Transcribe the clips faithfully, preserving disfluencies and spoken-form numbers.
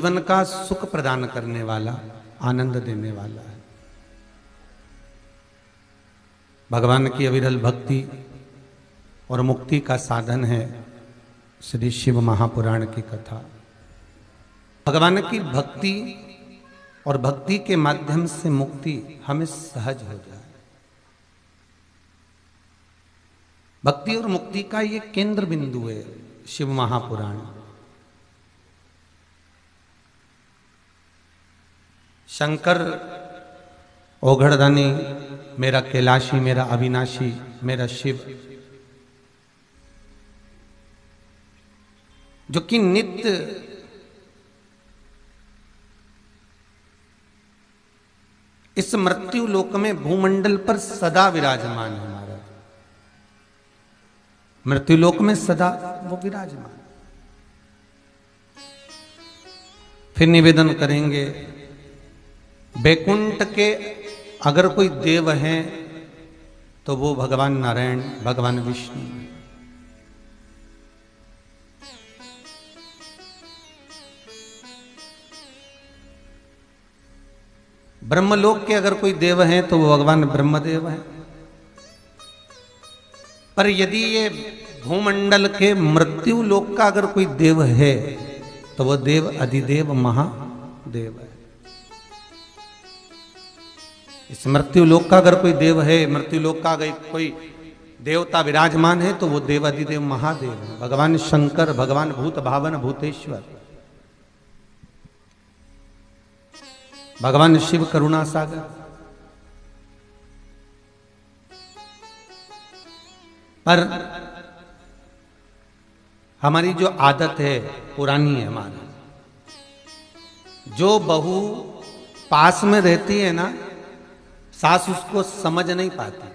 जीवन का सुख प्रदान करने वाला, आनंद देने वाला है। भगवान की अविरल भक्ति और मुक्ति का साधन है श्री शिव महापुराण की कथा। भगवान की भक्ति और भक्ति के माध्यम से मुक्ति हमें सहज हो जाए। भक्ति और मुक्ति का ये केंद्र बिंदु है शिव महापुराण। शंकर ओघड़दानी, मेरा कैलाशी, मेरा अविनाशी, मेरा शिव, जो कि नित्य इस मृत्यु लोक में भूमंडल पर सदा विराजमान है। महाराज मृत्यु लोक में सदा वो विराजमान। फिर निवेदन करेंगे, बैकुंठ के अगर कोई देव हैं तो वो भगवान नारायण, भगवान विष्णु। ब्रह्मलोक के अगर कोई देव हैं तो वो भगवान ब्रह्मदेव हैं। पर यदि ये भूमंडल के मृत्यु लोक का अगर कोई देव है तो वो देव अधिदेव महादेव है। इस मृत्यु लोक का अगर कोई देव है, मृत्यु लोक का अगर कोई देवता विराजमान है तो वो देव अधिदेव महादेव है, भगवान शंकर, भगवान भूत भावन भूतेश्वर, भगवान शिव करुणा सागर। पर हमारी जो आदत है पुरानी है हमारी, जो बहू पास में रहती है ना, सास उसको समझ नहीं पाती,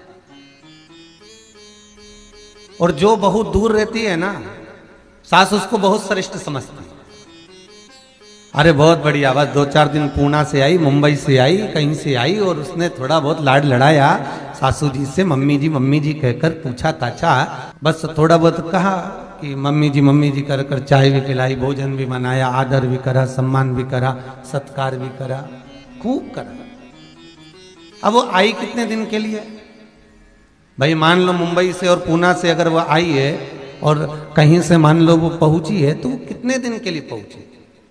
और जो बहू दूर रहती है ना, सास उसको बहुत श्रेष्ठ समझती है। अरे बहुत बढ़िया, बस दो चार दिन पूना से आई, मुंबई से आई, कहीं से आई, और उसने थोड़ा बहुत लाड लड़ाया सासू जी से, मम्मी जी मम्मी जी कहकर पूछा ताछा, बस थोड़ा बहुत कहा कि मम्मी जी मम्मी जी कर कर चाय भी पिलाई, भोजन भी बनाया, आदर भी करा, सम्मान भी करा, सत्कार भी करा, खूब करा। अब वो आई कितने दिन के लिए? भाई मान लो मुंबई से और पूना से अगर वो आई है और कहीं से मान लो वो पहुंची है, तो वो कितने दिन के लिए पहुंची?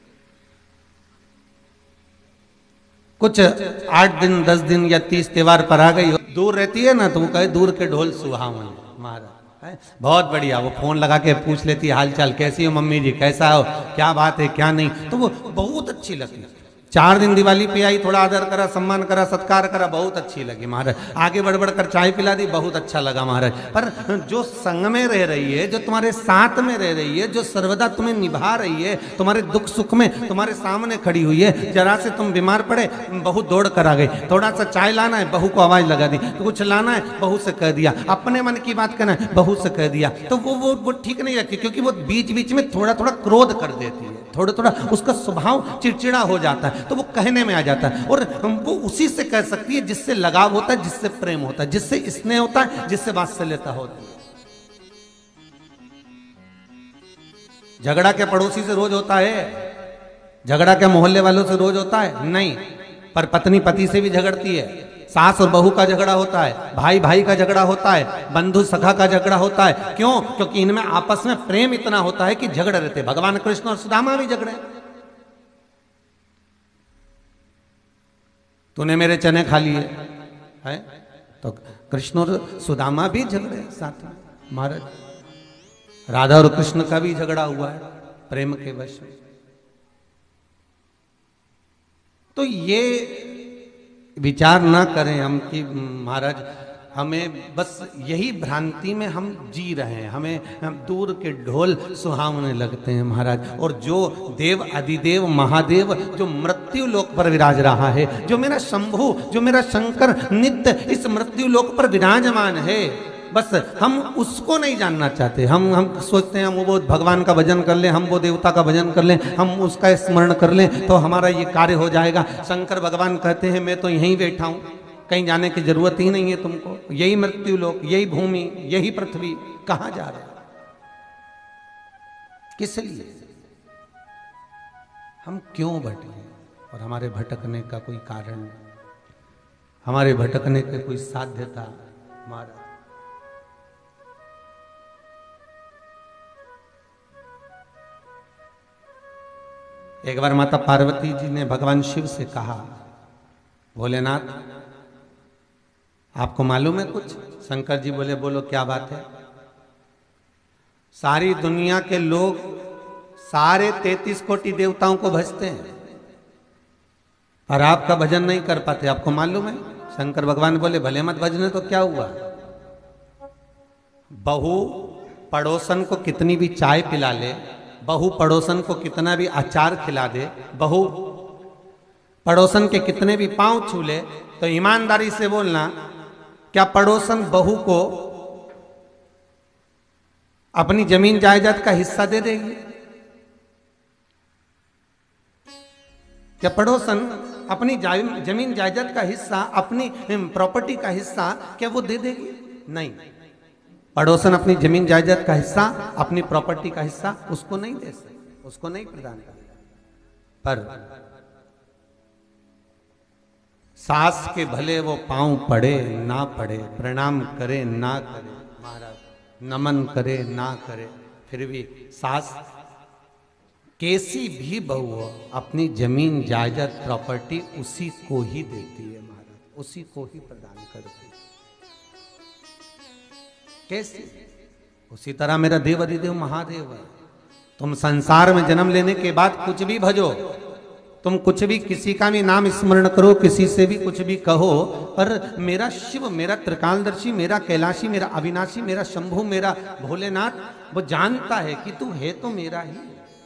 कुछ आठ दिन, दस दिन या तीस त्योहार पर आ गई, दूर रहती है ना, तो वो कहे दूर के ढोल सुहावन। महाराज बहुत बढ़िया, वो फोन लगा के पूछ लेती है हाल चाल, कैसी हो मम्मी जी, कैसा हो, क्या बात है क्या नहीं, तो वो बहुत अच्छी लगती। चार दिन दिवाली पे आई, थोड़ा आदर करा, सम्मान करा, सत्कार करा, बहुत अच्छी लगी महाराज। आगे बढ़ बढ़ कर चाय पिला दी, बहुत अच्छा लगा महाराज। पर जो संग में रह रही है, जो तुम्हारे साथ में रह रही है, जो सर्वदा तुम्हें निभा रही है, तुम्हारे दुख सुख में तुम्हारे सामने खड़ी हुई है, जरा से तुम बीमार पड़े, बहू दौड़ कर आ गई, थोड़ा सा चाय लाना है, बहू को आवाज लगा दी, तो कुछ लाना है, बहू से कह दिया, अपने मन की बात करना है, बहू से कह दिया, तो वो वो वो ठीक नहीं लगती, क्योंकि वो बीच बीच में थोड़ा थोड़ा क्रोध कर देती है, थोड़ा थोड़ा उसका स्वभाव चिड़चिड़ा हो जाता है, तो वो कहने में आ जाता है। और वो उसी से कह सकती है जिससे लगाव होता है, जिससे प्रेम होता है, जिससे स्नेह होता है, जिससे वात्सल्यता होती है। झगड़ा क्या पड़ोसी से रोज होता है? झगड़ा क्या मोहल्ले वालों से रोज होता है? नहीं। पर पत्नी पति से भी झगड़ती है, सास और बहू का झगड़ा होता है, भाई भाई का झगड़ा होता है, बंधु सखा का झगड़ा होता है। क्यों? क्योंकि इनमें आपस में प्रेम इतना होता है कि झगड़ रहते। भगवान कृष्ण और सुदामा भी झगड़े, तूने मेरे चने खा लिए है, तो कृष्ण और सुदामा भी झगड़े साथ में। महाराज राधा और कृष्ण का भी झगड़ा हुआ है प्रेम के वश में। तो ये विचार ना करें हम कि महाराज हमें बस यही भ्रांति में हम जी रहे हैं, हमें हम दूर के ढोल सुहावने लगते हैं महाराज। और जो देव अधिदेव महादेव जो मृत्यु लोक पर विराज रहा है, जो मेरा शंभु, जो मेरा शंकर नित्य इस मृत्यु लोक पर विराजमान है, बस हम उसको नहीं जानना चाहते। हम हम सोचते हैं हम वो भगवान का भजन कर लें, हम वो देवता का भजन कर लें, हम उसका स्मरण कर लें तो हमारा ये कार्य हो जाएगा। शंकर भगवान कहते हैं मैं तो यहीं बैठा हूं, कहीं जाने की जरूरत ही नहीं है तुमको, यही मृत्यु लोक, यही भूमि, यही पृथ्वी, कहां जा रहे हो, किस लिए? हम क्यों भटके और हमारे भटकने का कोई कारण, हमारे भटकने की कोई साध्यता हमारा। एक बार माता पार्वती जी ने भगवान शिव से कहा, भोलेनाथ आपको मालूम है कुछ? शंकर जी बोले बोलो क्या बात है। सारी दुनिया के लोग सारे तैतीस कोटि देवताओं को भजते हैं और आपका भजन नहीं कर पाते, आपको मालूम है? शंकर भगवान बोले भले मत भजने तो क्या हुआ। बहू पड़ोसन को कितनी भी चाय पिला ले, बहू पड़ोसन को कितना भी अचार खिला दे, बहू पड़ोसन के कितने भी पांव छू ले, तो ईमानदारी से बोलना क्या पड़ोसन बहू को अपनी जमीन जायदाद का हिस्सा दे देगी? क्या पड़ोसन अपनी जमीन जायदाद का हिस्सा, अपनी प्रॉपर्टी का हिस्सा क्या वो दे देगी? नहीं, पड़ोसन अपनी जमीन जायदाद का हिस्सा, अपनी प्रॉपर्टी का हिस्सा उसको नहीं दे सकते, उसको नहीं प्रदान करेगा। पर सास के भले वो पांव पड़े ना पड़े, प्रणाम करे ना करे, महाराज नमन करे ना करे, फिर भी सास कैसी भी बहू हो अपनी जमीन जायदाद प्रॉपर्टी उसी को ही देती है महाराज, उसी को ही प्रदान करती है। कैसे? उसी तरह मेरा देव अधिदेव महादेव है। तुम संसार में जन्म लेने के बाद कुछ भी भजो, तुम कुछ भी किसी का भी नाम स्मरण करो, किसी से भी कुछ भी कहो, पर मेरा शिव, मेरा त्रिकालदर्शी, मेरा कैलाशी, मेरा अविनाशी, मेरा शंभु, मेरा भोलेनाथ वो जानता है कि तू है तो मेरा ही,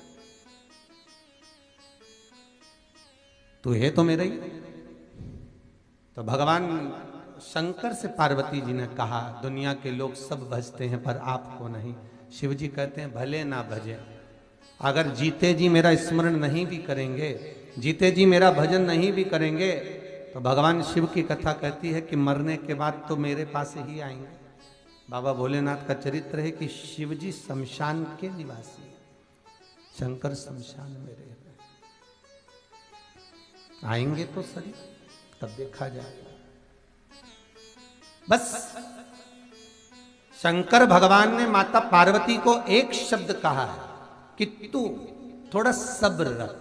तू है तो मेरा ही। तो भगवान शंकर से पार्वती जी ने कहा दुनिया के लोग सब भजते हैं पर आपको नहीं। शिव जी कहते हैं भले ना भजे, अगर जीते जी मेरा स्मरण नहीं भी करेंगे, जीते जी मेरा भजन नहीं भी करेंगे, तो भगवान शिव की कथा कहती है कि मरने के बाद तो मेरे पास ही आएंगे। बाबा भोलेनाथ का चरित्र है कि शिव जी शमशान के निवासी, शंकर शमशान में रह रहे, आएंगे तो सही, तब देखा जाएगा। बस शंकर भगवान ने माता पार्वती को एक शब्द कहा है कि तू थोड़ा सब्र रख।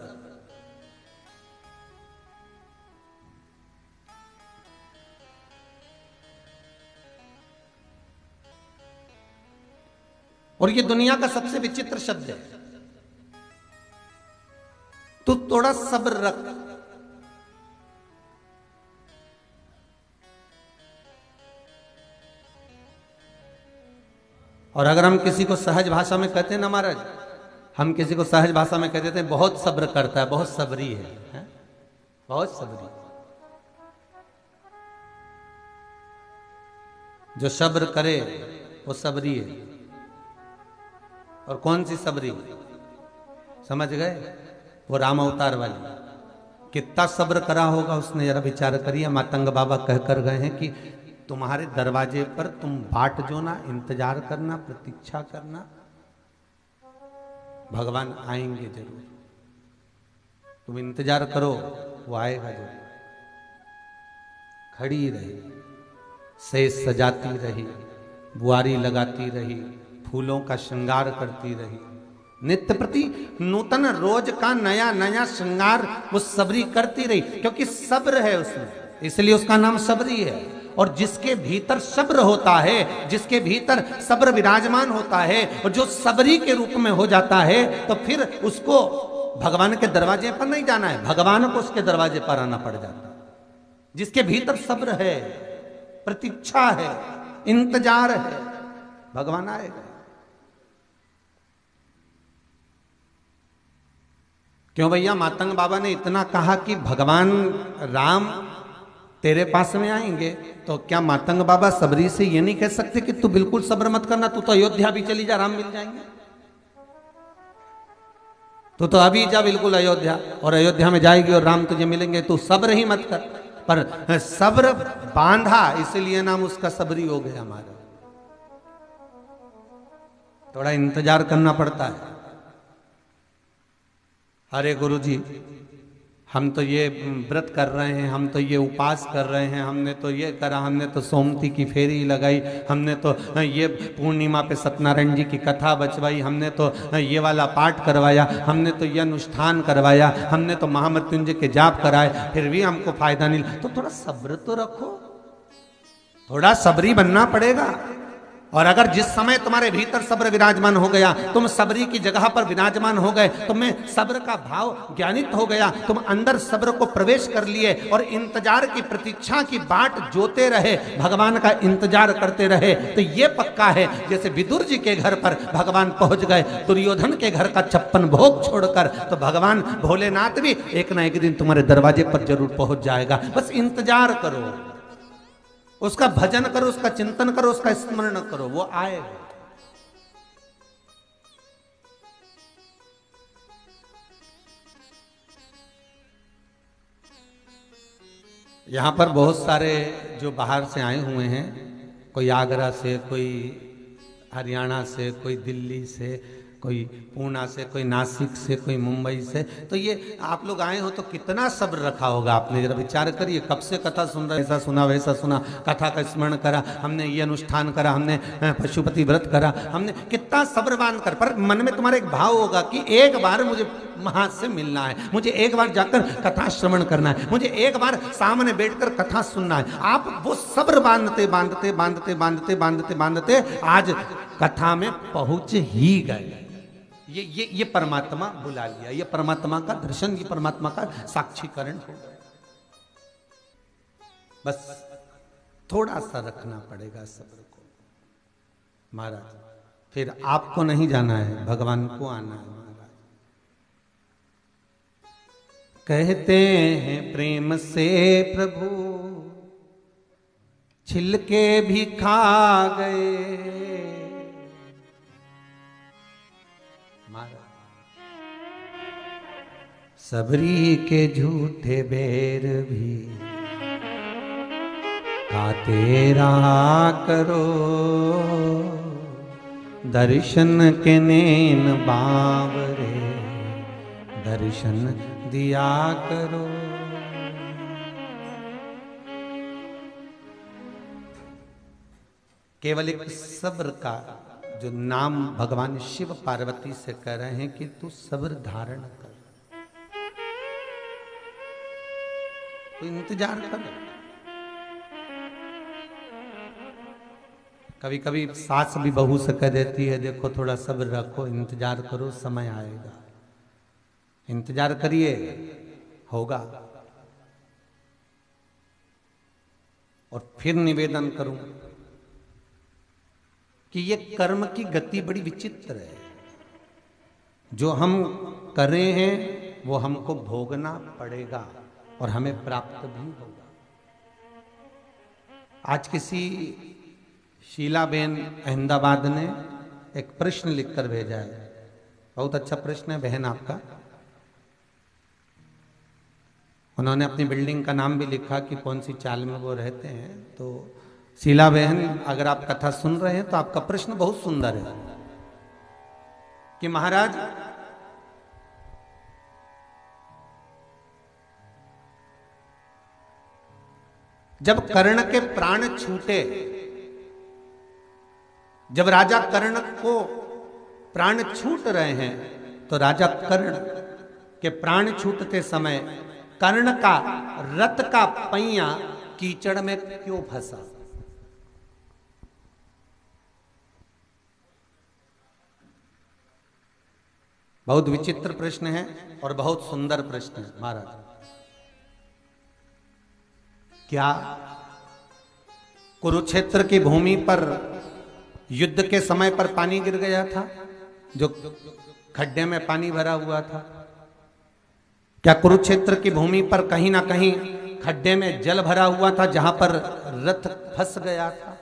और ये दुनिया का सबसे विचित्र शब्द है, तू थोड़ा सब्र रख। और अगर हम किसी को सहज भाषा में कहते हैं ना महाराज, हम किसी को सहज भाषा में कहते हैं बहुत सब्र करता है, बहुत सबरी है, है? बहुत सबरी। जो सब्र करे वो सबरी है। और कौन सी सबरी? समझ गए? वो राम अवतार वाली। कितना सब्र करा होगा उसने, जरा विचार करिए। मातंग बाबा कह कर गए हैं कि तुम्हारे दरवाजे पर तुम बाट जो ना, इंतजार करना, प्रतीक्षा करना, भगवान आएंगे जरूर। तुम इंतजार करो, वो आएगा जरूर। खड़ी रही, सेज सजाती रही, बुआरी लगाती रही, फूलों का श्रृंगार करती रही, नित्य प्रति नूतन रोज का नया नया श्रृंगार वो सबरी करती रही, क्योंकि सब्र है उसमें, इसलिए उसका नाम सबरी है। और जिसके भीतर सब्र होता है, जिसके भीतर सब्र विराजमान होता है, और जो सबरी के रूप में हो जाता है, तो फिर उसको भगवान के दरवाजे पर नहीं जाना है, भगवान को उसके दरवाजे पर आना पड़ जाता है। जिसके भीतर सब्र है, प्रतीक्षा है, इंतजार है, भगवान आएगा। क्यों भैया? मातंग बाबा ने इतना कहा कि भगवान राम तेरे पास में आएंगे, तो क्या मातंग बाबा सबरी से ये नहीं कह सकते कि तू बिल्कुल सब्र मत करना, तू तो अयोध्या भी चली जा, राम मिल जाएंगे, तू तो अभी जा बिल्कुल अयोध्या, और अयोध्या में जाएगी और राम तुझे मिलेंगे, तू सब्र ही मत कर। पर सब्र बांधा, इसलिए नाम उसका सबरी हो गया हमारा। थोड़ा इंतजार करना पड़ता है। अरे गुरु जी, हम तो ये व्रत कर रहे हैं, हम तो ये उपास कर रहे हैं, हमने तो ये करा, हमने तो सोमती की फेरी लगाई, हमने तो ये पूर्णिमा पे सत्यनारायण जी की कथा बचवाई, हमने तो ये वाला पाठ करवाया, हमने तो ये अनुष्ठान करवाया, हमने तो महामृत्युंजय के जाप कराए, फिर भी हमको फायदा नहीं। तो थोड़ा सब्र तो रखो, थोड़ा सब्री बनना पड़ेगा। और अगर जिस समय तुम्हारे भीतर सब्र विराजमान हो गया, तुम सबरी की जगह पर विराजमान हो गए, तुम्हें सब्र का भाव ज्ञानित हो गया, तुम अंदर सब्र को प्रवेश कर लिए और इंतजार की प्रतीक्षा की बाट जोते रहे, भगवान का इंतजार करते रहे, तो ये पक्का है जैसे विदुर जी के घर पर भगवान पहुंच गए दुर्योधन के घर का छप्पन भोग छोड़कर, तो भगवान भोलेनाथ भी एक ना एक दिन तुम्हारे दरवाजे पर जरूर पहुंच जाएगा। बस इंतजार करो, उसका भजन करो, उसका चिंतन करो, उसका स्मरण करो, वो आएगा। यहां पर बहुत सारे जो बाहर से आए हुए हैं, कोई आगरा से, कोई हरियाणा से, कोई दिल्ली से, कोई पूना से, कोई नासिक से, कोई मुंबई से, तो ये आप लोग आए हो तो कितना सब्र रखा होगा आपने, जरा विचार करिए। कब से कथा सुन रहे, ऐसा सुना वैसा सुना, कथा का स्मरण करा, हमने ये अनुष्ठान करा, हमने पशुपति व्रत करा, हमने कितना सब्र बांध कर, पर मन में तुम्हारा एक भाव होगा कि एक बार मुझे वहां से मिलना है, मुझे एक बार जाकर कथा श्रवण करना है, मुझे एक बार सामने बैठकर कथा सुनना है। आप वो सब्र बांधते बांधते बांधते बांधते बांधते बांधते आज कथा में पहुंच ही गए। ये ये ये परमात्मा बुला लिया, ये परमात्मा का दर्शन, ये परमात्मा का साक्षीकरण हो गया। बस थोड़ा सा रखना पड़ेगा सब्र को महाराज, फिर आपको नहीं जाना है, भगवान को आना है महाराज। कहते हैं प्रेम से प्रभु छिलके भी खा गए, सबरी के झूठे बैर भी खाते रहा करो, दर्शन के नैन बावरे दर्शन दिया करो। केवल एक सब्र का जो नाम भगवान शिव पार्वती से कह रहे हैं कि तू सब्र धारण कर, तो इंतजार कर। कभी कभी सास भी बहू से कह देती है, देखो थोड़ा सब्र रखो, इंतजार करो, समय आएगा, इंतजार करिए, होगा। और फिर निवेदन करूं कि ये कर्म की गति बड़ी विचित्र है, जो हम कर रहे हैं वो हमको भोगना पड़ेगा और हमें प्राप्त भी होगा। आज किसी शीलाबेन अहमदाबाद ने एक प्रश्न लिखकर भेजा है, बहुत अच्छा प्रश्न है बहन आपका। उन्होंने अपनी बिल्डिंग का नाम भी लिखा कि कौन सी चाल में वो रहते हैं। तो शीला बहन, अगर आप कथा सुन रहे हैं तो आपका प्रश्न बहुत सुंदर है कि महाराज जब कर्ण के प्राण छूटे, जब राजा कर्ण को प्राण छूट रहे हैं, तो राजा कर्ण के प्राण छूटते समय कर्ण का रथ का पहिया कीचड़ में क्यों फंसा? बहुत विचित्र प्रश्न है और बहुत सुंदर प्रश्न है महाराज। क्या कुरुक्षेत्र की भूमि पर युद्ध के समय पर पानी गिर गया था, जो खड्डे में पानी भरा हुआ था? क्या कुरुक्षेत्र की भूमि पर कहीं ना कहीं खड्डे में जल भरा हुआ था जहां पर रथ फंस गया था?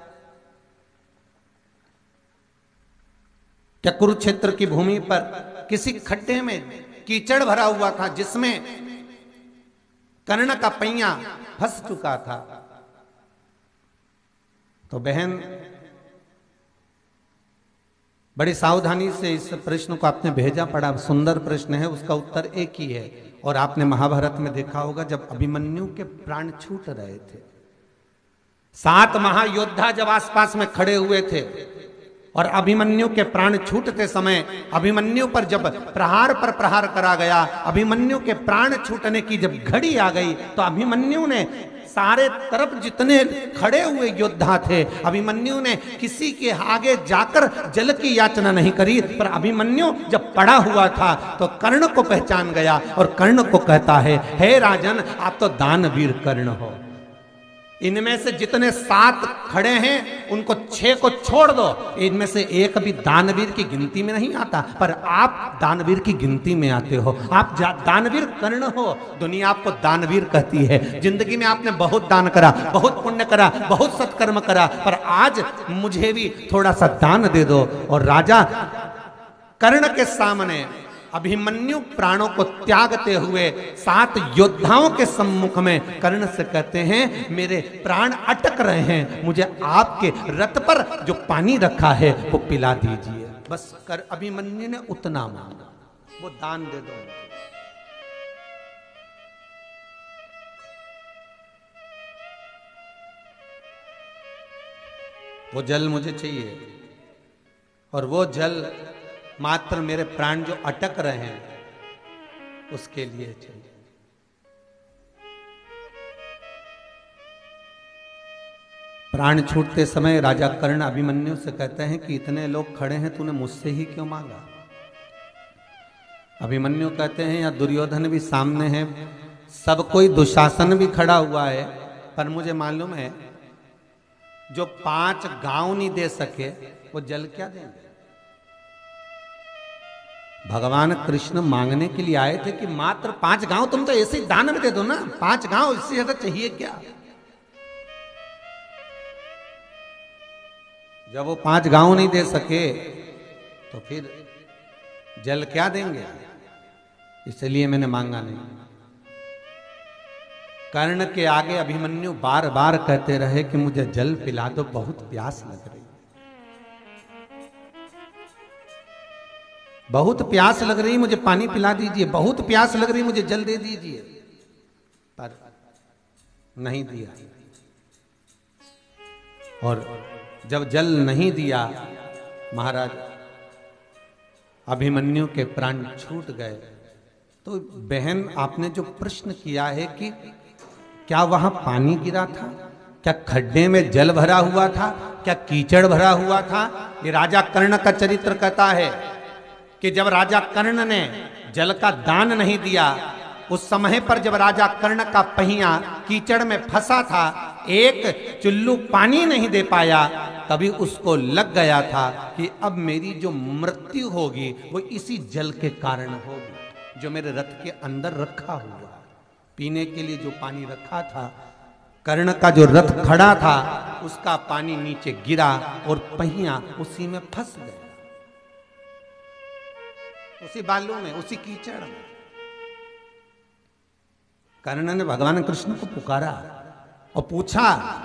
क्या कुरुक्षेत्र की भूमि पर किसी खड्डे में कीचड़ भरा हुआ था जिसमें कर्ण का पहिया फंस चुका था? तो बहन, बड़ी सावधानी से इस प्रश्न को आपने भेजा, पड़ा सुंदर प्रश्न है, उसका उत्तर एक ही है। और आपने महाभारत में देखा होगा जब अभिमन्यु के प्राण छूट रहे थे, सात महायोद्धा जब आसपास में खड़े हुए थे और अभिमन्यु के प्राण छूटते समय अभिमन्यु पर जब प्रहार पर प्रहार करा गया, अभिमन्यु के प्राण छूटने की जब घड़ी आ गई तो अभिमन्यु ने सारे तरफ जितने खड़े हुए योद्धा थे, अभिमन्यु ने किसी के आगे जाकर जल की याचना नहीं करी, पर अभिमन्यु जब पड़ा हुआ था तो कर्ण को पहचान गया और कर्ण को कहता है, हे राजन आप तो दानवीर कर्ण हो, इनमें से जितने सात खड़े हैं उनको छह को छोड़ दो, इनमें से एक भी दानवीर की गिनती में नहीं आता, पर आप दानवीर की गिनती में आते हो, आप दानवीर कर्ण हो, दुनिया आपको दानवीर कहती है। जिंदगी में आपने बहुत दान करा, बहुत पुण्य करा, बहुत सत्कर्म करा, पर आज मुझे भी थोड़ा सा दान दे दो। और राजा कर्ण के सामने अभिमन्यु प्राणों को त्यागते हुए सात योद्धाओं के सम्मुख में कर्ण से कहते हैं, मेरे प्राण अटक रहे हैं, मुझे आपके रथ पर जो पानी रखा है वो पिला दीजिए। बस कर अभिमन्यु ने उतना मांगा, वो दान दे दो। वो जल मुझे चाहिए और वो जल मात्र मेरे प्राण जो अटक रहे हैं उसके लिए चाहिए। प्राण छूटते समय राजा कर्ण अभिमन्यु से कहते हैं कि इतने लोग खड़े हैं, तूने मुझसे ही क्यों मांगा? अभिमन्यु कहते हैं, या दुर्योधन भी सामने है, सब कोई, दुशासन भी खड़ा हुआ है, पर मुझे मालूम है जो पांच गांव नहीं दे सके वो जल क्या देंगे? भगवान कृष्ण मांगने के लिए आए थे कि मात्र पांच गांव तुम तो ऐसे ही दान में दे दो ना, पांच गांव, इससे ज्यादा चाहिए क्या? जब वो पांच गांव नहीं दे सके तो फिर जल क्या देंगे? इसलिए मैंने मांगा नहीं। कर्ण के आगे अभिमन्यु बार बार कहते रहे कि मुझे जल पिला दो, बहुत प्यास लग रही, बहुत प्यास लग रही, मुझे पानी पिला दीजिए, बहुत प्यास लग रही, मुझे जल दे दीजिए, पर नहीं दिया। और जब जल नहीं दिया, महाराज अभिमन्यु के प्राण छूट गए। तो बहन, आपने जो प्रश्न किया है कि क्या वहां पानी गिरा था, क्या खड्डे में जल भरा हुआ था, क्या कीचड़ भरा हुआ था, ये राजा कर्ण का चरित्र कहता है कि जब राजा कर्ण ने जल का दान नहीं दिया, उस समय पर जब राजा कर्ण का पहिया कीचड़ में फंसा था, एक चुल्लू पानी नहीं दे पाया, तभी उसको लग गया था कि अब मेरी जो मृत्यु होगी वो इसी जल के कारण होगी, जो मेरे रथ के अंदर रखा हुआ, पीने के लिए जो पानी रखा था, कर्ण का जो रथ खड़ा था उसका पानी नीचे गिरा और पहिया उसी में फंस गया, उसी बालू में, उसी कीचड़ में। कर्ण ने भगवान कृष्ण को पुकारा और पूछा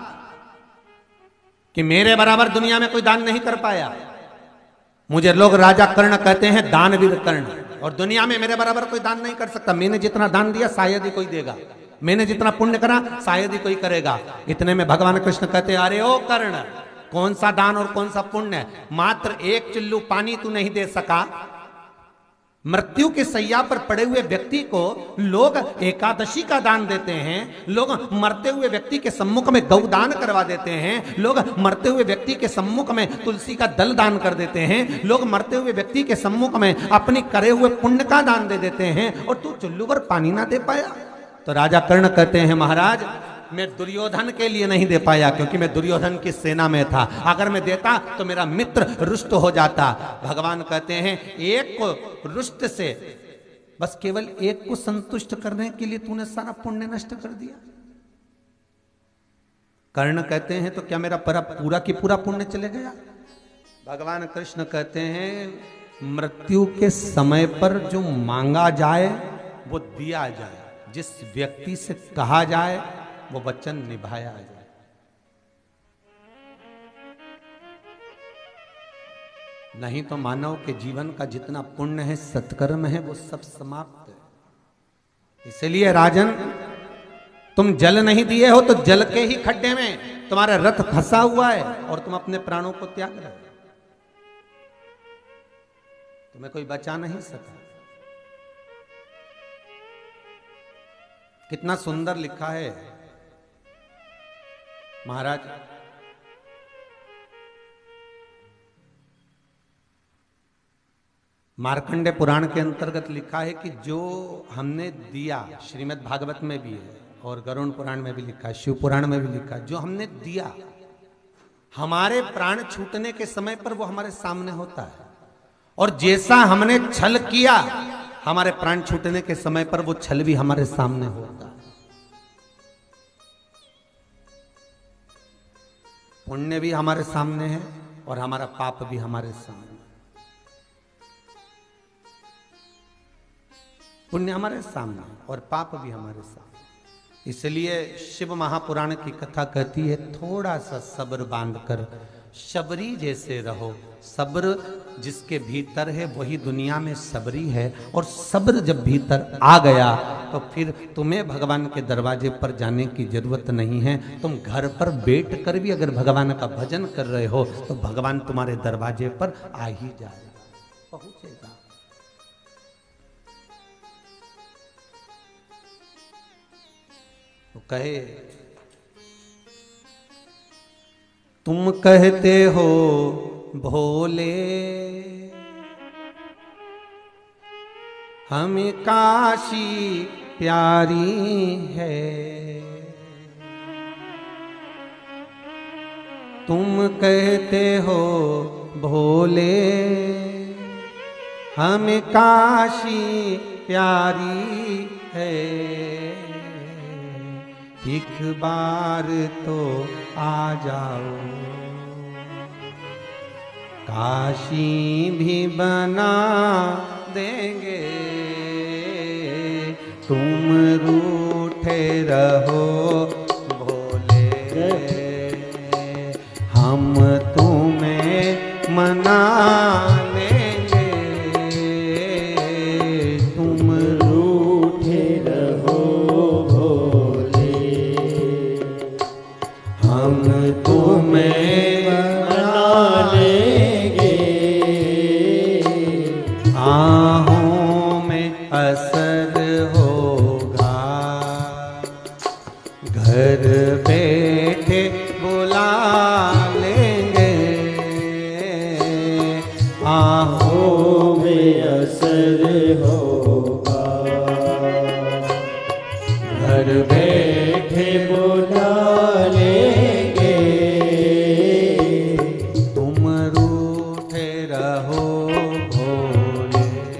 कि मेरे बराबर दुनिया में कोई दान नहीं कर पाया, मुझे लोग राजा कर्ण कहते हैं, दानवीर कर्ण, और दुनिया में मेरे बराबर कोई दान नहीं कर सकता। मैंने जितना दान दिया शायद ही कोई देगा, मैंने जितना पुण्य करा शायद ही कोई करेगा। इतने में भगवान कृष्ण कहते हैं, अरे ओ कर्ण, कौन सा दान और कौन सा पुण्य, मात्र एक चुल्लू पानी तू नहीं दे सका। मृत्यु के सैया पर पड़े हुए व्यक्ति को लोग एकादशी का दान देते हैं, लोग मरते हुए व्यक्ति के सम्मुख में गौदान करवा देते हैं, लोग मरते हुए व्यक्ति के सम्मुख में तुलसी का दल दान कर देते हैं, लोग मरते हुए व्यक्ति के सम्मुख में अपने करे हुए पुण्य का दान दे देते हैं, और तू चुल्लू पर पानी ना दे पाया। तो राजा कर्ण कहते हैं, महाराज मैं दुर्योधन के लिए नहीं दे पाया, क्योंकि मैं दुर्योधन की सेना में था, अगर मैं देता तो मेरा मित्र रुष्ट हो जाता। भगवान कहते हैं, एक को रुष्ट से, बस केवल एक को संतुष्ट करने के लिए तूने सारा पुण्य नष्ट कर दिया। कर्ण कहते हैं, तो क्या मेरा पूरा पूरा की पूरा पुण्य चले गया? भगवान कृष्ण कहते हैं, मृत्यु के समय पर जो मांगा जाए वो दिया जाए, जिस व्यक्ति से कहा जाए वो वचन निभाया जाए। नहीं तो मानव के जीवन का जितना पुण्य है, सत्कर्म है, वो सब समाप्त है। इसलिए राजन, तुम जल नहीं दिए हो तो जल के ही खड्डे में तुम्हारा रथ फंसा हुआ है और तुम अपने प्राणों को त्याग रहे हो। तुम्हें कोई बचा नहीं सका। कितना सुंदर लिखा है महाराज। मार्कंडे पुराण के अंतर्गत लिखा है कि जो हमने दिया, श्रीमद् भागवत में भी है और गरुड़ पुराण में भी लिखा है, शिव पुराण में भी लिखा है, जो हमने दिया, हमारे प्राण छूटने के समय पर वो हमारे सामने होता है। और जैसा हमने छल किया, हमारे प्राण छूटने के समय पर वो छल भी हमारे सामने होता है। पुण्य भी हमारे सामने है और हमारा पाप भी हमारे सामने। पुण्य हमारे सामने और पाप भी हमारे सामने। इसलिए शिव महापुराण की कथा कहती है, थोड़ा सा सब्र बांधकर शबरी जैसे रहो। सब्र जिसके भीतर है वही दुनिया में सबरी है। और सब्र जब भीतर आ गया तो फिर तुम्हें भगवान के दरवाजे पर जाने की जरूरत नहीं है। तुम घर पर बैठ कर भी अगर भगवान का भजन कर रहे हो तो भगवान तुम्हारे दरवाजे पर आ ही जाएगा, पहुंचेगा। तो कहे, तुम कहते हो भोले हमें काशी प्यारी है। तुम कहते हो भोले हमें काशी प्यारी है। एक बार तो आ जाओ, काशी भी बना देंगे। तुम रूठे रहो भोले, हम तुम्हें मना लेंगे। तुम रूठे रहो भोले, हम तुम्हें मना लेंगे। आहों में असर होगा, घर बैठे बुला लेंगे। आहों में असर होगा, घर बैठे बुला लेंगे। तुम रूठे रहो भोले।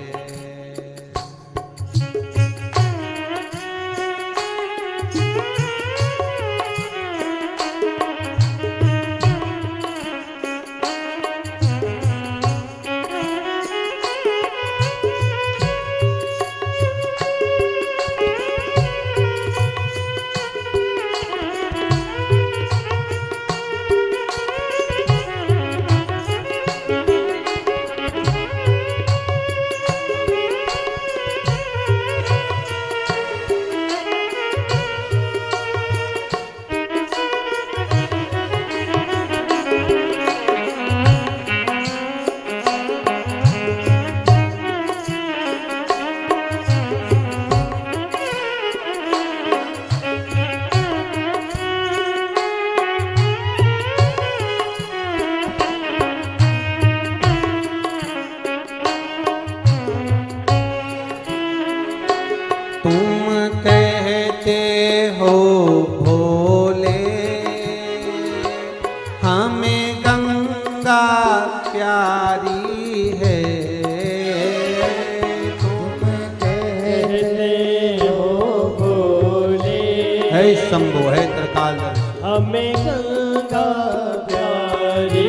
शंभो है त्रिकाल हमें गंगा प्यारी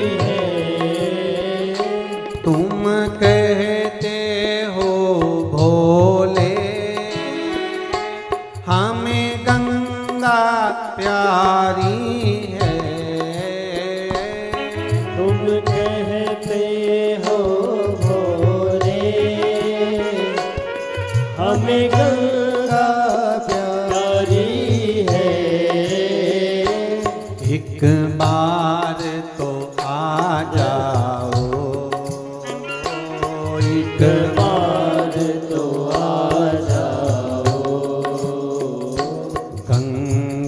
है। तुम कहते हो भोले हमें गंगा प्यारी है। तुम कहते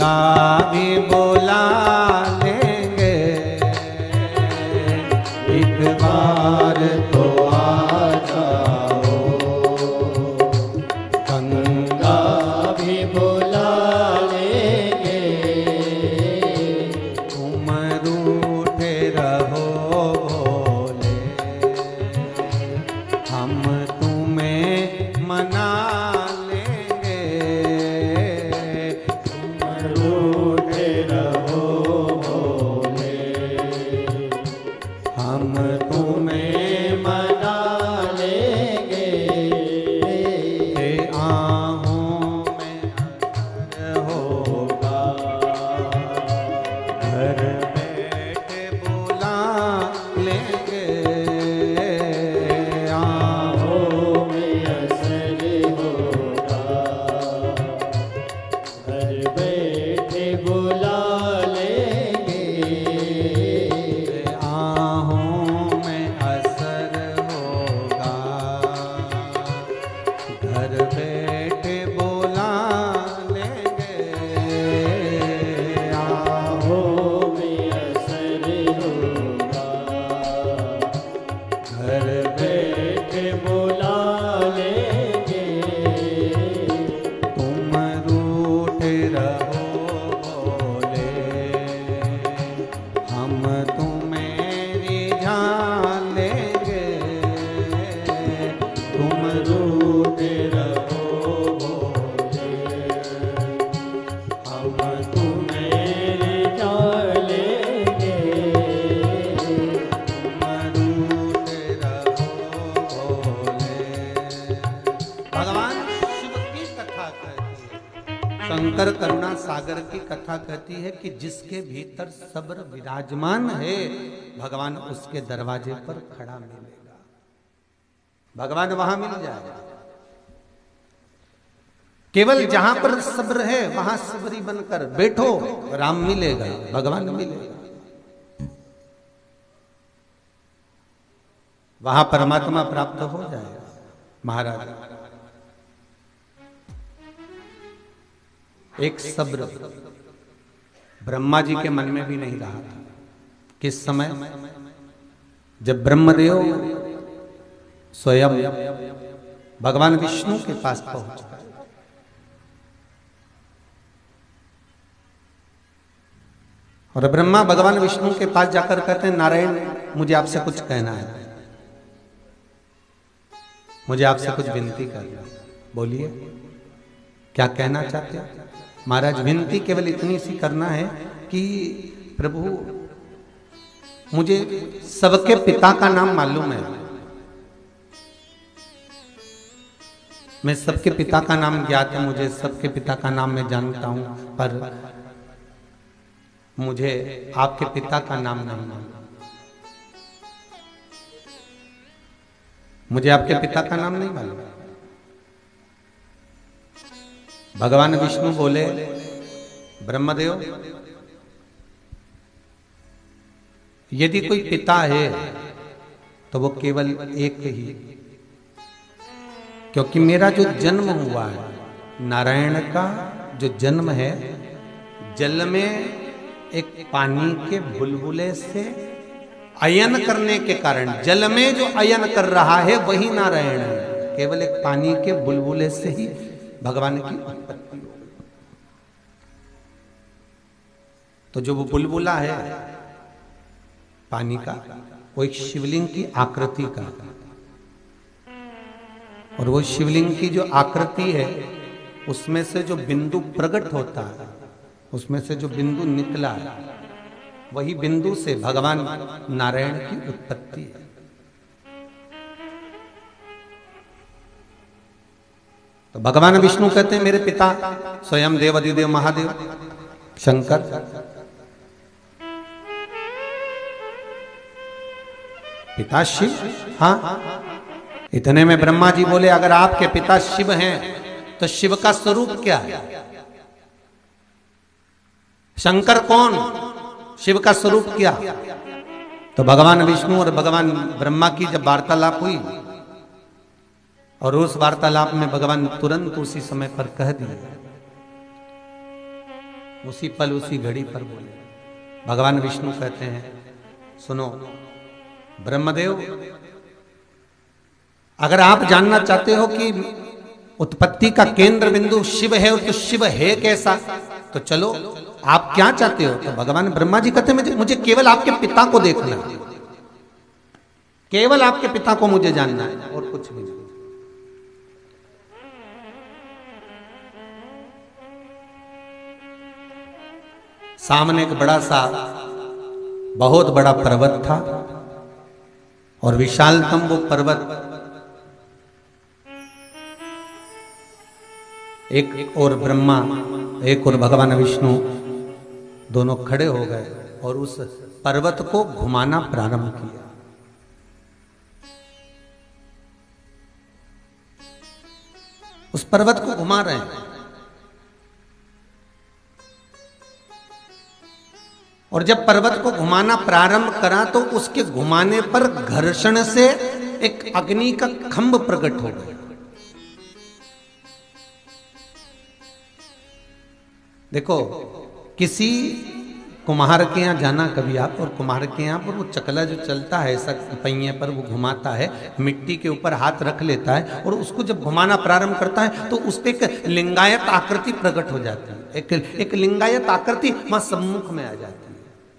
गंगा भी बुला लेंगे, एक बार तो आ जाओ। गंगा भी बुला लेंगे, तुम रूठे रहो भोले, हम तुम्हें मना लेंगे। तुम रूठे रहो भोले, हम तुम्हें मना लेंगे। आहों में असर होगा, घर बैठे बुला लेंगे। आहों में असर होगा, घर बैठे बुला लेंगे। आहों में असर होगा, घर बैठे बुला लेंगे। आहों में असर होगा, घर बैठे बुला लेंगे। तुम रूठे रहो भोले, हम तुम्हें रिझा लेंगे। तुम रूठे रहो भोले, हम तुम्हें रिझा लेंगे। तुम रूठे रहो भोले। भगवान शिव की कथा कहती है, शंकर करुणा सागर की कथा कहती है कि जिसके भीतर सब्र विराजमान है, भगवान उसके दरवाजे पर खड़ा मिलेगा। भगवान वहां मिल जाएगा। केवल जहां पर सब्र है वहां सबरी बनकर बैठो, राम मिलेगा, भगवान मिलेगा। वहां परमात्मा प्राप्त हो जाएगा। महाराज, एक सब्र ब्रह्मा जी के मन में भी नहीं रहा था। किस समय? जब ब्रह्मदेव स्वयं भगवान विष्णु के पास पहुंच गए। और ब्रह्मा भगवान विष्णु के पास जाकर कहते हैं, नारायण मुझे आपसे कुछ कहना है, मुझे आपसे कुछ विनती करना है। बोलिए, क्या कहना चाहते हो? महाराज, विनती केवल इतनी सी करना है कि प्रभु मुझे सबके पिता का नाम मालूम है, मैं सबके पिता का नाम ज्ञात है, मुझे सबके पिता का नाम मैं जानता हूं, पर मुझे आपके पिता का नाम नहीं मालूम। मुझे आपके पिता का नाम नहीं मालूम। भगवान विष्णु बोले, ब्रह्मदेव यदि कोई पिता है तो वो केवल एक ही, क्योंकि मेरा जो जन्म हुआ है, नारायण का जो जन्म है, जल में एक पानी के बुलबुले से अयन करने के कारण, जल में जो अयन कर रहा है वही नारायण है। केवल एक पानी के बुलबुले से ही भगवान की उत्पत्ति हो। तो जो वो बुलबुला है पानी का, वो एक शिवलिंग की आकृति का, और वो शिवलिंग की जो आकृति है उसमें से जो बिंदु प्रकट होता है, उसमें से जो बिंदु निकला है, वही बिंदु से भगवान नारायण की उत्पत्ति है। तो भगवान विष्णु कहते हैं, मेरे पिता स्वयं देव अधिदेव महादेव शंकर, पिता शिव। हाँ, इतने में ब्रह्मा जी बोले, अगर आपके पिता शिव हैं तो शिव का स्वरूप क्या है? शंकर कौन, शिव का स्वरूप क्या? तो भगवान विष्णु और भगवान ब्रह्मा की जब वार्तालाप हुई, और उस वार्तालाप में भगवान तुरंत उसी समय पर कह दिया, उसी पल उसी घड़ी पर बोले। भगवान विष्णु कहते हैं, सुनो ब्रह्मदेव, अगर आप जानना चाहते हो कि उत्पत्ति का केंद्र बिंदु शिव है तो शिव है कैसा, तो चलो आप क्या चाहते हो। तो भगवान ब्रह्मा जी कहते हैं, मुझे, मुझे केवल आपके पिता को देखना है, केवल आपके पिता को मुझे जानना है और कुछ भी नहीं। सामने एक बड़ा सा बहुत बड़ा पर्वत था और विशालतम वो पर्वत, एक और ब्रह्मा एक और भगवान विष्णु दोनों खड़े हो गए और उस पर्वत को घुमाना प्रारंभ किया। उस पर्वत को घुमा रहे हैं और जब पर्वत को घुमाना प्रारंभ करा तो उसके घुमाने पर घर्षण से एक अग्नि का खंभ प्रकट हो गया। देखो, किसी कुम्हार के यहाँ जाना कभी आप, और कुम्हार के यहाँ पर वो चकला जो चलता है ऐसा पहिए पर वो घुमाता है, मिट्टी के ऊपर हाथ रख लेता है और उसको जब घुमाना प्रारंभ करता है तो उस पर एक लिंगायत आकृति प्रकट हो जाती है, एक एक लिंगायत आकृति वहां सम्मुख में आ जाती है।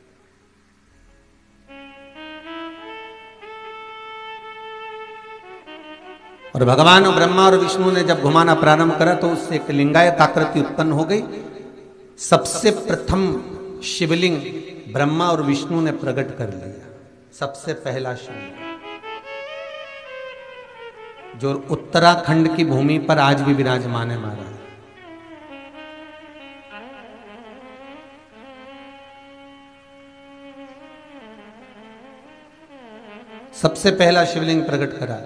और भगवान ब्रह्मा और विष्णु ने जब घुमाना प्रारंभ करा तो उससे एक लिंगायत आकृति उत्पन्न हो गई। सबसे प्रथम शिवलिंग ब्रह्मा और विष्णु ने प्रकट कर लिया, सबसे पहला शिवलिंग जो उत्तराखंड की भूमि पर आज भी विराजमान है महाराज। सबसे पहला शिवलिंग प्रकट करा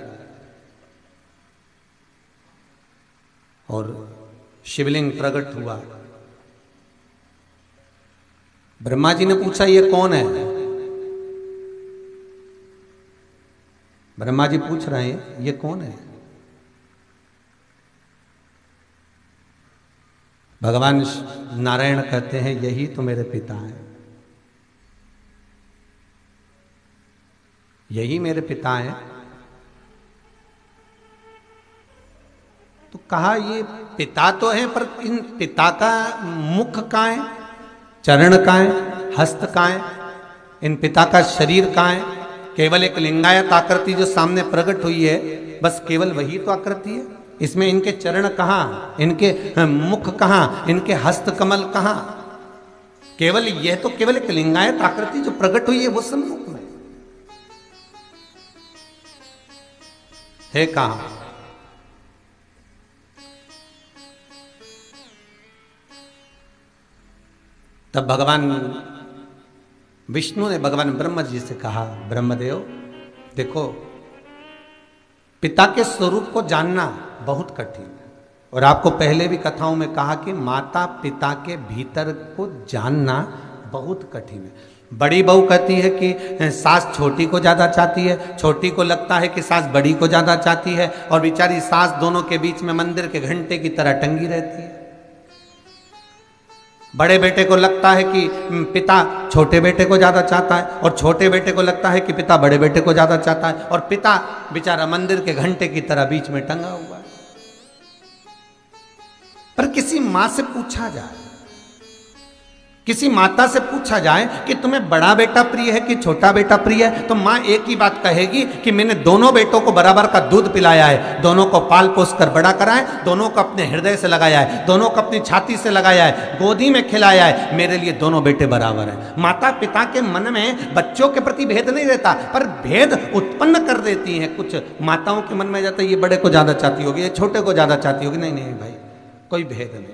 और शिवलिंग प्रकट हुआ। ब्रह्मा जी ने पूछा, ये कौन है? ब्रह्मा जी पूछ रहे हैं, ये कौन है? भगवान नारायण कहते हैं, यही तो मेरे पिता हैं, यही मेरे पिता हैं। तो कहा, ये पिता तो है पर इन पिता का मुख कहाँ है, चरण कहाँ है, हस्त कहाँ है, इन पिता का शरीर कहाँ है? केवल एक लिंगायत आकृति जो सामने प्रकट हुई है, बस केवल वही तो आकृति है। इसमें इनके चरण कहाँ, इनके मुख कहाँ, इनके हस्त कमल कहाँ? केवल यह तो केवल एक लिंगायत आकृति जो प्रकट हुई है वो सम्मुख में है। कहाँ? तब भगवान विष्णु ने भगवान ब्रह्मा जी से कहा, ब्रह्मदेव देखो, पिता के स्वरूप को जानना बहुत कठिन है और आपको पहले भी कथाओं में कहा कि माता पिता के भीतर को जानना बहुत कठिन है। बड़ी बहू कहती है कि सास छोटी को ज्यादा चाहती है, छोटी को लगता है कि सास बड़ी को ज्यादा चाहती है और बेचारी सास दोनों के बीच में मंदिर के घंटे की तरह टंगी रहती है। बड़े बेटे को लगता है कि पिता छोटे बेटे को ज्यादा चाहता है और छोटे बेटे को लगता है कि पिता बड़े बेटे को ज्यादा चाहता है और पिता बेचारा मंदिर के घंटे की तरह बीच में टंगा हुआ है। पर किसी मां से पूछा जाए, किसी माता से पूछा जाए कि तुम्हें बड़ा बेटा प्रिय है कि छोटा बेटा प्रिय है, तो मां एक ही बात कहेगी कि मैंने दोनों बेटों को बराबर का दूध पिलाया है, दोनों को पाल पोस कर बड़ा करा है, दोनों को अपने हृदय से लगाया है, दोनों को अपनी छाती से लगाया है, गोदी में खिलाया है, मेरे लिए दोनों बेटे बराबर हैं। माता पिता के मन में बच्चों के प्रति भेद नहीं रहता, पर भेद उत्पन्न कर देती हैं। कुछ माताओं के मन में जाता है ये बड़े को ज्यादा चाहती होगी, ये छोटे को ज्यादा चाहती होगी। नहीं नहीं भाई, कोई भेद नहीं।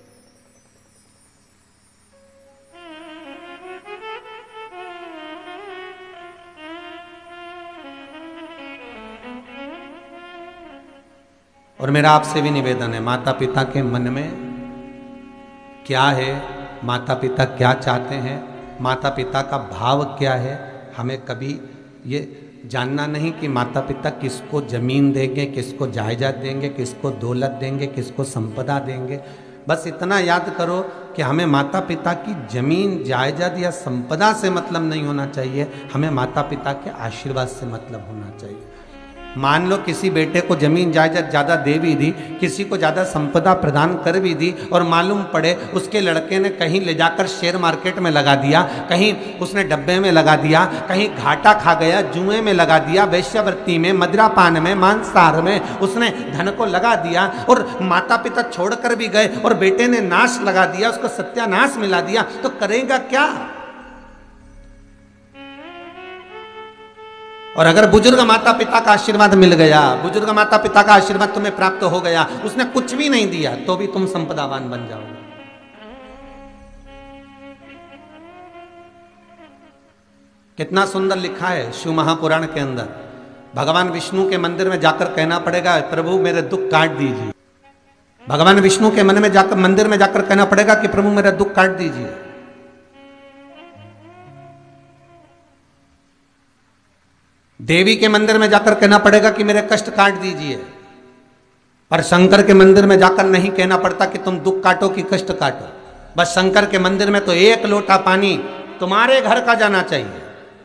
और मेरा आपसे भी निवेदन है, माता पिता के मन में क्या है, माता पिता क्या चाहते हैं, माता पिता का भाव क्या है, हमें कभी ये जानना नहीं कि माता पिता किसको जमीन देंगे, किसको जायदाद देंगे, किसको दौलत देंगे, किसको संपदा देंगे। बस इतना याद करो कि हमें माता पिता की जमीन जायदाद या संपदा से मतलब नहीं होना चाहिए, हमें माता पिता के आशीर्वाद से मतलब होना चाहिए। मान लो किसी बेटे को जमीन जायदाद ज़्यादा दे भी दी, किसी को ज़्यादा संपदा प्रदान कर भी दी, और मालूम पड़े उसके लड़के ने कहीं ले जाकर शेयर मार्केट में लगा दिया, कहीं उसने डब्बे में लगा दिया, कहीं घाटा खा गया, जुए में लगा दिया, वेश्यावृत्ति में, मदिरापान में, मांसाहार में उसने धन को लगा दिया, और माता पिता छोड़कर भी गए और बेटे ने नाश लगा दिया, उसको सत्यानाश मिला दिया, तो करेगा क्या? और अगर बुजुर्ग माता पिता का आशीर्वाद मिल गया, बुजुर्ग माता पिता का आशीर्वाद तुम्हें प्राप्त हो गया, उसने कुछ भी नहीं दिया तो भी तुम संपदावान बन जाओगे। कितना सुंदर लिखा है शिव महापुराण के अंदर, भगवान विष्णु के मंदिर में जाकर कहना पड़ेगा प्रभु मेरे दुख काट दीजिए। भगवान विष्णु के मन में जाकर मंदिर में जाकर कहना पड़ेगा कि प्रभु मेरा दुख काट दीजिए। देवी के मंदिर में जाकर कहना पड़ेगा कि मेरे कष्ट काट दीजिए। पर शंकर के मंदिर में जाकर नहीं कहना पड़ता कि तुम दुख काटो कि कष्ट काटो। बस शंकर के मंदिर में तो एक लोटा पानी तुम्हारे घर का जाना चाहिए।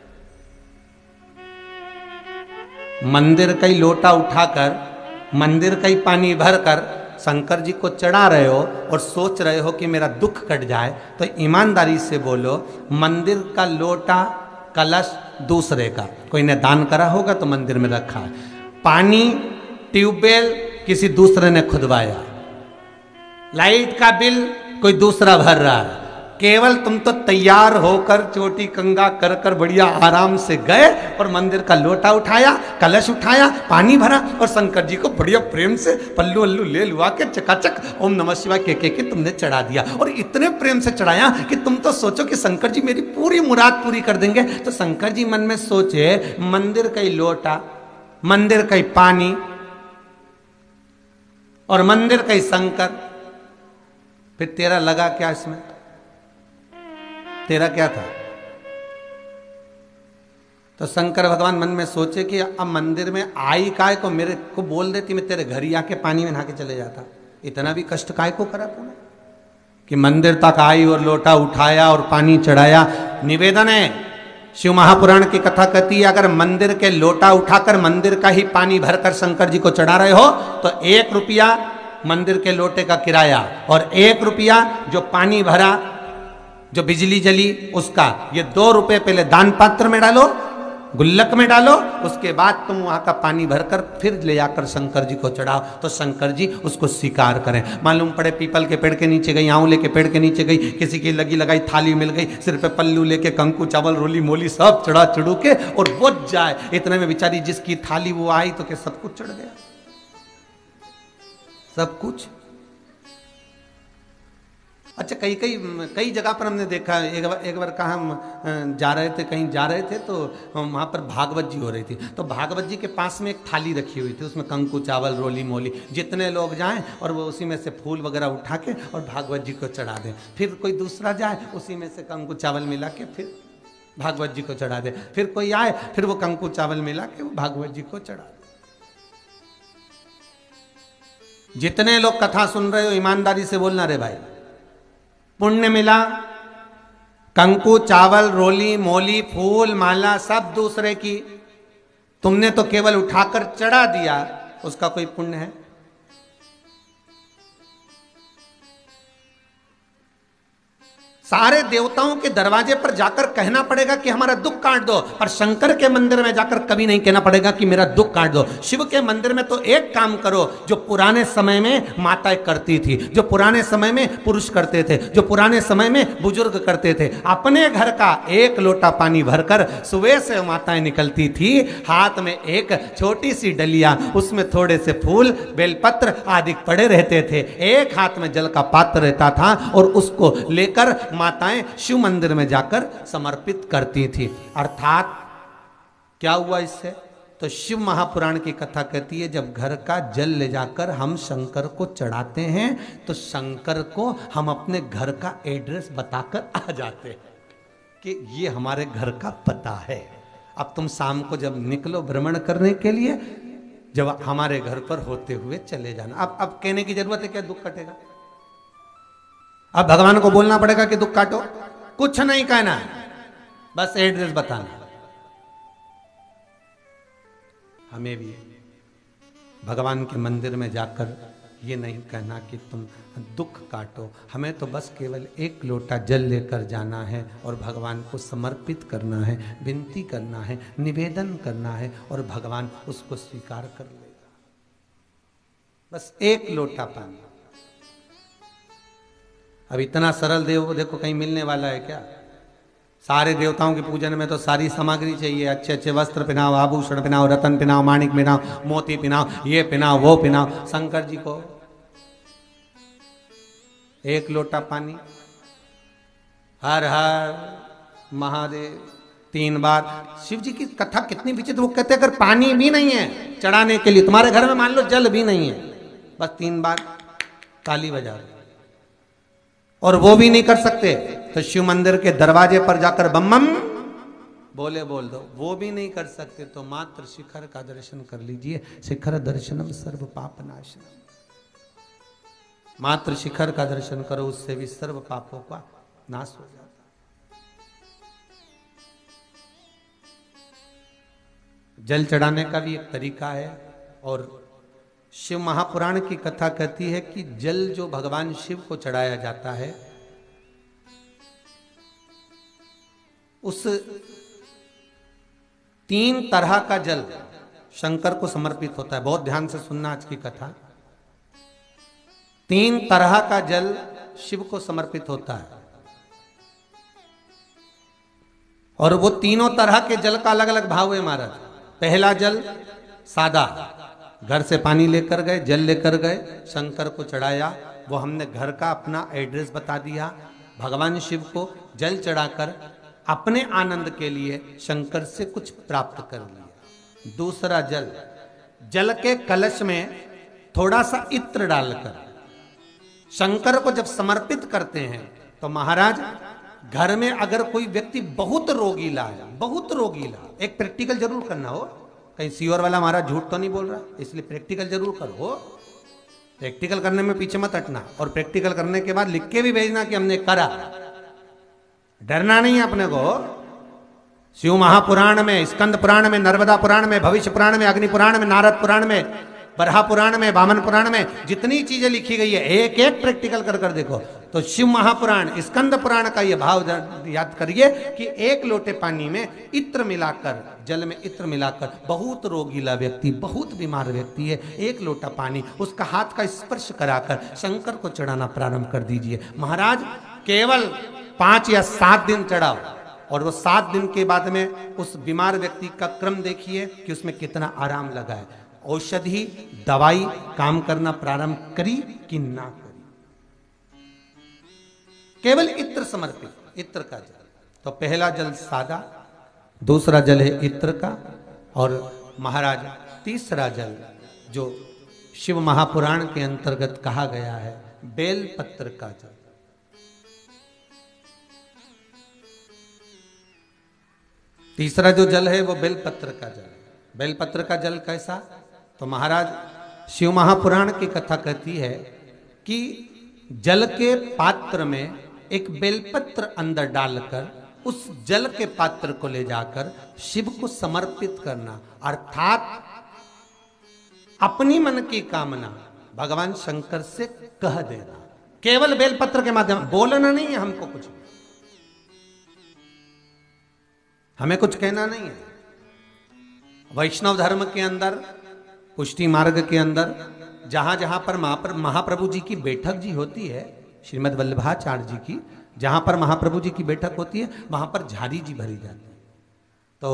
मंदिर का ही लोटा उठाकर, मंदिर का ही पानी भरकर शंकर जी को चढ़ा रहे हो और सोच रहे हो कि मेरा दुख कट जाए, तो ईमानदारी से बोलो मंदिर का लोटा कलश दूसरे का, कोई ने दान करा होगा तो मंदिर में रखा है। पानी ट्यूबवेल किसी दूसरे ने खुदवाया, लाइट का बिल कोई दूसरा भर रहा है, केवल तुम तो तैयार होकर चोटी कंगा कर कर बढ़िया आराम से गए और मंदिर का लोटा उठाया, कलश उठाया, पानी भरा और शंकर जी को बढ़िया प्रेम से पल्लू अल्लू ले लुआ के चकाचक ओम नमः शिवाय के के के तुमने चढ़ा दिया। और इतने प्रेम से चढ़ाया कि तुम तो सोचो कि शंकर जी मेरी पूरी मुराद पूरी कर देंगे। तो शंकर जी मन में सोचे मंदिर का ही लोटा, मंदिर का ही पानी और मंदिर का ही शंकर, फिर तेरा लगा क्या इसमें? तेरा क्या था? तो शंकर भगवान मन में सोचे कि अब मंदिर में आई काय को, मेरे को बोल देती मैं तेरे घर ही आके पानी में नहा के चले जाता। इतना भी कष्ट काय को करा तूने कि मंदिर तक आई और लोटा उठाया और पानी चढ़ाया। निवेदन है, शिव महापुराण की कथा कहती है अगर मंदिर के लोटा उठाकर मंदिर का ही पानी भरकर शंकर जी को चढ़ा रहे हो तो एक रुपया मंदिर के लोटे का किराया और एक रुपया जो पानी भरा, जो बिजली जली उसका, ये दो रुपए पहले दान पात्र में डालो, गुल्लक में डालो, उसके बाद तुम वहां का पानी भरकर फिर ले जाकर शंकर जी को चढ़ाओ तो शंकर जी उसको स्वीकार करें। मालूम पड़े पीपल के पेड़ के नीचे गई, आंवले के पेड़ के नीचे गई, किसी की लगी लगाई थाली मिल गई, सिर पे पल्लू लेके कंकु चावल रोली मोली सब चढ़ा चढ़ू के और बुझ जाए। इतने में बेचारी जिसकी थाली वो आई तो क्या सब कुछ चढ़ गया, सब कुछ। अच्छा, कई कई कई जगह पर हमने देखा, एक बार एक बार कहा हम जा रहे थे, कहीं जा रहे थे तो वहाँ पर भागवत जी हो रही थी, तो भागवत जी के पास में एक थाली रखी हुई थी, उसमें कंकु चावल रोली मोली, जितने लोग जाएं और वो उसी में से फूल वगैरह उठा के और भागवत जी को चढ़ा दें। फिर कोई दूसरा जाए, उसी में से कंकु चावल मिला के फिर भागवत जी को चढ़ा दे। फिर कोई आए, फिर वो कंकु चावल मिला के वो भागवत जी को चढ़ा दे। जितने लोग कथा सुन रहे हो ईमानदारी से बोलना रे भाई, पुण्य मिला, कंकु चावल रोली मोली फूल माला सब दूसरे की, तुमने तो केवल उठाकर चढ़ा दिया, उसका कोई पुण्य है? सारे देवताओं के दरवाजे पर जाकर कहना पड़ेगा कि हमारा दुख काट दो, पर शंकर के मंदिर में जाकर कभी नहीं कहना पड़ेगा कि मेरा दुख काट दो। शिव के मंदिर में तो एक काम करो जो पुराने समय में माताएं करती थी, जो पुराने समय में पुरुष करते थे, जो पुराने समय में बुजुर्ग करते थे। अपने घर का एक लोटा पानी भरकर सुबह से माताएं निकलती थी, हाथ में एक छोटी सी डलिया, उसमें थोड़े से फूल बेलपत्र आदि पड़े रहते थे, एक हाथ में जल का पात्र रहता था और उसको लेकर माताएं शिव मंदिर में जाकर समर्पित करती थी। अर्थात क्या हुआ इससे? तो शिव महापुराण की कथा कहती है जब घर का जल ले जाकर हम शंकर को चढ़ाते हैं तो शंकर को हम अपने घर का एड्रेस बताकर आ जाते हैं कि ये हमारे घर का पता है। अब तुम शाम को जब निकलो भ्रमण करने के लिए, जब हमारे घर पर होते हुए चले जाना। अब अब कहने की जरूरत है क्या दुख कटेगा? अब भगवान को बोलना पड़ेगा कि दुख काटो, कुछ नहीं कहना है, बस एड्रेस बताना। हमें भी भगवान के मंदिर में जाकर ये नहीं कहना कि तुम दुख काटो, हमें तो बस केवल एक लोटा जल लेकर जाना है और भगवान को समर्पित करना है, विनती करना है, निवेदन करना है और भगवान उसको स्वीकार कर लेगा। बस एक लोटा पानी। अब इतना सरल देव देखो कहीं मिलने वाला है क्या? सारे देवताओं के पूजन में तो सारी सामग्री चाहिए, अच्छे अच्छे वस्त्र पहनाओ, आभूषण पहनाओ, रतन पहनाओ, माणिक पहनाओ, मोती पहनाओ, ये पहनाओ, वो पहनाओ। शंकर जी को एक लोटा पानी, हर हर महादेव तीन बार। शिव जी की कथा कितनी विचित्र, वो कहते अगर पानी भी नहीं है चढ़ाने के लिए, तुम्हारे घर में मान लो जल भी नहीं है, बस तीन बार ताली बजा दो। और वो भी नहीं कर सकते तो शिव मंदिर के दरवाजे पर जाकर बम बम बोले बोल दो, वो भी नहीं कर सकते तो मात्र शिखर का दर्शन कर लीजिए। शिखर दर्शनम सर्व पाप नाशनम, मात्र शिखर का दर्शन करो, उससे भी सर्व पापों का नाश हो जाता। जल चढ़ाने का भी एक तरीका है और शिव महापुराण की कथा कहती है कि जल जो भगवान शिव को चढ़ाया जाता है उस तीन तरह का जल शंकर को समर्पित होता है। बहुत ध्यान से सुनना आज की कथा। तीन तरह का जल शिव को समर्पित होता है और वो तीनों तरह के जल का अलग अलग भाव है महाराज। पहला जल सादा, घर से पानी लेकर गए, जल लेकर गए, शंकर को चढ़ाया, वो हमने घर का अपना एड्रेस बता दिया, भगवान शिव को जल चढ़ाकर अपने आनंद के लिए शंकर से कुछ प्राप्त कर लिया। दूसरा जल, जल के कलश में थोड़ा सा इत्र डालकर शंकर को जब समर्पित करते हैं तो महाराज घर में अगर कोई व्यक्ति बहुत रोगीला है, बहुत रोगीला, एक प्रैक्टिकल जरूर करना हो, कहीं सीवर वाला महाराज झूठ तो नहीं बोल रहा, इसलिए प्रैक्टिकल जरूर करो। प्रैक्टिकल करने में पीछे मत हटना और प्रैक्टिकल करने के बाद लिख के भी भेजना कि हमने करा। डरना नहीं है अपने को। शिव महापुराण में, स्कंद पुराण में, नर्मदा पुराण में, भविष्य पुराण में, अग्नि पुराण में, नारद पुराण में, बरहा पुराण में, वामन पुराण में जितनी चीजें लिखी गई है एक एक प्रैक्टिकल कर कर देखो। तो शिव महापुराण, स्कंद पुराण का ये भाव याद करिए कि एक लोटे पानी में इत्र मिलाकर, जल में इत्र मिलाकर, बहुत रोगीला व्यक्ति, बहुत बीमार व्यक्ति है, एक लोटा पानी उसका हाथ का स्पर्श कराकर शंकर को चढ़ाना प्रारंभ कर दीजिए। महाराज केवल पांच या सात दिन चढ़ाओ और वो सात दिन के बाद में उस बीमार व्यक्ति का क्रम देखिए कि उसमें कितना आराम लगा है। औषधि दवाई काम करना प्रारंभ करी कि ना करी। केवल इत्र समर्पित, इत्र का जल। तो पहला जल सादा, दूसरा जल है इत्र का और महाराज तीसरा जल जो शिव महापुराण के अंतर्गत कहा गया है बेल पत्र का जल। तीसरा जो जल है वो बेलपत्र का जल। बेलपत्र का जल कैसा? तो महाराज शिव महापुराण की कथा कहती है कि जल के पात्र में एक बेलपत्र अंदर डालकर उस जल के पात्र को ले जाकर शिव को समर्पित करना, अर्थात अपनी मन की कामना भगवान शंकर से कह देना। केवल बेलपत्र के माध्यम, बोलना नहीं है हमको, कुछ हमें कुछ कहना नहीं है। वैष्णव धर्म के अंदर, पुष्टि मार्ग के अंदर जहां जहां पर महाप्रभु जी की बैठक जी होती है, श्रीमद् वल्लभाचार्य जी की, जहां पर महाप्रभु जी की बैठक होती है वहां पर झारी जी भरी जाती है। तो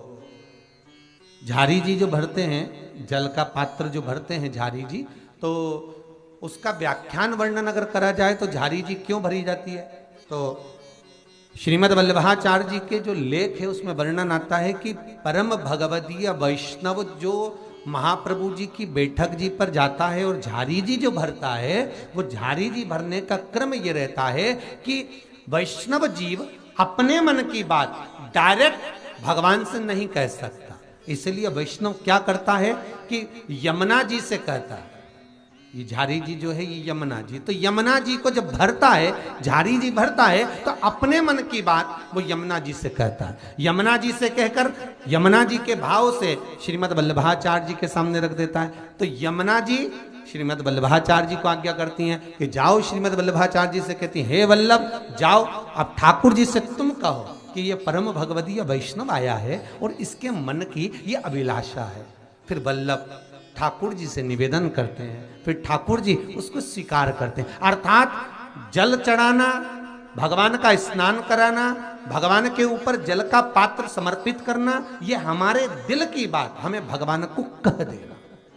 झारी जी जो भरते हैं, जल का पात्र जो भरते हैं झारी जी, तो उसका व्याख्यान वर्णन अगर करा जाए तो झारी जी क्यों भरी जाती है, तो श्रीमद् वल्लभाचार्य जी के जो लेख है उसमें वर्णन आता है कि परम भगवदीय वैष्णव जो महाप्रभु जी की बैठक जी पर जाता है और झारी जी जो भरता है, वो झारी जी भरने का क्रम ये रहता है कि वैष्णव जीव अपने मन की बात डायरेक्ट भगवान से नहीं कह सकता, इसलिए वैष्णव क्या करता है कि यमुना जी से कहता है। ये झारी जी जो है ये यमुना जी, तो यमुना जी को जब भरता है, झारी जी भरता है, तो अपने मन की बात वो यमुना जी से कहता है। यमुना जी से कहकर यमुना जी के भाव से श्रीमद् वल्लभाचार्य जी के सामने रख देता है। तो यमुना जी श्रीमद् वल्लभाचार्य जी को आज्ञा करती हैं कि जाओ, श्रीमद् वल्लभाचार्य जी से कहती हैं, हे वल्लभ जाओ, अब ठाकुर जी से तुम कहो कि ये परम भगवदीय वैष्णव आया है और इसके मन की ये अभिलाषा है। फिर वल्लभ ठाकुर जी से निवेदन करते हैं, फिर ठाकुर जी उसको स्वीकार करते हैं। अर्थात जल चढ़ाना, भगवान का स्नान कराना, भगवान के ऊपर जल का पात्र समर्पित करना, ये हमारे दिल की बात हमें भगवान को कह देना,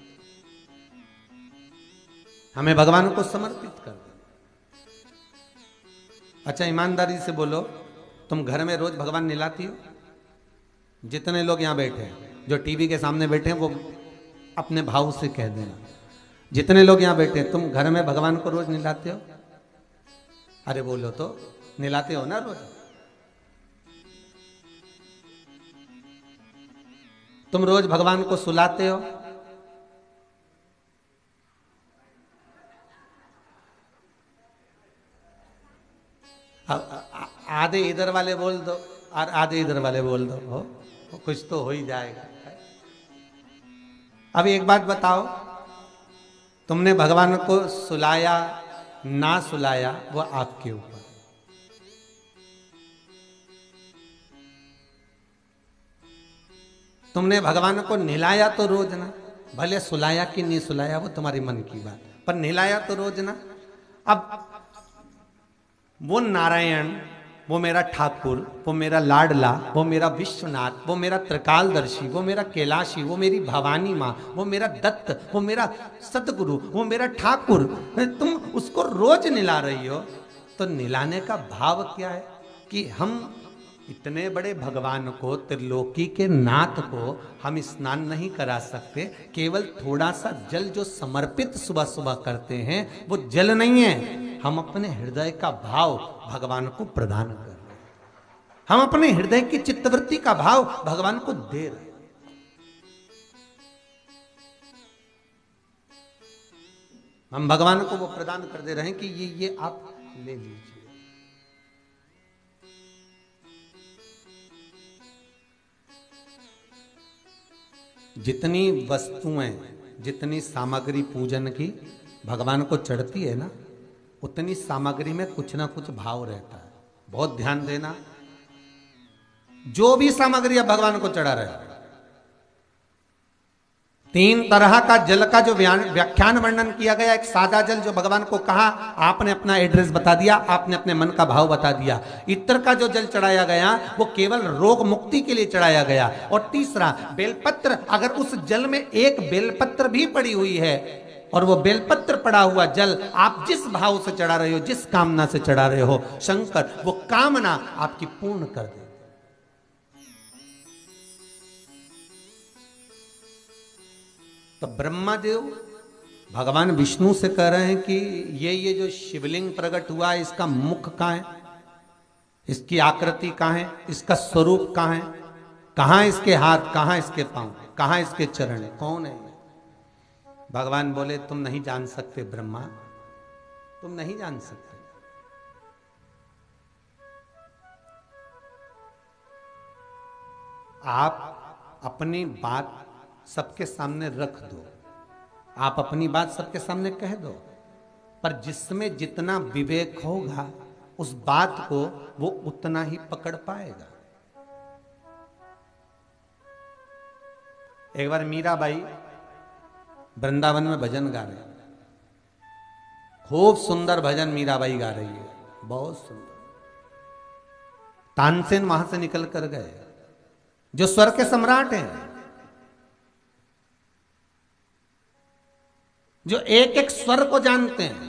हमें भगवान को समर्पित कर देना। अच्छा ईमानदारी से बोलो, तुम घर में रोज भगवान नहलाती हो? जितने लोग यहां बैठे हैं, जो टीवी के सामने बैठे हैं, वो अपने भाव से कह देना। जितने लोग यहां बैठे हैं, तुम घर में भगवान को रोज नहलाते हो? अरे बोलो तो, नहलाते हो ना रोज? तुम रोज भगवान को सुलाते हो? आधे इधर वाले बोल दो और आधे इधर वाले बोल दो, हो कुछ तो हो ही जाएगा। अब एक बात बताओ, तुमने भगवान को सुलाया ना सुलाया वो आपके ऊपर। तुमने भगवान को नहलाया तो रोज ना, भले सुलाया कि नहीं सुलाया वो तुम्हारी मन की बात, पर नहलाया तो रोज ना। अब वो नारायण, वो मेरा ठाकुर, वो मेरा लाडला, वो मेरा विश्वनाथ, वो मेरा त्रिकालदर्शी, वो मेरा कैलाशी, वो मेरी भवानी माँ, वो मेरा दत्त, वो मेरा सतगुरु, वो मेरा ठाकुर, तुम उसको रोज निला रही हो, तो निलाने का भाव क्या है? कि हम इतने बड़े भगवान को, त्रिलोकी के नाथ को हम स्नान नहीं करा सकते? केवल थोड़ा सा जल जो समर्पित सुबह सुबह करते हैं वो जल नहीं है, हम अपने हृदय का भाव भगवान को प्रदान कर रहे हैं, हम अपने हृदय की चित्तवृत्ति का भाव भगवान को दे रहे हैं। हम भगवान को वो प्रदान कर दे रहे हैं कि ये ये आप ले लीजिए। जितनी वस्तुएं, जितनी सामग्री पूजन की भगवान को चढ़ती है ना, उतनी सामग्री में कुछ ना कुछ भाव रहता है। बहुत ध्यान देना, जो भी सामग्री आप भगवान को चढ़ा रहे, तीन तरह का जल का जो व्याख्यान वर्णन किया गया, एक सादा जल जो भगवान को कहा, आपने अपना एड्रेस बता दिया, आपने अपने मन का भाव बता दिया। इत्र का जो जल चढ़ाया गया वो केवल रोग मुक्ति के लिए चढ़ाया गया। और तीसरा बेलपत्र, अगर उस जल में एक बेलपत्र भी पड़ी हुई है और वो बेलपत्र पड़ा हुआ जल आप जिस भाव से चढ़ा रहे हो, जिस कामना से चढ़ा रहे हो, शंकर वो कामना आपकी पूर्ण कर दे। तो ब्रह्मा देव भगवान विष्णु से कह रहे हैं कि ये ये जो शिवलिंग प्रकट हुआ है, इसका मुख कहाँ है, इसकी आकृति कहाँ है, इसका स्वरूप कहाँ है, कहाँ इसके हाथ, कहाँ इसके पांव, कहाँ इसके चरण, कौन है? भगवान बोले तुम नहीं जान सकते ब्रह्मा, तुम नहीं जान सकते। आप अपनी बात सबके सामने रख दो, आप अपनी बात सबके सामने कह दो, पर जिसमें जितना विवेक होगा उस बात को वो उतना ही पकड़ पाएगा। एक बार मीराबाई वृंदावन में भजन गा रहे हैं, खूब सुंदर भजन मीराबाई गा रही है, बहुत सुंदर। तानसेन वहां से निकल कर गए, जो स्वर के सम्राट हैं, जो एक एक स्वर को जानते हैं,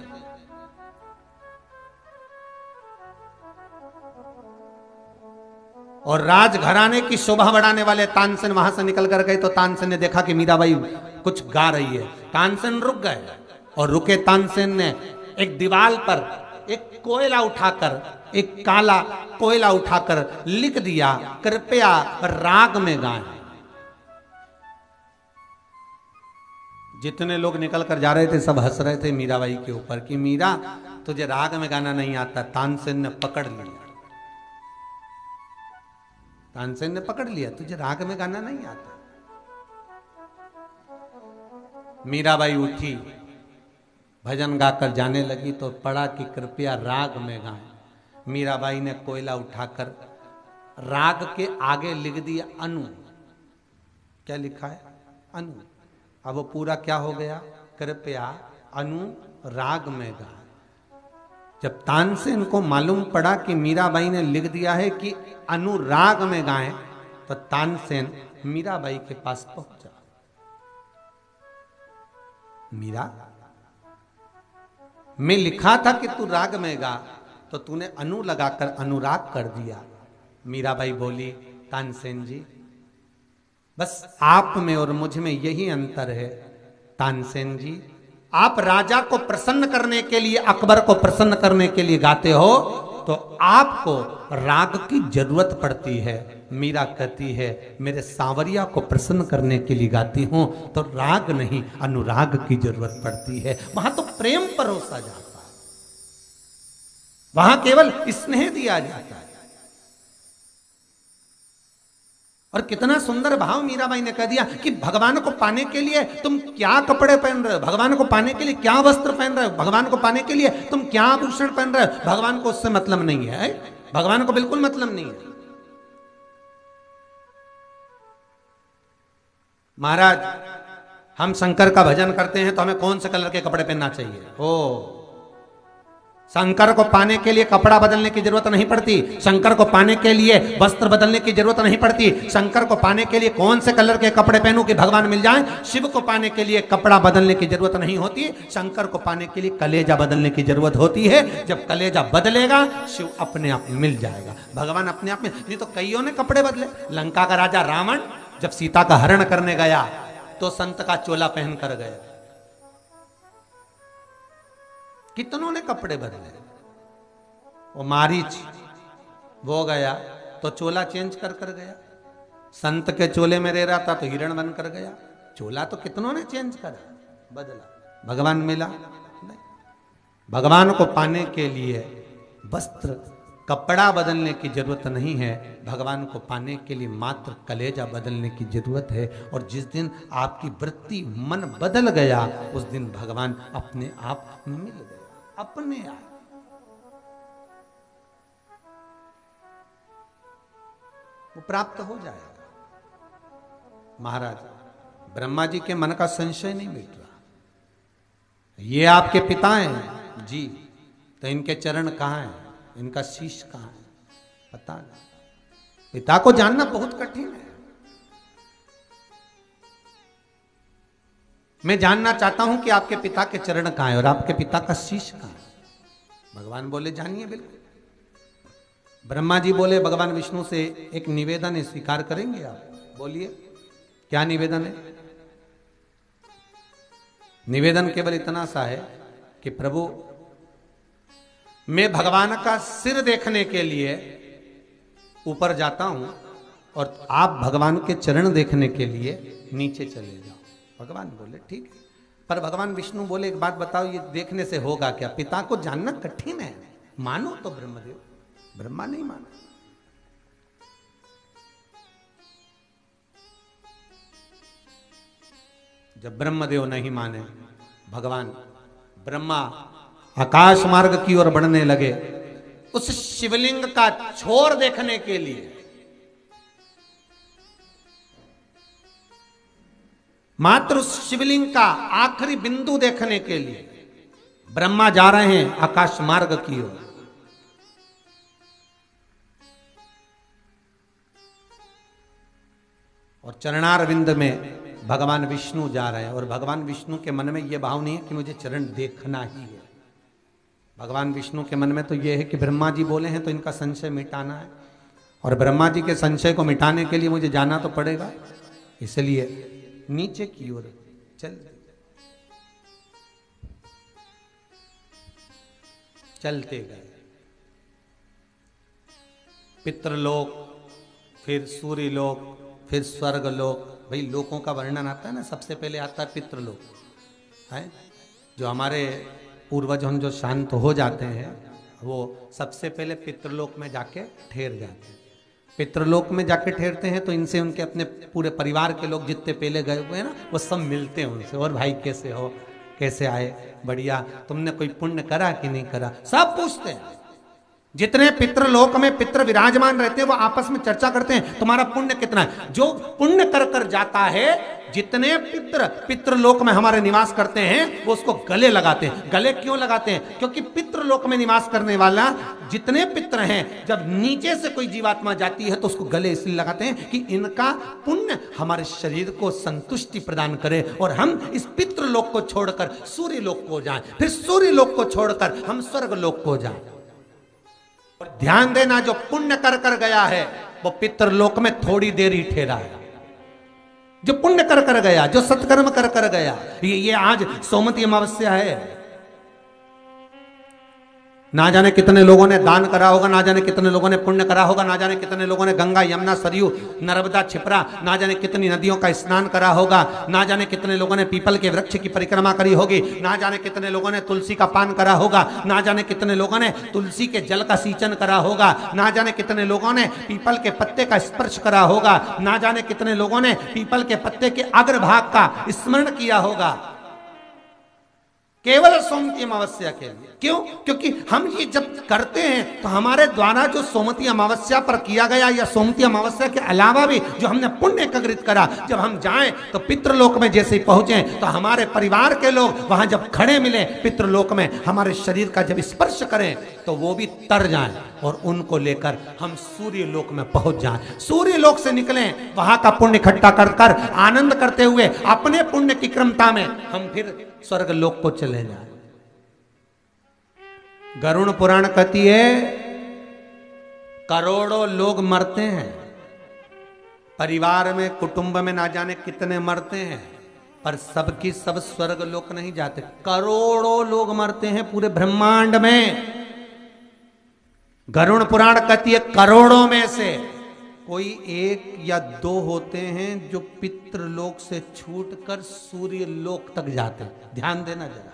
और राजघराने की शोभा बढ़ाने वाले तानसेन वहां से निकल कर गए। तो तानसेन ने देखा कि मीराबाई कुछ गा रही है, तानसेन रुक गए, और रुके तानसेन ने एक दीवार पर एक कोयला उठाकर, एक काला कोयला उठाकर लिख दिया, कृपया राग में गाएं। जितने लोग निकल कर जा रहे थे सब हंस रहे थे मीराबाई के ऊपर कि मीरा तुझे राग में गाना नहीं आता। तानसेन ने पकड़ लिया, तानसेन ने पकड़ लिया, तुझे राग में गाना नहीं आता। मीराबाई उठी, भजन गाकर जाने लगी तो पड़ा कि कृपया राग में गाएं। मीराबाई ने कोयला उठाकर राग के आगे लिख दिया अनु। क्या लिखा है? अनु। अब वो पूरा क्या हो गया? कृपया अनु राग में गा। जब तानसेन को मालूम पड़ा कि मीराबाई ने लिख दिया है कि अनुराग में गाएं, तो तानसेन मीराबाई के पास पहुंचा। मीरा, मैं लिखा था कि तू राग में गा, तो तूने अनु लगाकर अनुराग कर दिया। मीराबाई बोली, तानसेन जी बस आप में और मुझ में यही अंतर है। तानसेन जी, आप राजा को प्रसन्न करने के लिए, अकबर को प्रसन्न करने के लिए गाते हो, तो आपको राग की जरूरत पड़ती है। मीरा कहती है मेरे सांवरिया को प्रसन्न करने के लिए गाती हूं, तो राग नहीं अनुराग की जरूरत पड़ती है। वहां तो प्रेम परोसा जाता है, वहां केवल स्नेह दिया जाता है। और कितना सुंदर भाव मीराबाई ने कह दिया कि भगवान को पाने के लिए तुम क्या कपड़े पहन रहे हो, भगवान को पाने के लिए क्या वस्त्र पहन रहे हो, भगवान को पाने के लिए तुम क्या आभूषण पहन रहे हो, भगवान को उससे मतलब नहीं है। भगवान को बिल्कुल मतलब नहीं है। महाराज, हम शंकर का भजन करते हैं तो हमें कौन से कलर के कपड़े पहनना चाहिए? ओ, शंकर को पाने के लिए कपड़ा बदलने की जरूरत नहीं पड़ती, शंकर को पाने के लिए वस्त्र बदलने की जरूरत नहीं पड़ती, शंकर को पाने के लिए कौन से कलर के कपड़े पहनूं कि भगवान मिल जाए। शिव को पाने के लिए कपड़ा बदलने की जरूरत नहीं होती, शंकर को पाने के लिए कलेजा बदलने की जरूरत होती है। जब कलेजा बदलेगा शिव अपने आप मिल जाएगा, भगवान अपने आप में। नहीं तो कईयों ने कपड़े बदले। लंका का राजा रावण जब सीता का हरण करने गया तो संत का चोला पहन कर गया। कितनों ने कपड़े बदले। वो मारीच वो गया तो चोला चेंज कर कर गया, संत के चोले में रह रहा था तो हिरण बन कर गया। चोला तो कितनों ने चेंज करा, बदला। भगवान मिला नहीं। भगवान को पाने के लिए वस्त्र कपड़ा बदलने की जरूरत नहीं है, भगवान को पाने के लिए मात्र कलेजा बदलने की जरूरत है। और जिस दिन आपकी वृत्ति मन बदल गया उस दिन भगवान अपने आप मिल गया, अपने आप। वो प्राप्त हो जाएगा। महाराज, ब्रह्मा जी के मन का संशय नहीं मिट रहा। ये आपके पिता हैं जी, तो इनके चरण कहाँ हैं, इनका शीश कहाँ है, पता नहीं। पिता को जानना बहुत कठिन है। मैं जानना चाहता हूं कि आपके पिता के चरण कहाँ हैं और आपके पिता का शीश कहाँ है। भगवान बोले जानिए बिल्कुल। ब्रह्मा जी बोले भगवान विष्णु से एक निवेदन है, स्वीकार करेंगे आप? बोलिए, क्या निवेदन है? निवेदन केवल इतना सा है कि प्रभु, मैं भगवान का सिर देखने के लिए ऊपर जाता हूं और आप भगवान के चरण देखने के लिए नीचे चले जाओ। भगवान बोले ठीक है। पर भगवान विष्णु बोले एक बात बताओ, ये देखने से होगा क्या? पिता को जानना कठिन है, मानो तो ब्रह्मदेव। ब्रह्मा नहीं माना। जब ब्रह्मदेव नहीं माने, भगवान ब्रह्मा आकाश मार्ग की ओर बढ़ने लगे उस शिवलिंग का छोर देखने के लिए। मात्र उस शिवलिंग का आखिरी बिंदु देखने के लिए ब्रह्मा जा रहे हैं आकाश मार्ग की ओर। और चरणार विंद में भगवान विष्णु जा रहे हैं और भगवान विष्णु के मन में यह भाव नहीं है कि मुझे चरण देखना ही है। भगवान विष्णु के मन में तो यह है कि ब्रह्मा जी बोले हैं तो इनका संशय मिटाना है, और ब्रह्मा जी के संशय को मिटाने के लिए मुझे जाना तो पड़ेगा। इसलिए नीचे की ओर चल चलते गए। पितृलोक, फिर सूर्य लोक, फिर स्वर्ग लोक। भाई लोकों का वर्णन आता है ना, सबसे पहले आता है पितृलोक। है। जो हमारे पूर्वज हम जो शांत हो जाते हैं वो सबसे पहले पितृलोक में जाके ठहर जाते हैं। पितृलोक में जाके ठहरते हैं तो इनसे उनके अपने पूरे परिवार के लोग जितने पहले गए हुए हैं ना वो सब मिलते हैं उनसे, और भाई कैसे हो, कैसे आए, बढ़िया, तुमने कोई पुण्य करा कि नहीं करा, सब पूछते हैं। जितने पितृलोक में पितृ विराजमान रहते हैं वो आपस में चर्चा करते हैं तुम्हारा पुण्य कितना है। जो पुण्य कर कर जाता है, जितने पितृ पितृलोक में हमारे निवास करते हैं वो उसको गले लगाते हैं। गले क्यों लगाते हैं? क्योंकि पितृलोक में निवास करने वाला जितने पितृ हैं, जब नीचे से कोई जीवात्मा जाती है तो उसको गले इसलिए लगाते हैं कि इनका पुण्य हमारे शरीर को संतुष्टि प्रदान करे और हम इस पितृलोक को छोड़कर सूर्य लोक को जाएं, फिर सूर्य लोक को छोड़कर हम स्वर्ग लोक को जाएं। ध्यान देना, जो पुण्य कर कर गया है वो पितृलोक में थोड़ी देर ही ठहरा है। जो पुण्य कर कर गया, जो सत्कर्म कर कर गया, ये ये आज सोमवती अमावस्या है, ना जाने कितने लोगों ने दान करा होगा, ना जाने कितने लोगों ने पुण्य करा होगा, ना जाने कितने लोगों ने गंगा यमुना सरयू नर्मदा छिपरा ना जाने कितनी नदियों का स्नान करा होगा, ना जाने कितने लोगों ने पीपल के वृक्ष की परिक्रमा करी होगी, ना जाने कितने लोगों ने तुलसी का पान करा होगा, ना जाने कितने लोगों ने तुलसी के जल का सींचन करा होगा, ना जाने कितने लोगों ने पीपल के पत्ते का स्पर्श करा होगा, ना जाने कितने लोगों ने पीपल के पत्ते के अग्रभाग का स्मरण किया होगा, केवल सोमवती अमावस्या के लिए। क्यों? क्योंकि हम ये जब करते हैं तो हमारे द्वारा जो सोमवती अमावस्या पर किया गया या सोमवती अमावस्या के अलावा भी जो हमने पुण्य एकत्रित करा, जब हम जाएं तो पितृलोक में जैसे ही पहुंचे तो हमारे परिवार के लोग वहां जब खड़े मिले पितृलोक में, हमारे शरीर का जब स्पर्श करें तो वो भी तर जाएं और उनको लेकर हम सूर्य लोक में पहुंच जाएं। सूर्य लोक से निकलें, वहां का पुण्य इकट्ठा कर कर आनंद करते हुए अपने पुण्य की क्रमता में हम फिर स्वर्ग लोक को चले जाएं। गरुड़ पुराण कहती है करोड़ों लोग मरते हैं परिवार में, कुटुंब में, ना जाने कितने मरते हैं, पर सबकी सब स्वर्ग लोक नहीं जाते। करोड़ों लोग मरते हैं पूरे ब्रह्मांड में। गरुड़ पुराण कहती है करोड़ों में से कोई एक या दो होते हैं जो पितृलोक से छूटकर सूर्य लोक तक जाते हैं। ध्यान देना जरा,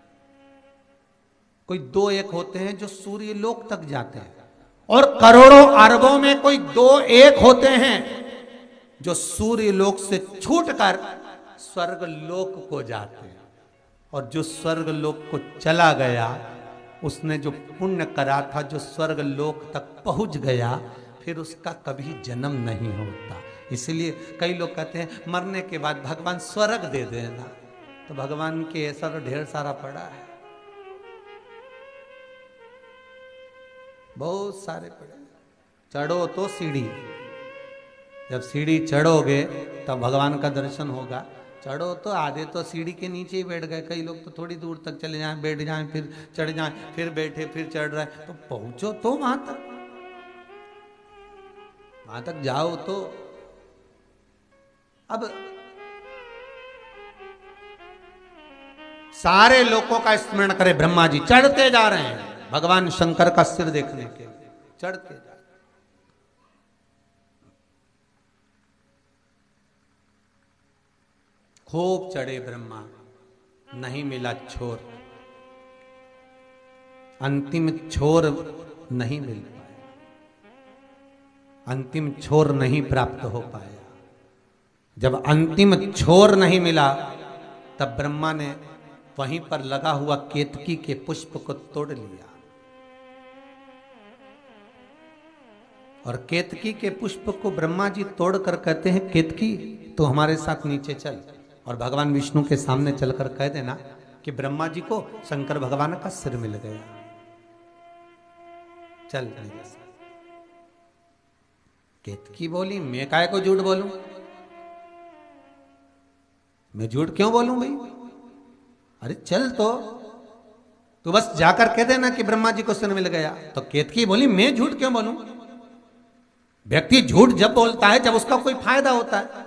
कोई दो एक होते हैं जो सूर्य लोक तक जाते हैं, और करोड़ों अरबों में कोई दो एक होते हैं जो सूर्य लोक से छूटकर स्वर्ग लोक को जाते हैं। और जो स्वर्ग लोक को चला गया उसने जो पुण्य करा था, जो स्वर्ग लोक तक पहुंच गया, फिर उसका कभी जन्म नहीं होता। इसलिए कई लोग कहते हैं मरने के बाद भगवान स्वर्ग दे देना, तो भगवान के ऐसा तो ढेर सारा पड़ा है, बहुत सारे पड़े। चढ़ो तो सीढ़ी, जब सीढ़ी चढ़ोगे तब भगवान का दर्शन होगा। चढ़ो तो आधे तो सीढ़ी के नीचे ही बैठ गए, कई लोग तो थोड़ी दूर तक चले जाएं, बैठ जाएं, फिर चढ़ जाएं, फिर बैठे, फिर चढ़ रहे, तो पहुंचो तो वहां तक, वहां तक जाओ तो। अब सारे लोगों का स्मरण करें, ब्रह्मा जी चढ़ते जा रहे हैं भगवान शंकर का सिर देखने के लिए, चढ़ते जा। खूब चढ़े ब्रह्मा, नहीं मिला छोर, अंतिम छोर नहीं मिल पाया, अंतिम छोर नहीं प्राप्त हो पाया। जब अंतिम छोर नहीं मिला तब ब्रह्मा ने वहीं पर लगा हुआ केतकी के पुष्प को तोड़ लिया, और केतकी के पुष्प को ब्रह्मा जी तोड़कर कहते हैं केतकी तो हमारे साथ नीचे चल, और भगवान विष्णु के सामने चलकर कह देना कि ब्रह्मा जी को शंकर भगवान का सिर मिल गया, चल मेरे साथ। केतकी बोली मैं काहे को झूठ बोलूं, मैं झूठ क्यों बोलूं भाई, अरे चल तो तू बस जाकर कह देना कि ब्रह्मा जी को सिर मिल गया। तो केतकी बोली मैं झूठ क्यों बोलूं, व्यक्ति झूठ जब बोलता है जब उसका कोई फायदा होता है,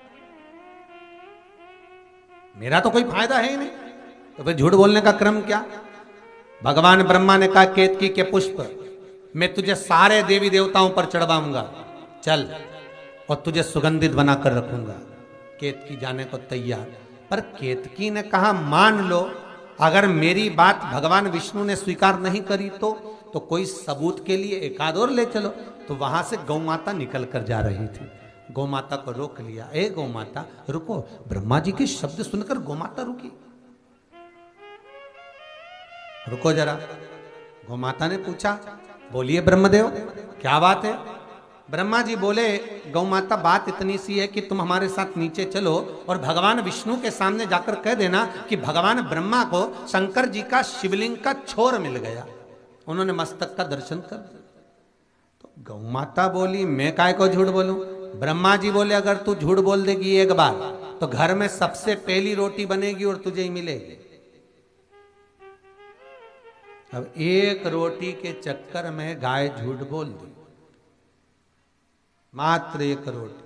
मेरा तो कोई फायदा है ही नहीं, तो फिर झूठ बोलने का क्रम क्या। भगवान ब्रह्मा ने कहा केतकी के पुष्प मैं तुझे सारे देवी देवताओं पर चढ़वाऊंगा, चल, और तुझे सुगंधित बनाकर रखूंगा। केतकी जाने को तैयार, पर केतकी ने कहा मान लो अगर मेरी बात भगवान विष्णु ने स्वीकार नहीं करी तो तो कोई सबूत के लिए एकाद और ले चलो। तो वहां से गौ माता निकल कर जा रही थी। गौ माता को रोक लिया। ए गौ माता रुको। ब्रह्मा जी के शब्द सुनकर गौ माता रुकी। रुको जरा। गौ माता ने पूछा बोलिए ब्रह्मदेव क्या बात है। ब्रह्मा जी बोले गौ माता बात इतनी सी है कि तुम हमारे साथ नीचे चलो और भगवान विष्णु के सामने जाकर कह देना कि भगवान ब्रह्मा को शंकर जी का शिवलिंग का छोर मिल गया, उन्होंने मस्तक का दर्शन कर दिया। तो गौ माता बोली मैं काय को झूठ बोलूं। ब्रह्मा जी बोले अगर तू झूठ बोल देगी एक बार तो घर में सबसे पहली रोटी बनेगी और तुझे ही मिलेगी। अब एक रोटी के चक्कर में गाय झूठ बोल दी, मात्र एक रोटी।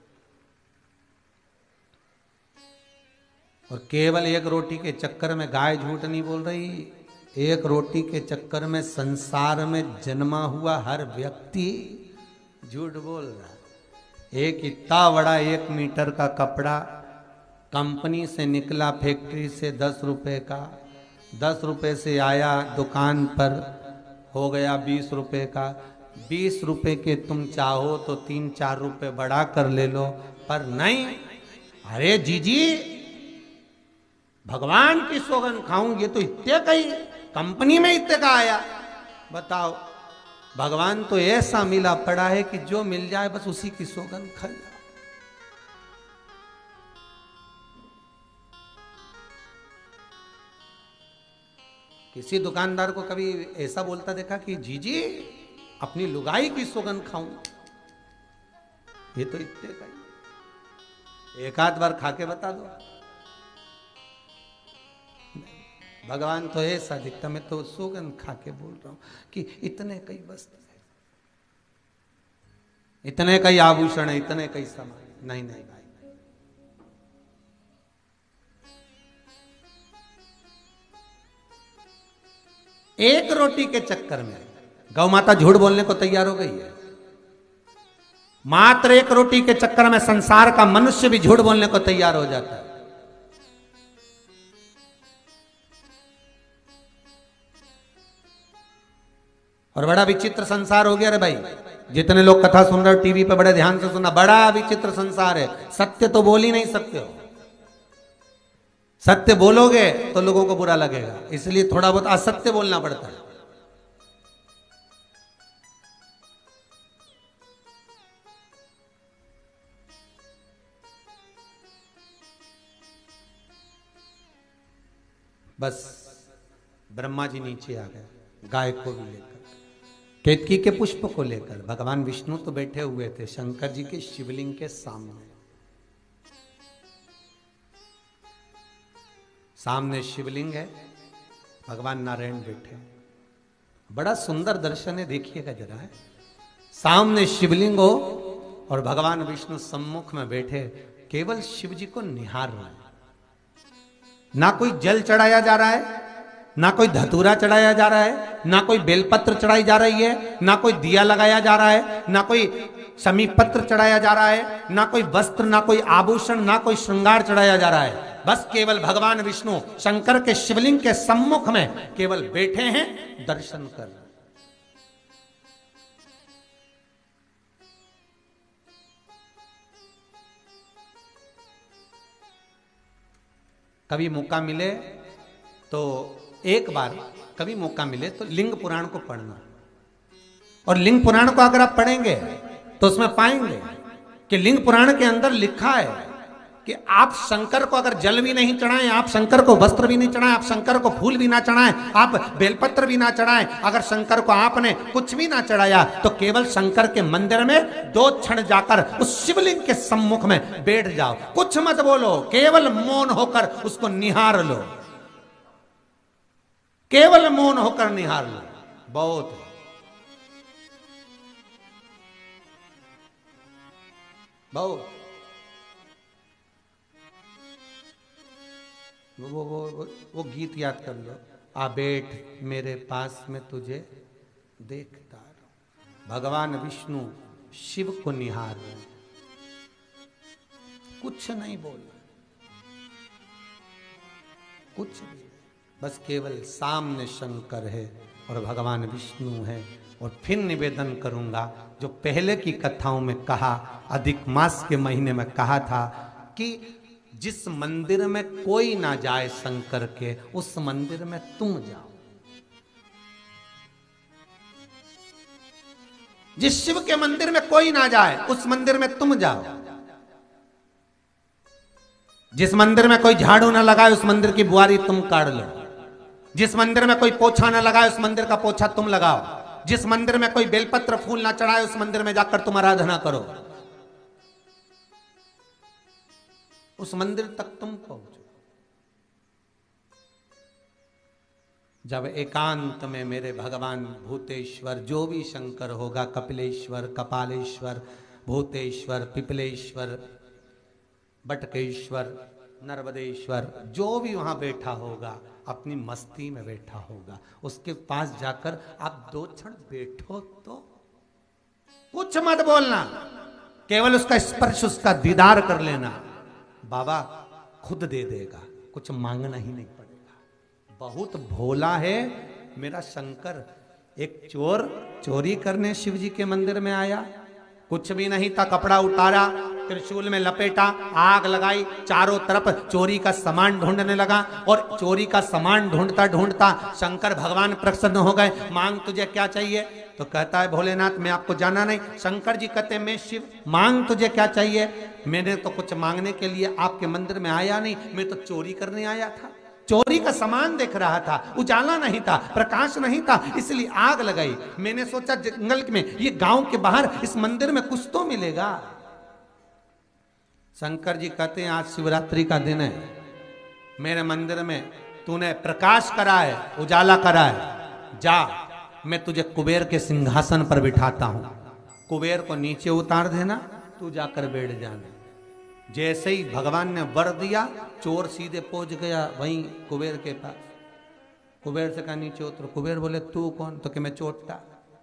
और केवल एक रोटी के चक्कर में गाय झूठ नहीं बोल रही, एक रोटी के चक्कर में संसार में जन्मा हुआ हर व्यक्ति झूठ बोल रहा है। एक इतना बड़ा एक मीटर का कपड़ा कंपनी से निकला फैक्ट्री से दस रुपए का, दस रुपए से आया दुकान पर हो गया बीस रुपए का। बीस रुपए के तुम चाहो तो तीन चार रुपए बढ़ा कर ले लो, पर नहीं। अरे जीजी भगवान की सौगन खाऊं, ये तो इतने का ही कंपनी में इतने का आया। बताओ भगवान तो ऐसा मिला पड़ा है कि जो मिल जाए बस उसी की सौगन खा जाओ। किसी दुकानदार को कभी ऐसा बोलता देखा कि जीजी अपनी लुगाई की सौगन खाऊं, ये तो इतने का ही। एक आध बार खा के बता दो। भगवान तो ऐसा दिखता, मैं तो सौगन खा के बोल रहा हूं कि इतने कई वस्त्र है, इतने कई आभूषण है, इतने कई सामान। नहीं नहीं भाई, एक रोटी के चक्कर में गौ माता झूठ बोलने को तैयार हो गई है। मात्र एक रोटी के चक्कर में संसार का मनुष्य भी झूठ बोलने को तैयार हो जाता है। और बड़ा विचित्र संसार हो गया रे भाई। जितने लोग कथा सुन रहे हो टीवी पे बड़े ध्यान से सुनना, बड़ा विचित्र संसार है। सत्य तो बोल ही नहीं सकते हो, सत्य बोलोगे तो लोगों को बुरा लगेगा, इसलिए थोड़ा बहुत असत्य बोलना पड़ता है। बस ब्रह्मा जी नीचे आ गए, गाय को भी लेकर, केतकी के पुष्प को लेकर। भगवान विष्णु तो बैठे हुए थे शंकर जी के शिवलिंग के सामने। सामने शिवलिंग है, भगवान नारायण बैठे। बड़ा सुंदर दर्शन है, देखिएगा जरा है। सामने शिवलिंग हो और भगवान विष्णु सम्मुख में बैठे, केवल शिव जी को निहार रहे हैं। ना कोई जल चढ़ाया जा रहा है, ना कोई धतूरा चढ़ाया जा रहा है, ना कोई बेलपत्र चढ़ाई जा रही है, ना कोई दिया लगाया जा रहा है, ना कोई समीपत्र चढ़ाया जा रहा है, ना कोई वस्त्र, ना कोई आभूषण, ना कोई श्रृंगार चढ़ाया जा रहा है। बस केवल भगवान विष्णु शंकर के शिवलिंग के सम्मुख में केवल बैठे हैं, दर्शन कर रहे हैं। कभी मौका मिले तो एक बार कभी मौका मिले तो लिंग पुराण को पढ़ना। और लिंग पुराण को अगर आप पढ़ेंगे तो उसमें पाएंगे कि लिंग पुराण के अंदर लिखा है कि आप शंकर को अगर जल भी नहीं चढ़ाएं, आप शंकर को वस्त्र भी नहीं चढ़ाएं, आप शंकर को फूल भी ना चढ़ाएं, आप बेलपत्र भी ना चढ़ाएं, अगर शंकर को आपने कुछ भी ना चढ़ाया तो केवल शंकर के मंदिर में दो क्षण जाकर उस शिवलिंग के सम्मुख में बैठ जाओ। कुछ मत बोलो, केवल मौन होकर उसको निहार लो, केवल मौन होकर निहार लो। बहुत बहुत वो वो वो वो गीत याद कर लो, आ बैठ मेरे पास में तुझे देखता रहो। भगवान विष्णु शिव को निहार रहे, कुछ नहीं बोल, कुछ भी, बस केवल सामने शंकर है और भगवान विष्णु है। और फिर निवेदन करूंगा, जो पहले की कथाओं में कहा, अधिक मास के महीने में कहा था कि जिस मंदिर में कोई ना जाए शंकर के, उस मंदिर में तुम जाओ। जिस शिव के मंदिर में कोई ना जाए, उस मंदिर में तुम जाओ। जिस मंदिर में कोई झाड़ू ना लगाए, उस मंदिर की बुआरी तुम काट लो। जिस मंदिर में कोई पोछा ना लगाए, उस मंदिर का पोछा तुम लगाओ। जिस मंदिर में कोई बेलपत्र फूल ना चढ़ाए, उस मंदिर में जाकर तुम आराधना करो। उस मंदिर तक तुम पहुंचो। जब एकांत में मेरे भगवान भूतेश्वर, जो भी शंकर होगा, कपिलेश्वर, कपालेश्वर, भूतेश्वर, पिपलेश्वर, बटकेश्वर, नर्मदेश्वर, जो भी वहां बैठा होगा, अपनी मस्ती में बैठा होगा, उसके पास जाकर आप दो क्षण बैठो तो कुछ मत बोलना, केवल उसका स्पर्श, उसका दीदार कर लेना। बाबा खुद दे देगा, कुछ मांगना ही नहीं पड़ेगा। बहुत भोला है मेरा शंकर। एक चोर चोरी करने शिव जी के मंदिर में आया, कुछ भी नहीं था, कपड़ा उतारा, त्रिशूल में लपेटा, आग लगाई, चारों तरफ चोरी का सामान ढूंढने लगा। और चोरी का सामान ढूंढता ढूंढता शंकर भगवान प्रसन्न हो गए। मांग तुझे क्या चाहिए? तो कहता है भोलेनाथ मैं आपको जाना नहीं। शंकर जी कहते मैं शिव। मांग तुझे क्या चाहिए? मैंने तो कुछ मांगने के लिए आपके मंदिर में आया नहीं, मैं तो चोरी करने आया था। चोरी का सामान देख रहा था, उजाला नहीं था, प्रकाश नहीं था, इसलिए आग लगाई। मैंने सोचा जंगल में, ये गांव के बाहर इस मंदिर में कुछ तो मिलेगा। शंकर जी कहते हैं आज शिवरात्रि का दिन है, मेरे मंदिर में तूने प्रकाश करा है, उजाला करा है, जा मैं तुझे कुबेर के सिंहासन पर बिठाता हूं। कुबेर को नीचे उतार देना, तू जाकर बैठ जाना। जैसे ही भगवान ने वर दिया, चोर सीधे पहुंच गया वहीं कुबेर के पास। कुबेर से कहा नीचे उतर। कुबेर बोले तू कौन? तो कि मैं चोट्टा।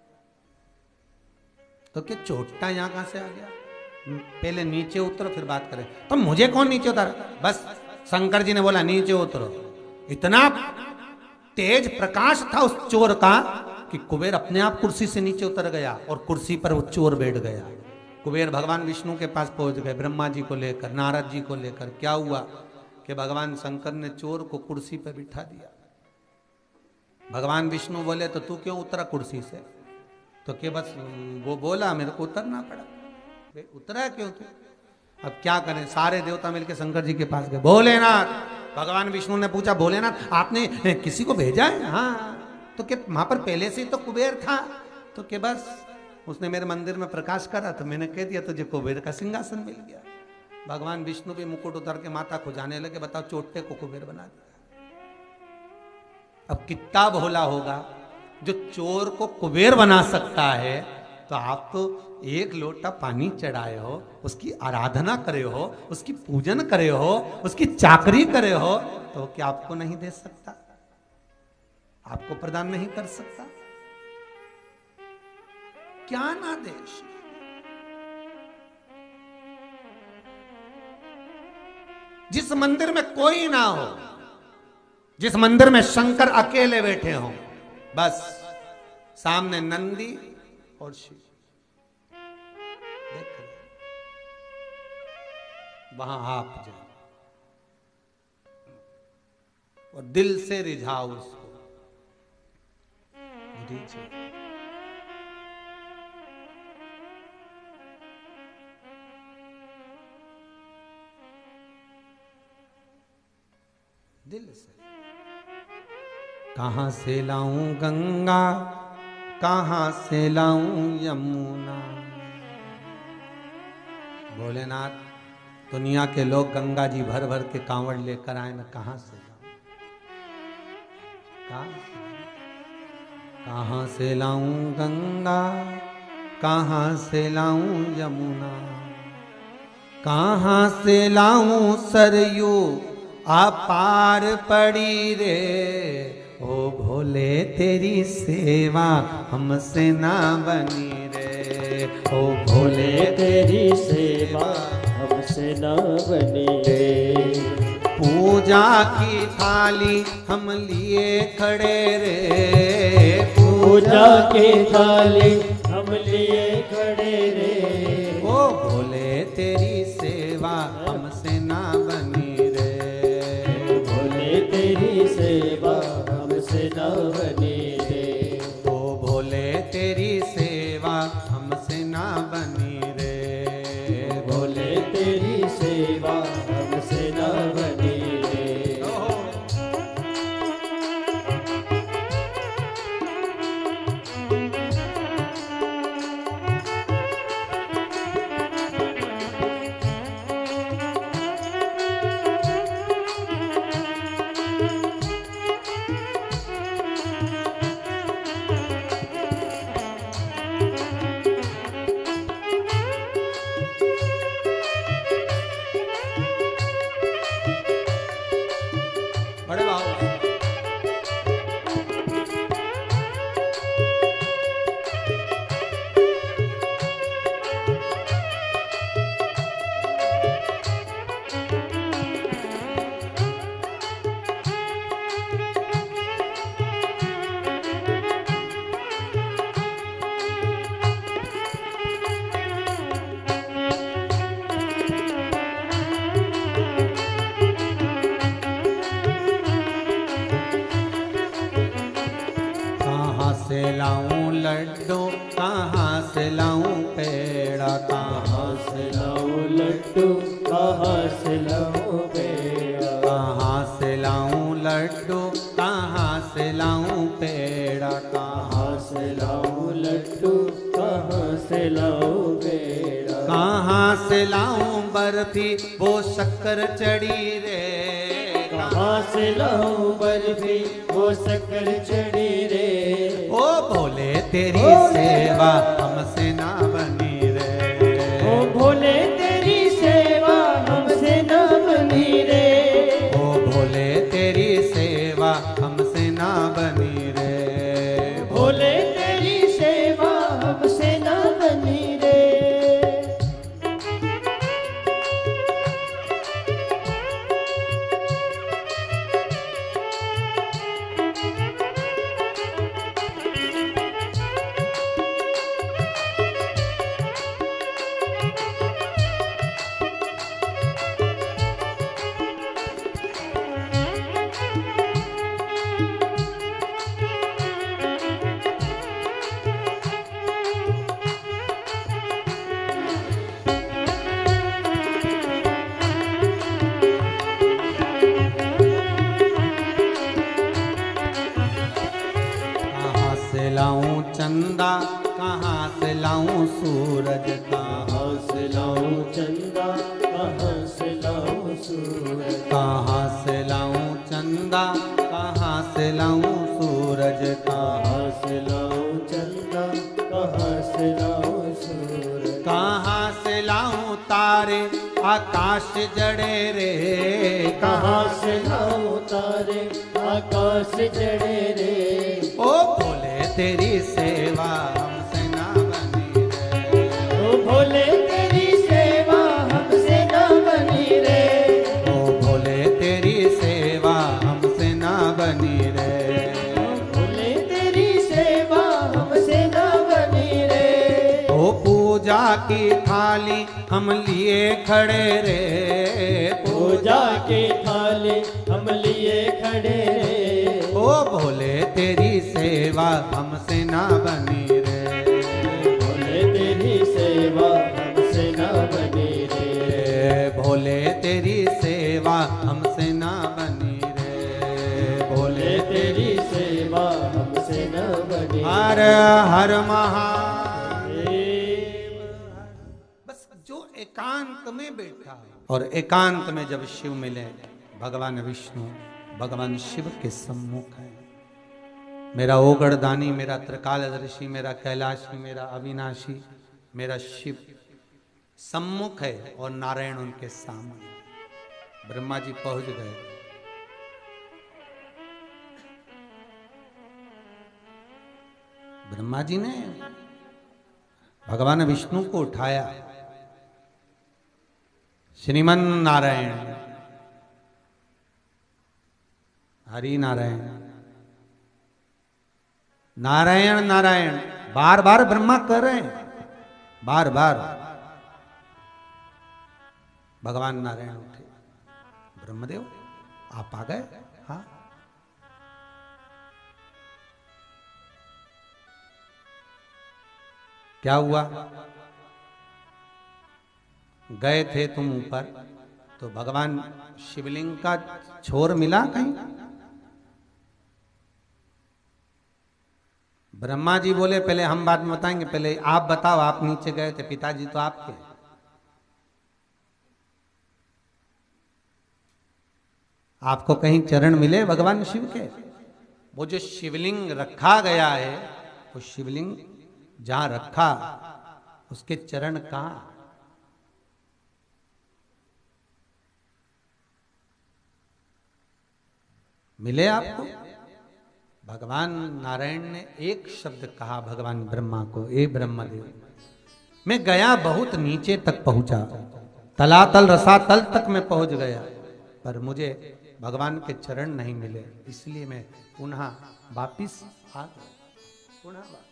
तो क्या चोट्टा यहां कहां से आ गया? पहले नीचे उतरो फिर बात करें। तो मुझे कौन नीचे उतारा? बस शंकर जी ने बोला नीचे उतरो। इतना तेज प्रकाश था उस चोर का कि कुबेर अपने आप कुर्सी से नीचे उतर गया और कुर्सी पर वो चोर बैठ गया। कुबेर भगवान विष्णु के पास पहुंच गए, ब्रह्मा जी को लेकर, नारद जी को लेकर। क्या हुआ कि भगवान शंकर ने चोर को कुर्सी पर बिठा दिया। भगवान विष्णु बोले तो तू क्यों उतरा कुर्सी से? तो कि बस वो बोला मेरे को उतरना पड़ा। उतरा क्यों तू? अब क्या करें, सारे देवता मिलकर शंकर जी के पास गए। भोलेनाथ, भगवान विष्णु ने पूछा भोलेनाथ आपने किसी को भेजा है? हाँ। तो कि वहां पर पहले से ही तो कुबेर था। तो कि बस उसने मेरे मंदिर में प्रकाश करा तो मैंने कह दिया तुझे कुबेर का सिंहासन मिल गया। भगवान विष्णु भी मुकुट उतार के माथा खुजाने लगे, बताओ चोट्टे को कुबेर बना दिया। अब कितना भोला होगा जो चोर को कुबेर बना सकता है। तो आप तो एक लोटा पानी चढ़ाए हो, उसकी आराधना करे हो, उसकी पूजन करे हो, उसकी चाकरी करे हो, तो क्या आपको नहीं दे सकता? आपको प्रदान नहीं कर सकता? क्या ना देश। जिस मंदिर में कोई ना हो, जिस मंदिर में शंकर अकेले बैठे हों, बस सामने नंदी और शिव, देख वहां आप जाओ और दिल से रिझाओ उसको। रिझो। दिल से। कहां से लाऊं गंगा, कहां से लाऊं यमुना। भोलेनाथ, दुनिया के लोग गंगा जी भर भर के कांवड़ लेकर आए, मैं कहां से लाऊं? कहां से कहां से लाऊं गंगा, कहां से लाऊं यमुना, कहां से लाऊं सरयू अपार पड़ी रे। ओ भोले तेरी सेवा हमसे ना बनी रे। ओ भोले तेरी सेवा हमसे ना बनी रे। पूजा की थाली हम लिए खड़े रे, पूजा की थाली हम लिए खड़े रे। ओ भोले तेरी सेवा हमसे ना बनी रे, भोले तेरी सेवा हमसे न बनी रे। ओ भोले तेरी सेवा हमसे ना बनी रे, भोले तेरी सेवा हमसे न बनी रे। बड़े बाबू कहाँ से लाऊं लड्डू, कहाँ से लाऊं पेड़ा, कहाँ कहाँ से लाऊं लड्डू, कहाँ से लाऊं पेड़ा। कहाँ से लाऊं लड्डू, कहाँ से लाऊं पेड़ा, कहाँ कहाँ से लाऊं लड्डू, कहाँ से लाऊं पेड़ा। कहाँ से लाऊं बर्फी वो शक्कर चढ़ी रे, कहाँ से लाऊं बर्फी वो शक्कर चढ़ी रे। ओ भोले तेरी सेवा हमसे ना बनी रे, ओ भोले तेरी सेवा हमसे न बनी रे। ओ भोले तेरी सेवा हमसे ना बनी रे, भोले तेरी सेवा हमसे न बनी रे। कहाँ से लाऊं चंदा, कहाँ से लाऊं सूरज, कहाँ कहाँ से लाऊं चंदा, कहाँ से लाऊं सूरज। कहाँ से लाऊं चंदा, कहाँ से लाऊं सूरज, कहाँ कहाँ से लाऊं चंदा, कहाँ से लाऊं सूरज। कहाँ से लाऊं तारे आकाश जड़े रे, कहाँ से लाऊं तारे आकाश चढ़े रे। ओ भोले तेरी सेवा हमसे ना बनी रे, ओ भोले तेरी सेवा हमसे न बनी रे। ओ भोले तेरी सेवा हमसे ना बनी रे, भोले तेरी सेवा हमसे न बनी रे। ओ पूजा की थाली हम लिए खड़े रे, पूजा की थाली हम लिए खड़े रे। ओ भोले तेरी सेवा हमसे ना बनी रे, भोले तेरी सेवा हमसे न बनी रे। भोले तेरी सेवा हमसे ना बनी रे, भोले भोले तेरी सेवा हमसे न बनी हर हर महादेव। रे। बस जो एकांत में बैठा और एकांत में जब शिव मिले, भगवान विष्णु भगवान शिव के सम्मुख है। मेरा ओगढ़दानी, मेरा त्रिकालदर्शी, मेरा कैलाशी, मेरा अविनाशी, मेरा शिव सम्मुख है और नारायण उनके सामने। ब्रह्मा जी पहुंच गए। ब्रह्मा जी ने भगवान विष्णु को उठाया। श्रीमन नारायण हरि नारायण नारायण नारायण बार बार ब्रह्मा कर रहे हैं, बार बार। भगवान नारायण उठे, ब्रह्मदेव आप आ गए? हाँ। क्या हुआ? गए थे तुम ऊपर तो भगवान शिवलिंग का छोर मिला कहीं? ब्रह्मा जी बोले पहले हम बाद में बताएंगे, पहले आप बताओ, आप नीचे गए थे, पिताजी तो आपके। आपको कहीं चरण मिले भगवान शिव के? वो जो शिवलिंग रखा गया है, वो शिवलिंग जहां रखा उसके चरण कहां? मिले आपको? भगवान नारायण ने एक शब्द कहा भगवान ब्रह्मा को, ए ब्रह्मदेव, मैं गया बहुत नीचे तक पहुंचा, तलातल रसातल तक मैं पहुंच गया, पर मुझे भगवान के चरण नहीं मिले, इसलिए मैं पुनः वापिस आ गया, पुनः वापिस।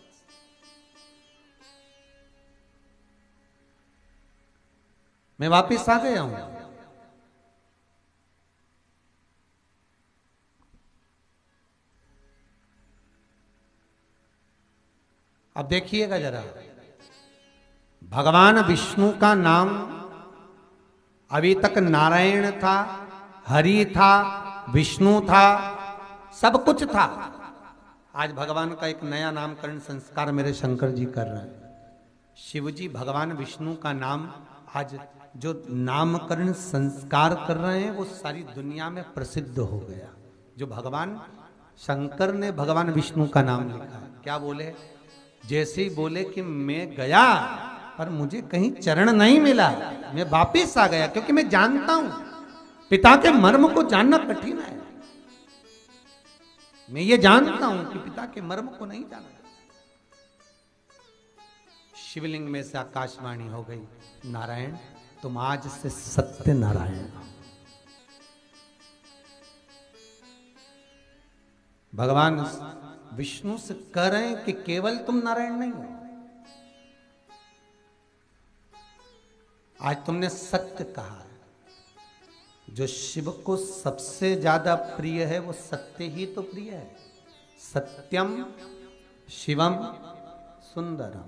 मैं वापिस आ गया हूं। अब देखिएगा जरा, भगवान विष्णु का नाम अभी तक नारायण था, हरि था, विष्णु था, सब कुछ था। आज भगवान का एक नया नामकरण संस्कार मेरे शंकर जी कर रहे हैं। शिव जी भगवान विष्णु का नाम आज जो नामकरण संस्कार कर रहे हैं वो सारी दुनिया में प्रसिद्ध हो गया। जो भगवान शंकर ने भगवान विष्णु का नाम लिखा है, क्या बोले? जैसे ही बोले कि मैं गया पर मुझे कहीं चरण नहीं मिला, मैं वापिस आ गया, क्योंकि मैं जानता हूं पिता के मर्म को जानना कठिन है। मैं ये जानता हूं कि पिता के मर्म को नहीं जाना। शिवलिंग में से आकाशवाणी हो गई, नारायण तुम आज से सत्य नारायण। भगवान विष्णु से कह रहे हैं कि केवल तुम नारायण नहीं हो, आज तुमने सत्य कहा है। जो शिव को सबसे ज्यादा प्रिय है वो सत्य ही तो प्रिय है। सत्यम शिवम सुंदरम।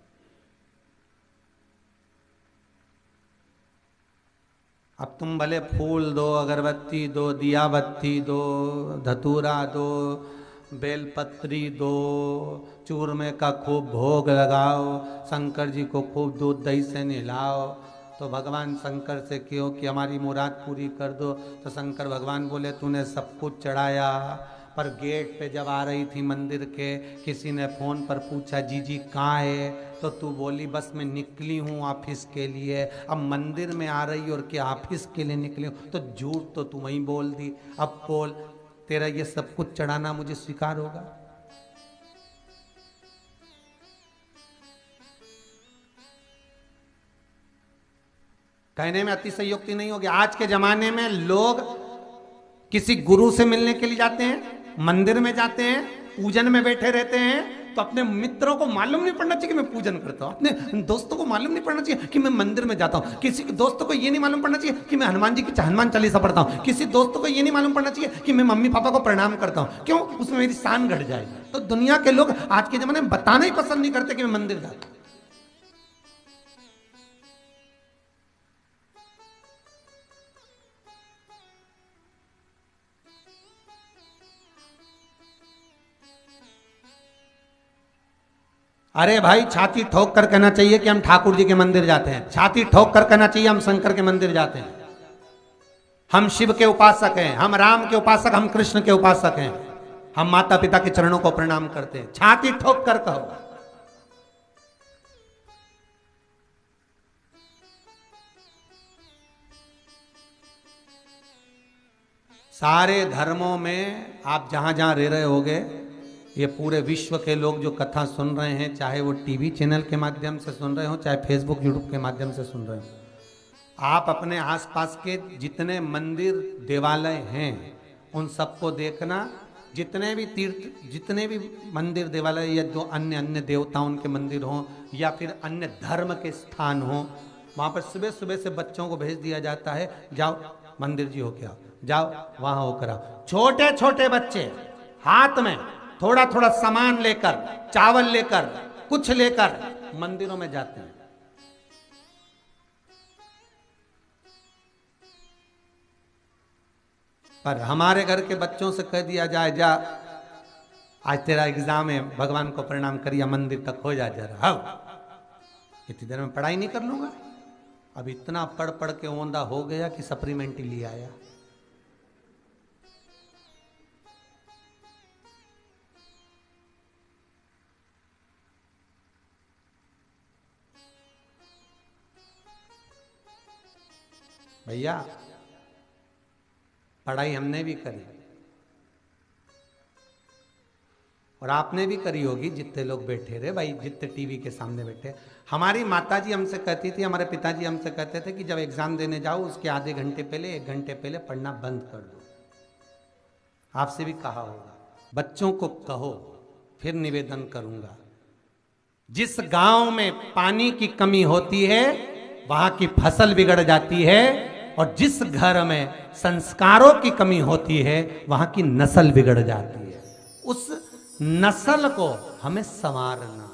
अब तुम भले फूल दो, अगरबत्ती दो, दिया बत्ती दो, धतूरा दो, बेलपत्री दो, चूरमे का खूब भोग लगाओ, शंकर जी को खूब दूध दही से नहलाओ, तो भगवान शंकर से क्यों कि हमारी मुराद पूरी कर दो। तो शंकर भगवान बोले तूने सब कुछ चढ़ाया, पर गेट पे जब आ रही थी मंदिर के, किसी ने फोन पर पूछा जीजी कहाँ है, तो तू बोली बस मैं निकली हूँ ऑफिस के लिए। अब मंदिर में आ रही और क्या ऑफिस के लिए निकली हूँ, तो झूठ तो तू वहीं बोल दी। अब बोल तेरा ये सब कुछ चढ़ाना मुझे स्वीकार होगा? कहने में अतिशयोक्ति नहीं होगी। आज के जमाने में लोग किसी गुरु से मिलने के लिए जाते हैं, मंदिर में जाते हैं, पूजन में बैठे रहते हैं, तो अपने मित्रों को मालूम नहीं पड़ना चाहिए कि मैं पूजन करता हूं, अपने दोस्तों को मालूम नहीं पड़ना चाहिए कि मैं मंदिर में जाता हूं, किसी दोस्तों को ये नहीं मालूम पड़ना चाहिए कि मैं हनुमान जी की हनुमान चालीसा पढ़ता हूं, किसी दोस्तों को ये नहीं मालूम पड़ना चाहिए कि मैं मम्मी पापा को प्रणाम करता हूं। क्यों? उसमें मेरी शान घट जाएगी। तो दुनिया के लोग आज के जमाने में बताना ही पसंद नहीं करते कि मैं मंदिर जाता हूं। अरे भाई छाती ठोक कर कहना चाहिए कि हम ठाकुर जी के मंदिर जाते हैं, छाती ठोक कर कहना चाहिए हम शंकर के मंदिर जाते हैं, हम शिव के उपासक हैं, हम राम के उपासक, हम कृष्ण के उपासक हैं, हम माता पिता के चरणों को प्रणाम करते हैं। छाती ठोक कर कहो। सारे धर्मों में आप जहां जहां रह रहे होगे, ये पूरे विश्व के लोग जो कथा सुन रहे हैं, चाहे वो टीवी चैनल के माध्यम से सुन रहे हो, चाहे फेसबुक यूट्यूब के माध्यम से सुन रहे हो, आप अपने आसपास के जितने मंदिर देवालय हैं उन सबको देखना। जितने भी तीर्थ, जितने भी मंदिर देवालय या जो अन्य अन्य देवताओं के मंदिर हों या फिर अन्य धर्म के स्थान हों, वहाँ पर सुबह सुबह से बच्चों को भेज दिया जाता है, जाओ मंदिर जी होके आओ, जाओ वहाँ होकर आओ। छोटे छोटे बच्चे हाथ में थोड़ा थोड़ा सामान लेकर, चावल लेकर, कुछ लेकर मंदिरों में जाते हैं। पर हमारे घर के बच्चों से कह दिया जाए, जा आज तेरा एग्जाम है, भगवान को प्रणाम करिए, मंदिर तक हो जा जरा, हाँ इतनी देर में पढ़ाई नहीं कर लूंगा। अब इतना पढ़ पढ़ के ओंधा हो गया कि सप्लीमेंट ही ले आया। भैया पढ़ाई हमने भी करी और आपने भी करी होगी, जितने लोग बैठे रहे भाई, जितने टीवी के सामने बैठे। हमारी माताजी हमसे कहती थी, हमारे पिताजी हमसे कहते थे कि जब एग्जाम देने जाओ उसके आधे घंटे पहले, एक घंटे पहले पढ़ना बंद कर दो। आपसे भी कहा होगा, बच्चों को कहो। फिर निवेदन करूंगा, जिस गांव में पानी की कमी होती है वहां की फसल बिगड़ जाती है, और जिस घर में संस्कारों की कमी होती है वहां की नस्ल बिगड़ जाती है। उस नस्ल को हमें संवारना है।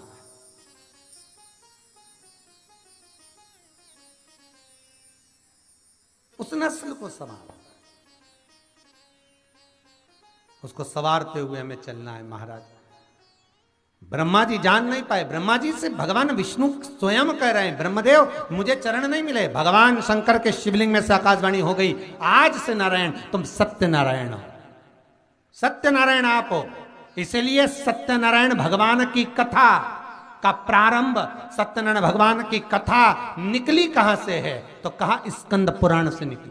उस नस्ल को संवारना, उसको संवारते हुए हमें चलना है। महाराज ब्रह्मा जी जान नहीं पाए, ब्रह्मा जी से भगवान विष्णु स्वयं कह रहे हैं, ब्रह्मदेव मुझे चरण नहीं मिले। भगवान शंकर के शिवलिंग में से आकाशवाणी हो गई, आज से नारायण तुम सत्य नारायण हो, सत्य नारायण आप हो। इसलिए सत्यनारायण भगवान की कथा का प्रारंभ, सत्यनारायण भगवान की कथा निकली कहां से है, तो कहा स्कंद पुराण से निकली।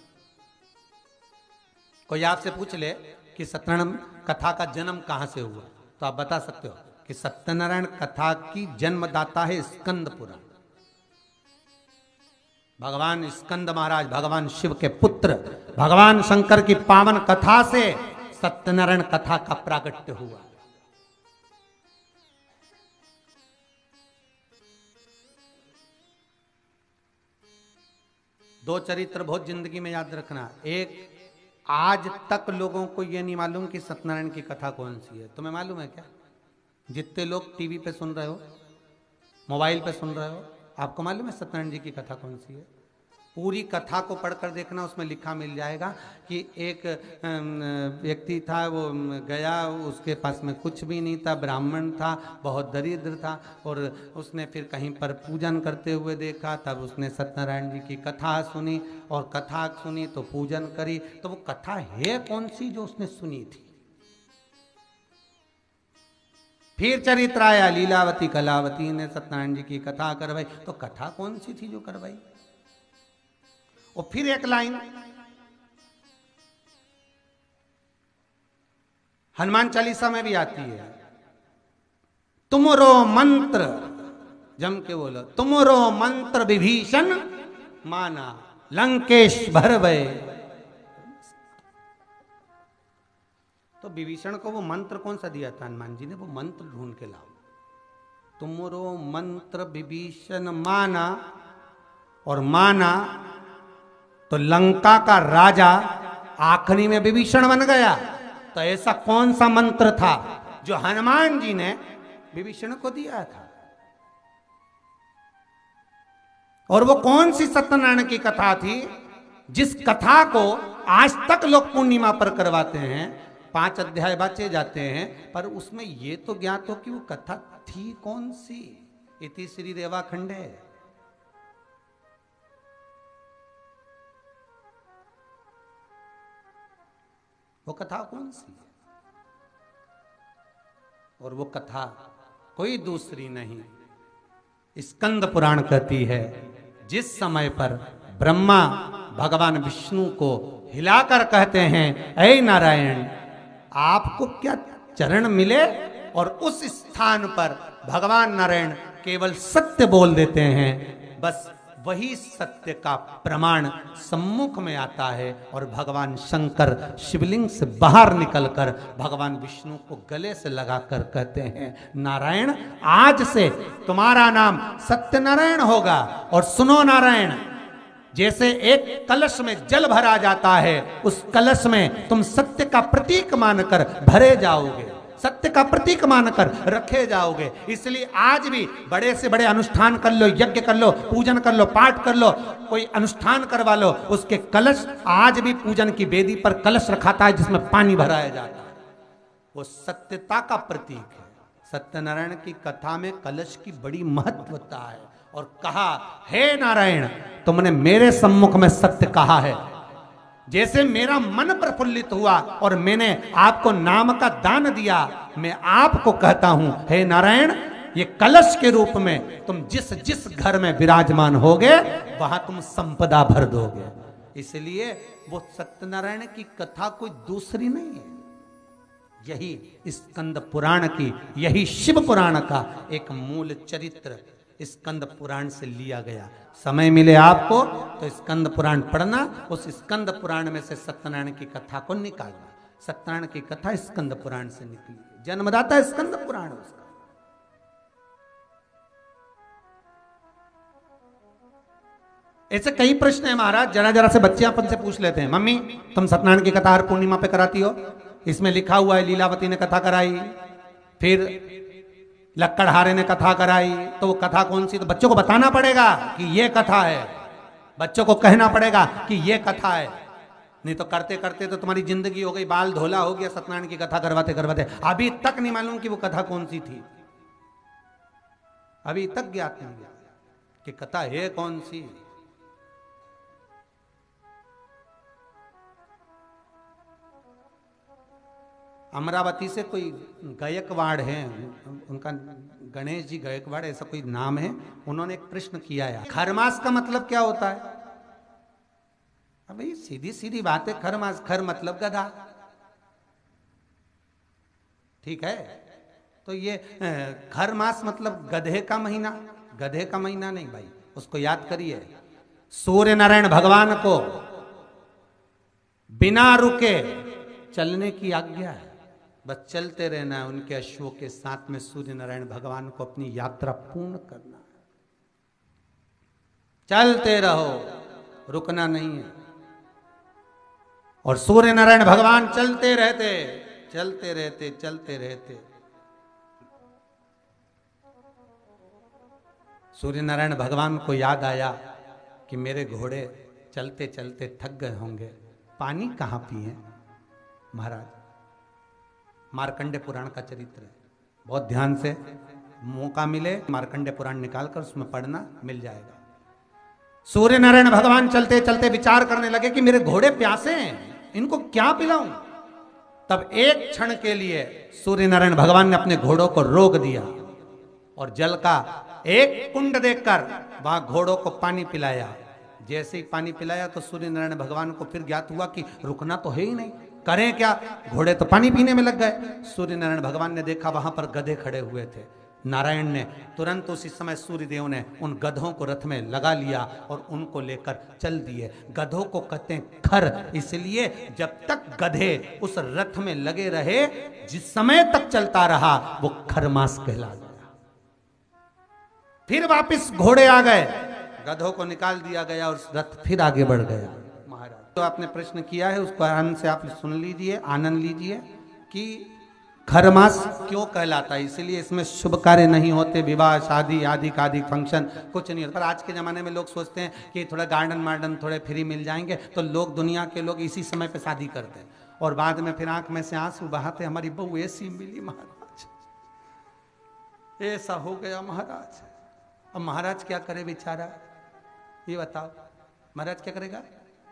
कोई आपसे पूछ ले कि सत्यनारायण कथा का जन्म कहां से हुआ, तो आप बता सकते हो कि सत्यनारायण कथा की जन्मदाता है स्कंद पुराण। भगवान स्कंद महाराज भगवान शिव के पुत्र, भगवान शंकर की पावन कथा से सत्यनारायण कथा का प्रागट्य हुआ। दो चरित्र बहुत जिंदगी में याद रखना। एक, आज तक लोगों को यह नहीं मालूम कि सत्यनारायण की कथा कौन सी है। तुम्हें मालूम है क्या? जितने लोग टीवी पे सुन रहे हो, मोबाइल पे सुन रहे हो, आपको मालूम है सत्यनारायण जी की कथा कौन सी है? पूरी कथा को पढ़कर देखना, उसमें लिखा मिल जाएगा कि एक व्यक्ति था, वो गया, उसके पास में कुछ भी नहीं था, ब्राह्मण था, बहुत दरिद्र था, और उसने फिर कहीं पर पूजन करते हुए देखा, तब उसने सत्यनारायण जी की कथा सुनी, और कथा सुनी तो पूजन करी। तो वो कथा है कौन सी जो उसने सुनी थी? फिर चरित्र आया, लीलावती कलावती ने सत्यनारायण जी की कथा करवाई, तो कथा कौन सी थी जो करवाई? और फिर एक लाइन हनुमान चालीसा में भी आती है, तुमरो मंत्र, जम के बोलो, तुमरो मंत्र विभीषण माना लंकेश भरवे। तो विभीषण को वो मंत्र कौन सा दिया था हनुमान जी ने? वो मंत्र ढूंढ के लाओ। तुमरो मंत्र विभीषण माना, और माना तो लंका का राजा आखिरी में विभीषण बन गया। तो ऐसा कौन सा मंत्र था जो हनुमान जी ने विभीषण को दिया था? और वो कौन सी सत्यनारायण की कथा थी जिस कथा को आज तक लोग पूर्णिमा पर करवाते हैं, पांच अध्याय बाचे जाते हैं, पर उसमें ये तो ज्ञात हो कि वो कथा थी कौन सी? इति श्री रेवाखंडे। वो कथा कौन सी है? और वो कथा कोई दूसरी नहीं, स्कंद पुराण कहती है, जिस समय पर ब्रह्मा भगवान विष्णु को हिलाकर कहते हैं, ऐ नारायण आपको क्या चरण मिले, और उस स्थान पर भगवान नारायण केवल सत्य बोल देते हैं। बस वही सत्य का प्रमाण सम्मुख में आता है और भगवान शंकर शिवलिंग से बाहर निकलकर भगवान विष्णु को गले से लगाकर कहते हैं, नारायण आज से तुम्हारा नाम सत्यनारायण होगा। और सुनो नारायण, जैसे एक कलश में जल भरा जाता है, उस कलश में तुम सत्य का प्रतीक मानकर भरे जाओगे, सत्य का प्रतीक मानकर रखे जाओगे। इसलिए आज भी बड़े से बड़े अनुष्ठान कर लो, यज्ञ कर लो, पूजन कर लो, पाठ कर लो, कोई अनुष्ठान करवा लो, उसके कलश आज भी पूजन की वेदी पर कलश रखाता है जिसमें पानी भराया जाता है, वो सत्यता का प्रतीक है। सत्यनारायण की कथा में कलश की बड़ी महत्वता है। और कहा, हे नारायण तुमने मेरे सम्मुख में सत्य कहा है, जैसे मेरा मन प्रफुल्लित हुआ और मैंने आपको नाम का दान दिया, मैं आपको कहता हूं हे नारायण, ये कलश के रूप में तुम जिस जिस घर में विराजमान होगे वहां तुम संपदा भर दोगे। इसलिए वो सत्यनारायण की कथा कोई दूसरी नहीं है, यही स्कंद पुराण की, यही शिव पुराण का एक मूल चरित्र स्कंद पुराण से लिया गया। समय मिले आपको तो स्कंद पुराण पढ़ना, उस स्कंद पुराण में से सत्यनारायण की कथा को निकालना। सत्यनारायण की कथा स्कंद पुराण से निकली, जन्मदाता स्कंद पुराण उसका। ऐसे कई प्रश्न है महाराज, जरा जरा से बच्चे अपन से पूछ लेते हैं, मम्मी तुम सत्यनारायण की कथा हर पूर्णिमा पे कराती हो, इसमें लिखा हुआ है लीलावती ने कथा कराई, फिर लक्कड़हारे ने कथा कराई, तो वो कथा कौन सी? तो बच्चों को बताना पड़ेगा कि ये कथा है, बच्चों को कहना पड़ेगा कि ये कथा है, नहीं तो करते करते तो तुम्हारी जिंदगी हो गई, बाल धोला हो गया सत्यनारायण की कथा करवाते करवाते, अभी तक नहीं मालूम कि वो कथा कौन सी थी, अभी तक ज्ञात नहीं कि कथा है कौन सी। अमरावती से कोई गायकवाड़ है, उनका गणेश जी गायकवाड़ ऐसा कोई नाम है, उन्होंने एक प्रश्न किया है, खरमास का मतलब क्या होता है? अबे सीधी सीधी बात है, खरमास, खर मतलब गधा, ठीक है, तो ये खरमास मतलब गधे का महीना, गधे का महीना नहीं भाई, उसको याद करिए। सूर्य नारायण भगवान को बिना रुके चलने की आज्ञा है, बस चलते रहना है, उनके अश्वों के साथ में सूर्य नारायण भगवान को अपनी यात्रा पूर्ण करना है, चलते रहो, रुकना नहीं है। और सूर्य नारायण भगवान चलते रहते चलते रहते चलते रहते सूर्य नारायण भगवान को याद आया कि मेरे घोड़े चलते चलते थक गए होंगे, पानी कहां पिए महाराज। मार्कंडे पुराण का चरित्र है, बहुत ध्यान से मौका मिले मार्कंडे पुराण निकालकर उसमें पढ़ना, मिल जाएगा। सूर्य नारायण भगवान चलते चलते विचार करने लगे कि मेरे घोड़े प्यासे हैं, इनको क्या पिलाऊं। तब एक क्षण के लिए सूर्य नारायण भगवान ने अपने घोड़ों को रोक दिया और जल का एक कुंड देखकर वहां घोड़ों को पानी पिलाया। जैसे ही पानी पिलाया तो सूर्य नारायण भगवान को फिर ज्ञात हुआ कि रुकना तो है ही नहीं, करें क्या, घोड़े तो पानी पीने में लग गए। सूर्य नारायण भगवान ने देखा वहां पर गधे खड़े हुए थे, नारायण ने तुरंत उसी समय सूर्य देव ने उन गधों को रथ में लगा लिया और उनको लेकर चल दिए। गधों को कहते हैं खर, इसलिए जब तक गधे उस रथ में लगे रहे, जिस समय तक चलता रहा, वो खरमास कहला गया। फिर वापिस घोड़े आ गए, गधों को निकाल दिया गया और रथ फिर आगे बढ़ गया। महाराज तो आपने प्रश्न किया है, उसको आनंद से आप सुन लीजिए, आनंद लीजिए कि खरमास क्यों कहलाता है। इसलिए इसमें शुभ कार्य नहीं होते, विवाह शादी आदि का आदि फंक्शन कुछ नहीं होता। पर आज के ज़माने में लोग सोचते हैं कि थोड़ा गार्डन वार्डन थोड़े फ्री मिल जाएंगे, तो लोग, दुनिया के लोग इसी समय पे शादी करते हैं और बाद में फिर आंख में से आंसू बहाते, हमारी बहू ऐसी मिली महाराज, ऐसा हो गया महाराज। अब महाराज क्या करे बेचारा, ये बताओ, महाराज क्या करेगा?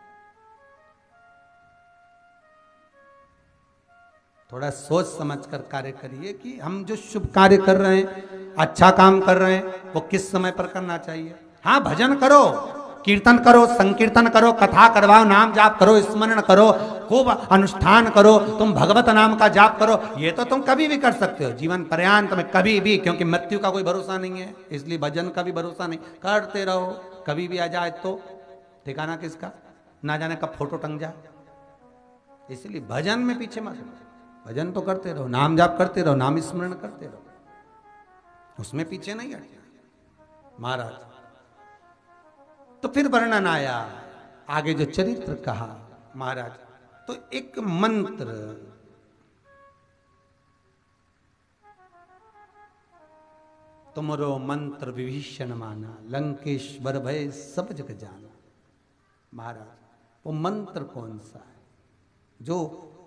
थोड़ा सोच समझ कर कार्य करिए कि हम जो शुभ कार्य कर रहे हैं, अच्छा काम कर रहे हैं, वो किस समय पर करना चाहिए। हाँ भजन करो, कीर्तन करो, संकीर्तन करो, कथा करवाओ, नाम जाप करो, स्मरण करो, खूब अनुष्ठान करो, तुम भगवत नाम का जाप करो, ये तो तुम कभी भी कर सकते हो जीवन पर्यांत में, कभी भी, क्योंकि मृत्यु का कोई भरोसा नहीं है, इसलिए भजन का भी भरोसा नहीं, करते रहो, कभी भी आ जाए तो ठिकाना किसका, ना जाने कब फोटो टंग जाए, इसलिए भजन में पीछे मत, भजन तो करते रहो, नाम जाप करते रहो, नाम स्मरण करते रहो, उसमें पीछे नहीं हटना महाराज। तो फिर वर्णन आया आगे जो चरित्र कहा महाराज, तो एक मंत्र, तुमरो मंत्र विभीषण माना, लंकेश्वर भय सब जग जाना। महाराज वो मंत्र कौन सा है जो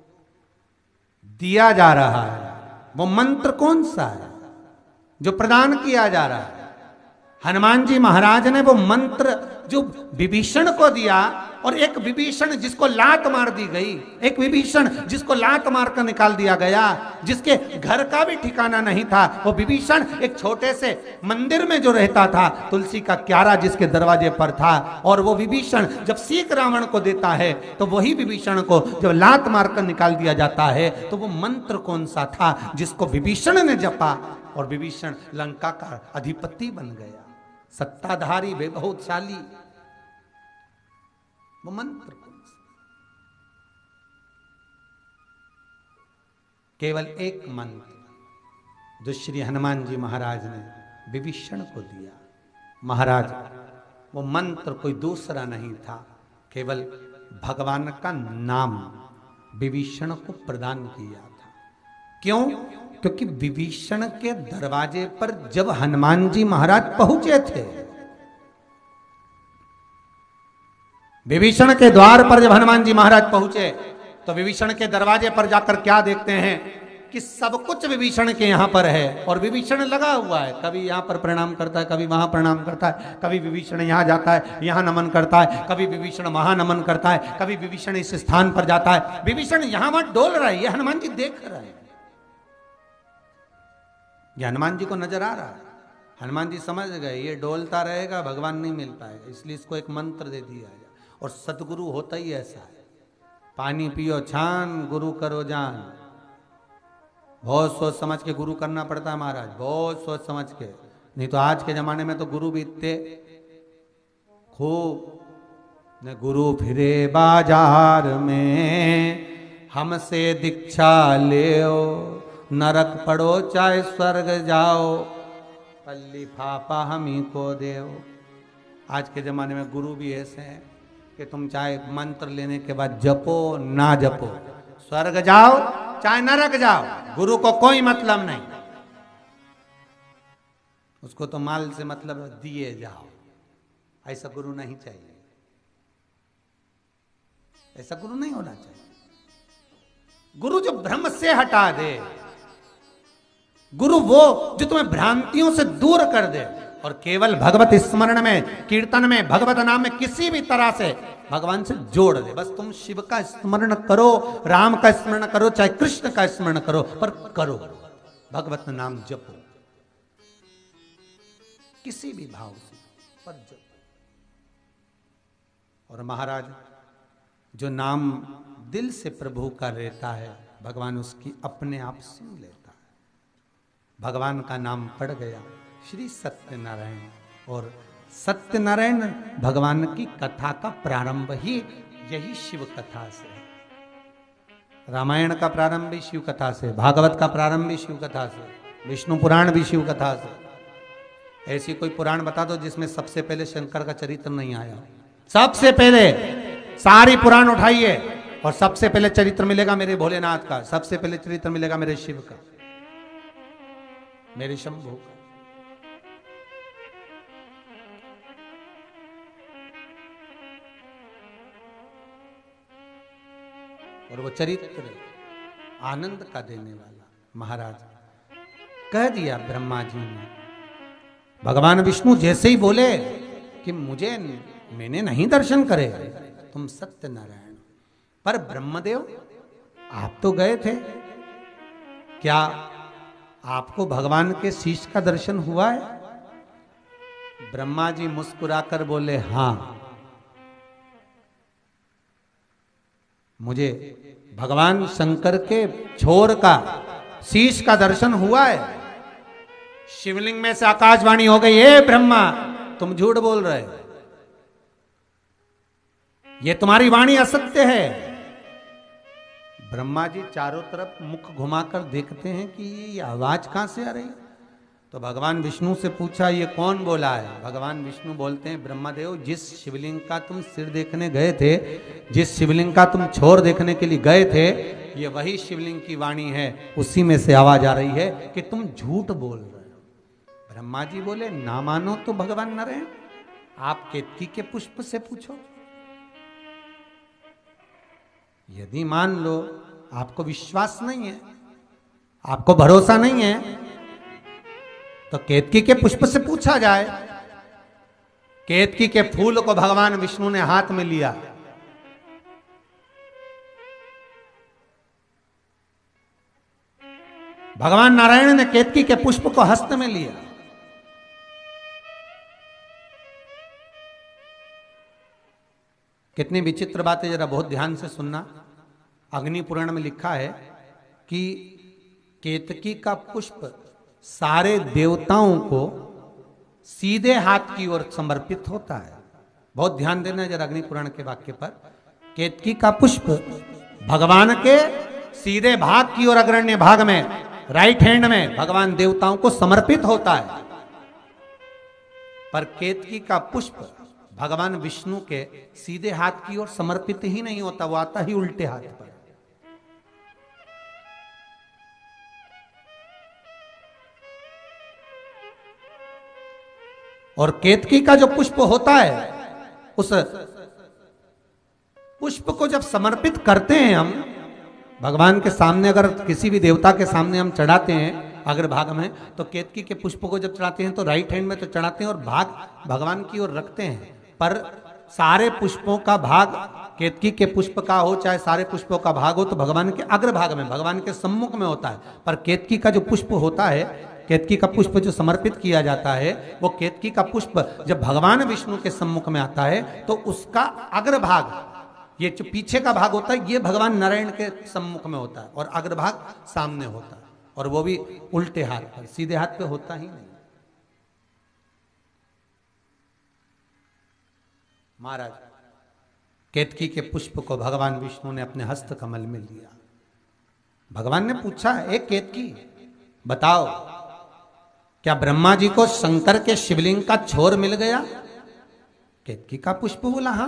दिया जा रहा है, वो मंत्र कौन सा है जो प्रदान किया जा रहा है? हनुमान जी महाराज ने वो मंत्र जो विभीषण को दिया, और एक विभीषण जिसको लात मार दी गई, एक विभीषण जिसको लात मारकर निकाल दिया गया, जिसके घर का भी ठिकाना नहीं था, वो विभीषण एक छोटे से मंदिर में जो रहता था, तुलसी का क्यारा जिसके दरवाजे पर था, और वो विभीषण जब सीख रावण को देता है, तो वही विभीषण को जब लात मारकर निकाल दिया जाता है, तो वो मंत्र कौन सा था जिसको विभीषण ने जपा और विभीषण लंका का अधिपति बन गया, सत्ताधारी वे बहुतशाली, वो मंत्र कौन सा? केवल एक मंत्र जो श्री हनुमान जी महाराज ने विभीषण को दिया। महाराज वो मंत्र कोई दूसरा नहीं था, केवल भगवान का नाम विभीषण को प्रदान किया था। क्यों? क्योंकि विभीषण के दरवाजे पर जब हनुमान जी महाराज पहुंचे थे, विभीषण के द्वार पर जब हनुमान जी महाराज पहुंचे, तो विभीषण के दरवाजे पर जाकर क्या देखते हैं कि सब कुछ विभीषण के यहां पर है, और विभीषण लगा हुआ है, कभी यहां पर प्रणाम करता है, कभी वहां प्रणाम करता है, कभी विभीषण यहां जाता है, यहां नमन करता है, कभी विभीषण वहां नमन करता है, कभी विभीषण इस स्थान पर जाता है, विभीषण यहां वहां डोल रहा है, ये हनुमान जी देख रहे हैं, ये हनुमान जी को नजर आ रहा है। हनुमान जी समझ गए ये डोलता रहेगा, भगवान नहीं मिल पाएगा, इसलिए इसको एक मंत्र दे दिया गया। और सतगुरु होता ही ऐसा है, पानी पियो छान, गुरु करो जान। बहुत सोच समझ के गुरु करना पड़ता है महाराज, बहुत सोच समझ के, नहीं तो आज के जमाने में तो गुरु भी इतने खूब न गुरु फिरे बाजार में, हमसे दीक्षा ले, नरक पड़ो चाहे स्वर्ग जाओ, पल्ली फापा हम ही को देओ। आज के जमाने में गुरु भी ऐसे हैं कि तुम चाहे मंत्र लेने के बाद जपो ना जपो, स्वर्ग जाओ चाहे नरक जाओ, गुरु को कोई मतलब नहीं, उसको तो माल से मतलब दिए जाओ। ऐसा गुरु नहीं चाहिए, ऐसा गुरु नहीं होना चाहिए। गुरु जो भ्रम से हटा दे, गुरु वो जो तुम्हें भ्रांतियों से दूर कर दे, और केवल भगवत स्मरण में, कीर्तन में, भगवत नाम में किसी भी तरह से भगवान से जोड़ दे। बस तुम शिव का स्मरण करो, राम का स्मरण करो, चाहे कृष्ण का स्मरण करो, पर करो भगवत नाम जपो, किसी भी भाव से पर जपो। और महाराज जो नाम दिल से प्रभु का रहता है, भगवान उसकी अपने आप सुन लेता है। भगवान का नाम पड़ गया श्री सत्यनारायण, और सत्यनारायण भगवान की कथा का प्रारंभ ही यही शिव कथा से है। रामायण का प्रारंभ भी शिव कथा से, भागवत का प्रारंभ भी शिव कथा से, विष्णु पुराण भी शिव कथा से। ऐसी कोई पुराण बता दो जिसमें सबसे पहले शंकर का चरित्र नहीं आया। सबसे पहले सारी पुराण उठाइए और सबसे पहले चरित्र मिलेगा मेरे भोलेनाथ का, सबसे पहले चरित्र मिलेगा मेरे शिव का, मेरे शंभु का। और वो चरित्र आनंद का देने वाला। महाराज कह दिया ब्रह्मा जी ने, भगवान विष्णु जैसे ही बोले कि मुझे मैंने नहीं दर्शन करे, तुम सत्यनारायण, पर ब्रह्मदेव आप तो गए थे, क्या आपको भगवान के शीश का दर्शन हुआ है? ब्रह्मा जी मुस्कुराकर बोले, हाँ मुझे भगवान शंकर के छोर का शीश का दर्शन हुआ है। शिवलिंग में से आकाशवाणी हो गई, हे ब्रह्मा तुम झूठ बोल रहे हो, ये तुम्हारी वाणी असत्य है। ब्रह्मा जी चारों तरफ मुख घुमाकर देखते हैं कि ये आवाज कहां से आ रही है। तो भगवान विष्णु से पूछा ये कौन बोला है। भगवान विष्णु बोलते हैं ब्रह्मादेव, जिस शिवलिंग का तुम सिर देखने गए थे, जिस शिवलिंग का तुम छोर देखने के लिए गए थे, ये वही शिवलिंग की वाणी है, उसी में से आवाज आ रही है कि तुम झूठ बोल रहे हो। ब्रह्मा जी बोले ना मानो तो भगवान नारायण, आप केतकी के पुष्प से पूछो। यदि मान लो आपको विश्वास नहीं है, आपको भरोसा नहीं है, तो केतकी के पुष्प से पूछा जाए। केतकी के फूल को भगवान विष्णु ने हाथ में लिया, भगवान नारायण ने केतकी के पुष्प को हस्त में लिया। कितनी विचित्र बात है, जरा बहुत ध्यान से सुनना। अग्नि पुराण में लिखा है कि केतकी का पुष्प सारे देवताओं को सीधे हाथ की ओर समर्पित होता है। बहुत ध्यान देना जरा अग्नि पुराण के वाक्य पर। केतकी का पुष्प भगवान के सीधे भाग की ओर, अग्रण्य भाग में, राइट हैंड में भगवान देवताओं को समर्पित होता है। पर केतकी का पुष्प भगवान विष्णु के सीधे हाथ की ओर समर्पित ही नहीं होता, वो आता ही उल्टे हाथ पर। और केतकी का जो पुष्प होता है, उस पुष्प को जब समर्पित करते हैं हम भगवान के सामने, अगर किसी भी देवता के सामने हम चढ़ाते हैं अग्रभाग में, तो केतकी के पुष्प को जब चढ़ाते हैं तो राइट हैंड में तो चढ़ाते हैं और भाग भगवान की ओर रखते हैं। पर सारे पुष्पों का भाग केतकी के पुष्प का हो, चाहे सारे पुष्पों का भाग हो, तो भगवान के अग्रभाग में, भगवान के सम्मुख में होता है। पर केतकी का जो पुष्प होता है, केतकी का पुष्प जो समर्पित किया जाता है, वो केतकी का पुष्प जब भगवान विष्णु के सम्मुख में आता है तो उसका अग्रभाग, ये जो पीछे का भाग होता है, ये भगवान नारायण के सम्मुख में होता है और अग्रभाग सामने होता है, और वो भी उल्टे हाथ पर, सीधे हाथ पे होता ही नहीं। महाराज केतकी के पुष्प को भगवान विष्णु ने अपने हस्त कमल में लिया। भगवान ने पूछा, एक केतकी बताओ, क्या ब्रह्मा जी को शंकर के शिवलिंग का छोर मिल गया? केतकी का पुष्प बोला हाँ।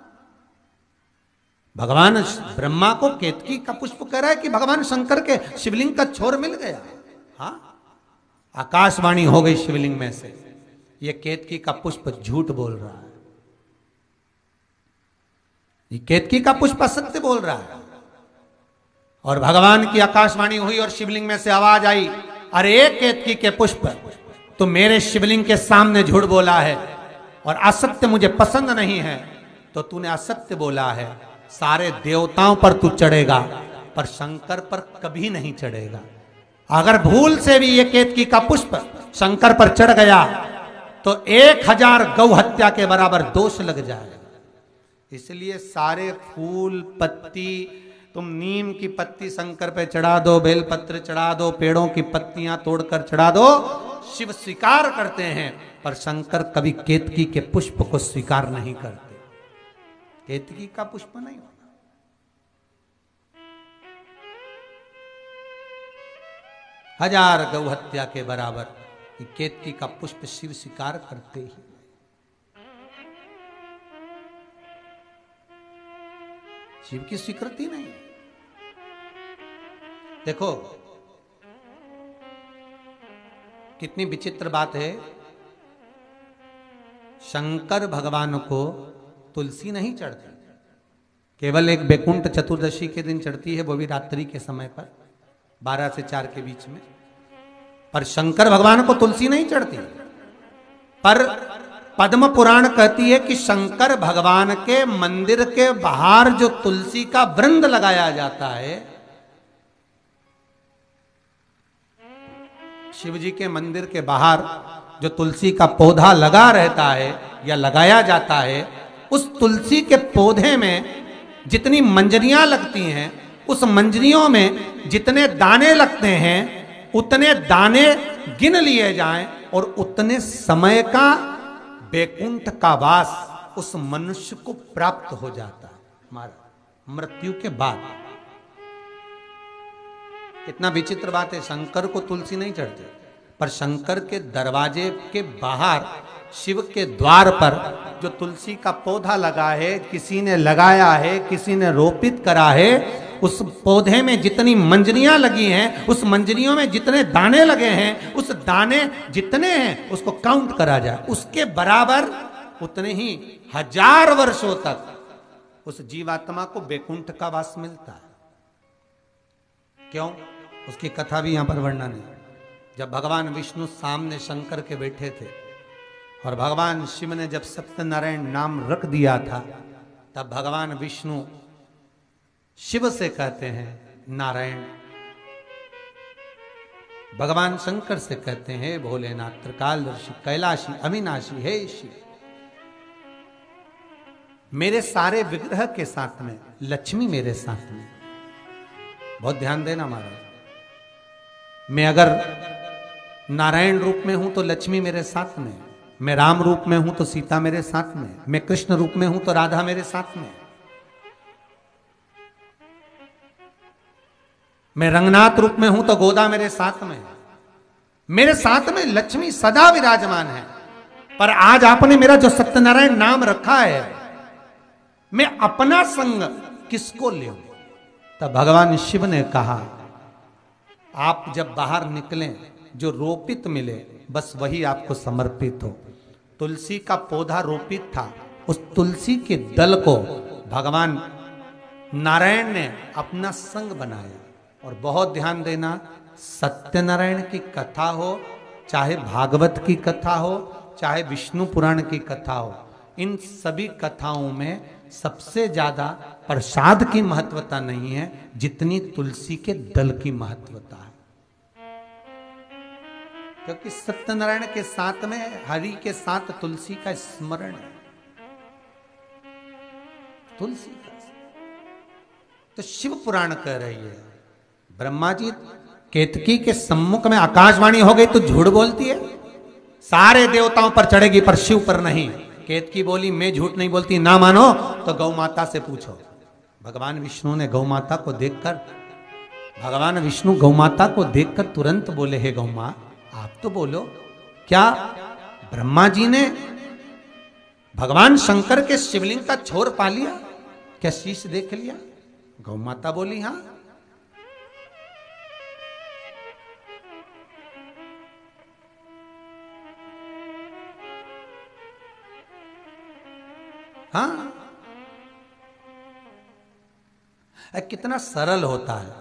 भगवान ब्रह्मा को केतकी का पुष्प कह रहा है कि भगवान शंकर के शिवलिंग का छोर मिल गया। हाँ, आकाशवाणी हो गई शिवलिंग में से, ये केतकी का पुष्प झूठ बोल रहा है, ये केतकी का पुष्प असत्य बोल रहा है। और भगवान की आकाशवाणी हुई और शिवलिंग में से आवाज आई, अरे केतकी के पुष्प, तो मेरे शिवलिंग के सामने झूठ बोला है और असत्य मुझे पसंद नहीं है, तो तूने असत्य बोला है। सारे देवताओं पर तू चढ़ेगा पर शंकर पर कभी नहीं चढ़ेगा। अगर भूल से भी ये केतकी का पुष्प शंकर पर चढ़ गया तो एक हजार गौ हत्या के बराबर दोष लग जाएगा। इसलिए सारे फूल पत्ती, तुम नीम की पत्ती शंकर पे चढ़ा दो, बेलपत्र चढ़ा दो, पेड़ों की पत्तियां तोड़कर चढ़ा दो, शिव स्वीकार करते हैं, पर शंकर कभी केतकी के पुष्प को स्वीकार नहीं करते। केतकी का पुष्प नहीं होता। हजार गौ हत्या के बराबर केतकी का पुष्प शिव स्वीकार करते ही। शिव की स्वीकृति नहीं। देखो कितनी विचित्र बात है, शंकर भगवान को तुलसी नहीं चढ़ती, केवल एक बैकुंठ चतुर्दशी के दिन चढ़ती है, वो भी रात्रि के समय पर बारह से चार के बीच में। पर शंकर भगवान को तुलसी नहीं चढ़ती। पर पद्म पुराण कहती है कि शंकर भगवान के मंदिर के बाहर जो तुलसी का वृंद लगाया जाता है, शिव जी के मंदिर के बाहर जो तुलसी का पौधा लगा रहता है या लगाया जाता है, उस तुलसी के पौधे में जितनी मंजरियां लगती हैं, उस मंजरियों में जितने दाने लगते हैं, उतने दाने गिन लिए जाएं और उतने समय का बैकुंठ का वास उस मनुष्य को प्राप्त हो जाता है हमारा मृत्यु के बाद। कितना विचित्र बात है, शंकर को तुलसी नहीं चढ़ती, पर शंकर के दरवाजे के बाहर शिव के द्वार पर जो तुलसी का पौधा लगा है, किसी ने लगाया है, किसी ने रोपित करा है, उस पौधे में जितनी मंजरियां लगी हैं, उस मंजरियों में जितने दाने लगे हैं, उस दाने जितने हैं उसको काउंट करा जाए, उसके बराबर उतने ही हजार वर्षों तक उस जीवात्मा को बैकुंठ का वास मिलता है। क्यों? उसकी कथा भी यहां पर वर्णन है। जब भगवान विष्णु सामने शंकर के बैठे थे और भगवान शिव ने जब सत्यनारायण नाम रख दिया था, तब भगवान विष्णु शिव से कहते हैं नारायण, भगवान शंकर से कहते हैं भोलेनाथ, त्रिकालदर्शी, कैलाशी, अविनाशी, हे शिव, मेरे सारे विग्रह के साथ में लक्ष्मी मेरे साथ में। बहुत ध्यान देना महाराज, मैं अगर नारायण रूप में हूं तो लक्ष्मी मेरे साथ में, मैं राम रूप में हूं तो सीता मेरे साथ में, मैं कृष्ण रूप में हूं तो राधा मेरे साथ में, मैं रंगनाथ रूप में हूं तो गोदा मेरे साथ में, मेरे साथ में लक्ष्मी सदा विराजमान है। पर आज आपने मेरा जो सत्यनारायण नाम रखा है, मैं अपना संग किसको लेऊं? तब भगवान शिव ने कहा, आप जब बाहर निकलें, जो रोपित मिले बस वही आपको समर्पित हो। तुलसी का पौधा रोपित था, उस तुलसी के दल को भगवान नारायण ने अपना संग बनाया। और बहुत ध्यान देना, सत्यनारायण की कथा हो, चाहे भागवत की कथा हो, चाहे विष्णु पुराण की कथा हो, इन सभी कथाओं में सबसे ज्यादा प्रसाद की महत्वता नहीं है जितनी तुलसी के दल की महत्वता है। क्योंकि सत्यनारायण के साथ में हरि के साथ तुलसी का स्मरण है, तुलसी का। तो शिव पुराण कह रही है, ब्रह्मा जी केतकी के सम्मुख में आकाशवाणी हो गई तो झूठ बोलती है, सारे देवताओं पर चढ़ेगी पर शिव पर नहीं। केतकी बोली मैं झूठ नहीं बोलती, ना मानो तो गौ माता से पूछो। भगवान विष्णु ने गौ माता को देखकर, भगवान विष्णु गौ माता को देखकर तुरंत बोले, हे गौ मां आप तो बोलो, क्या ब्रह्मा जी ने भगवान शंकर के शिवलिंग का छोर पा लिया? क्या शीश देख लिया? गौ माता बोली हां। हाँ, कितना सरल होता है।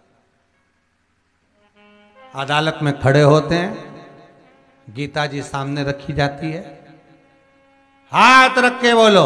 अदालत में खड़े होते हैं, गीता जी सामने रखी जाती है, हाथ रख के बोलो,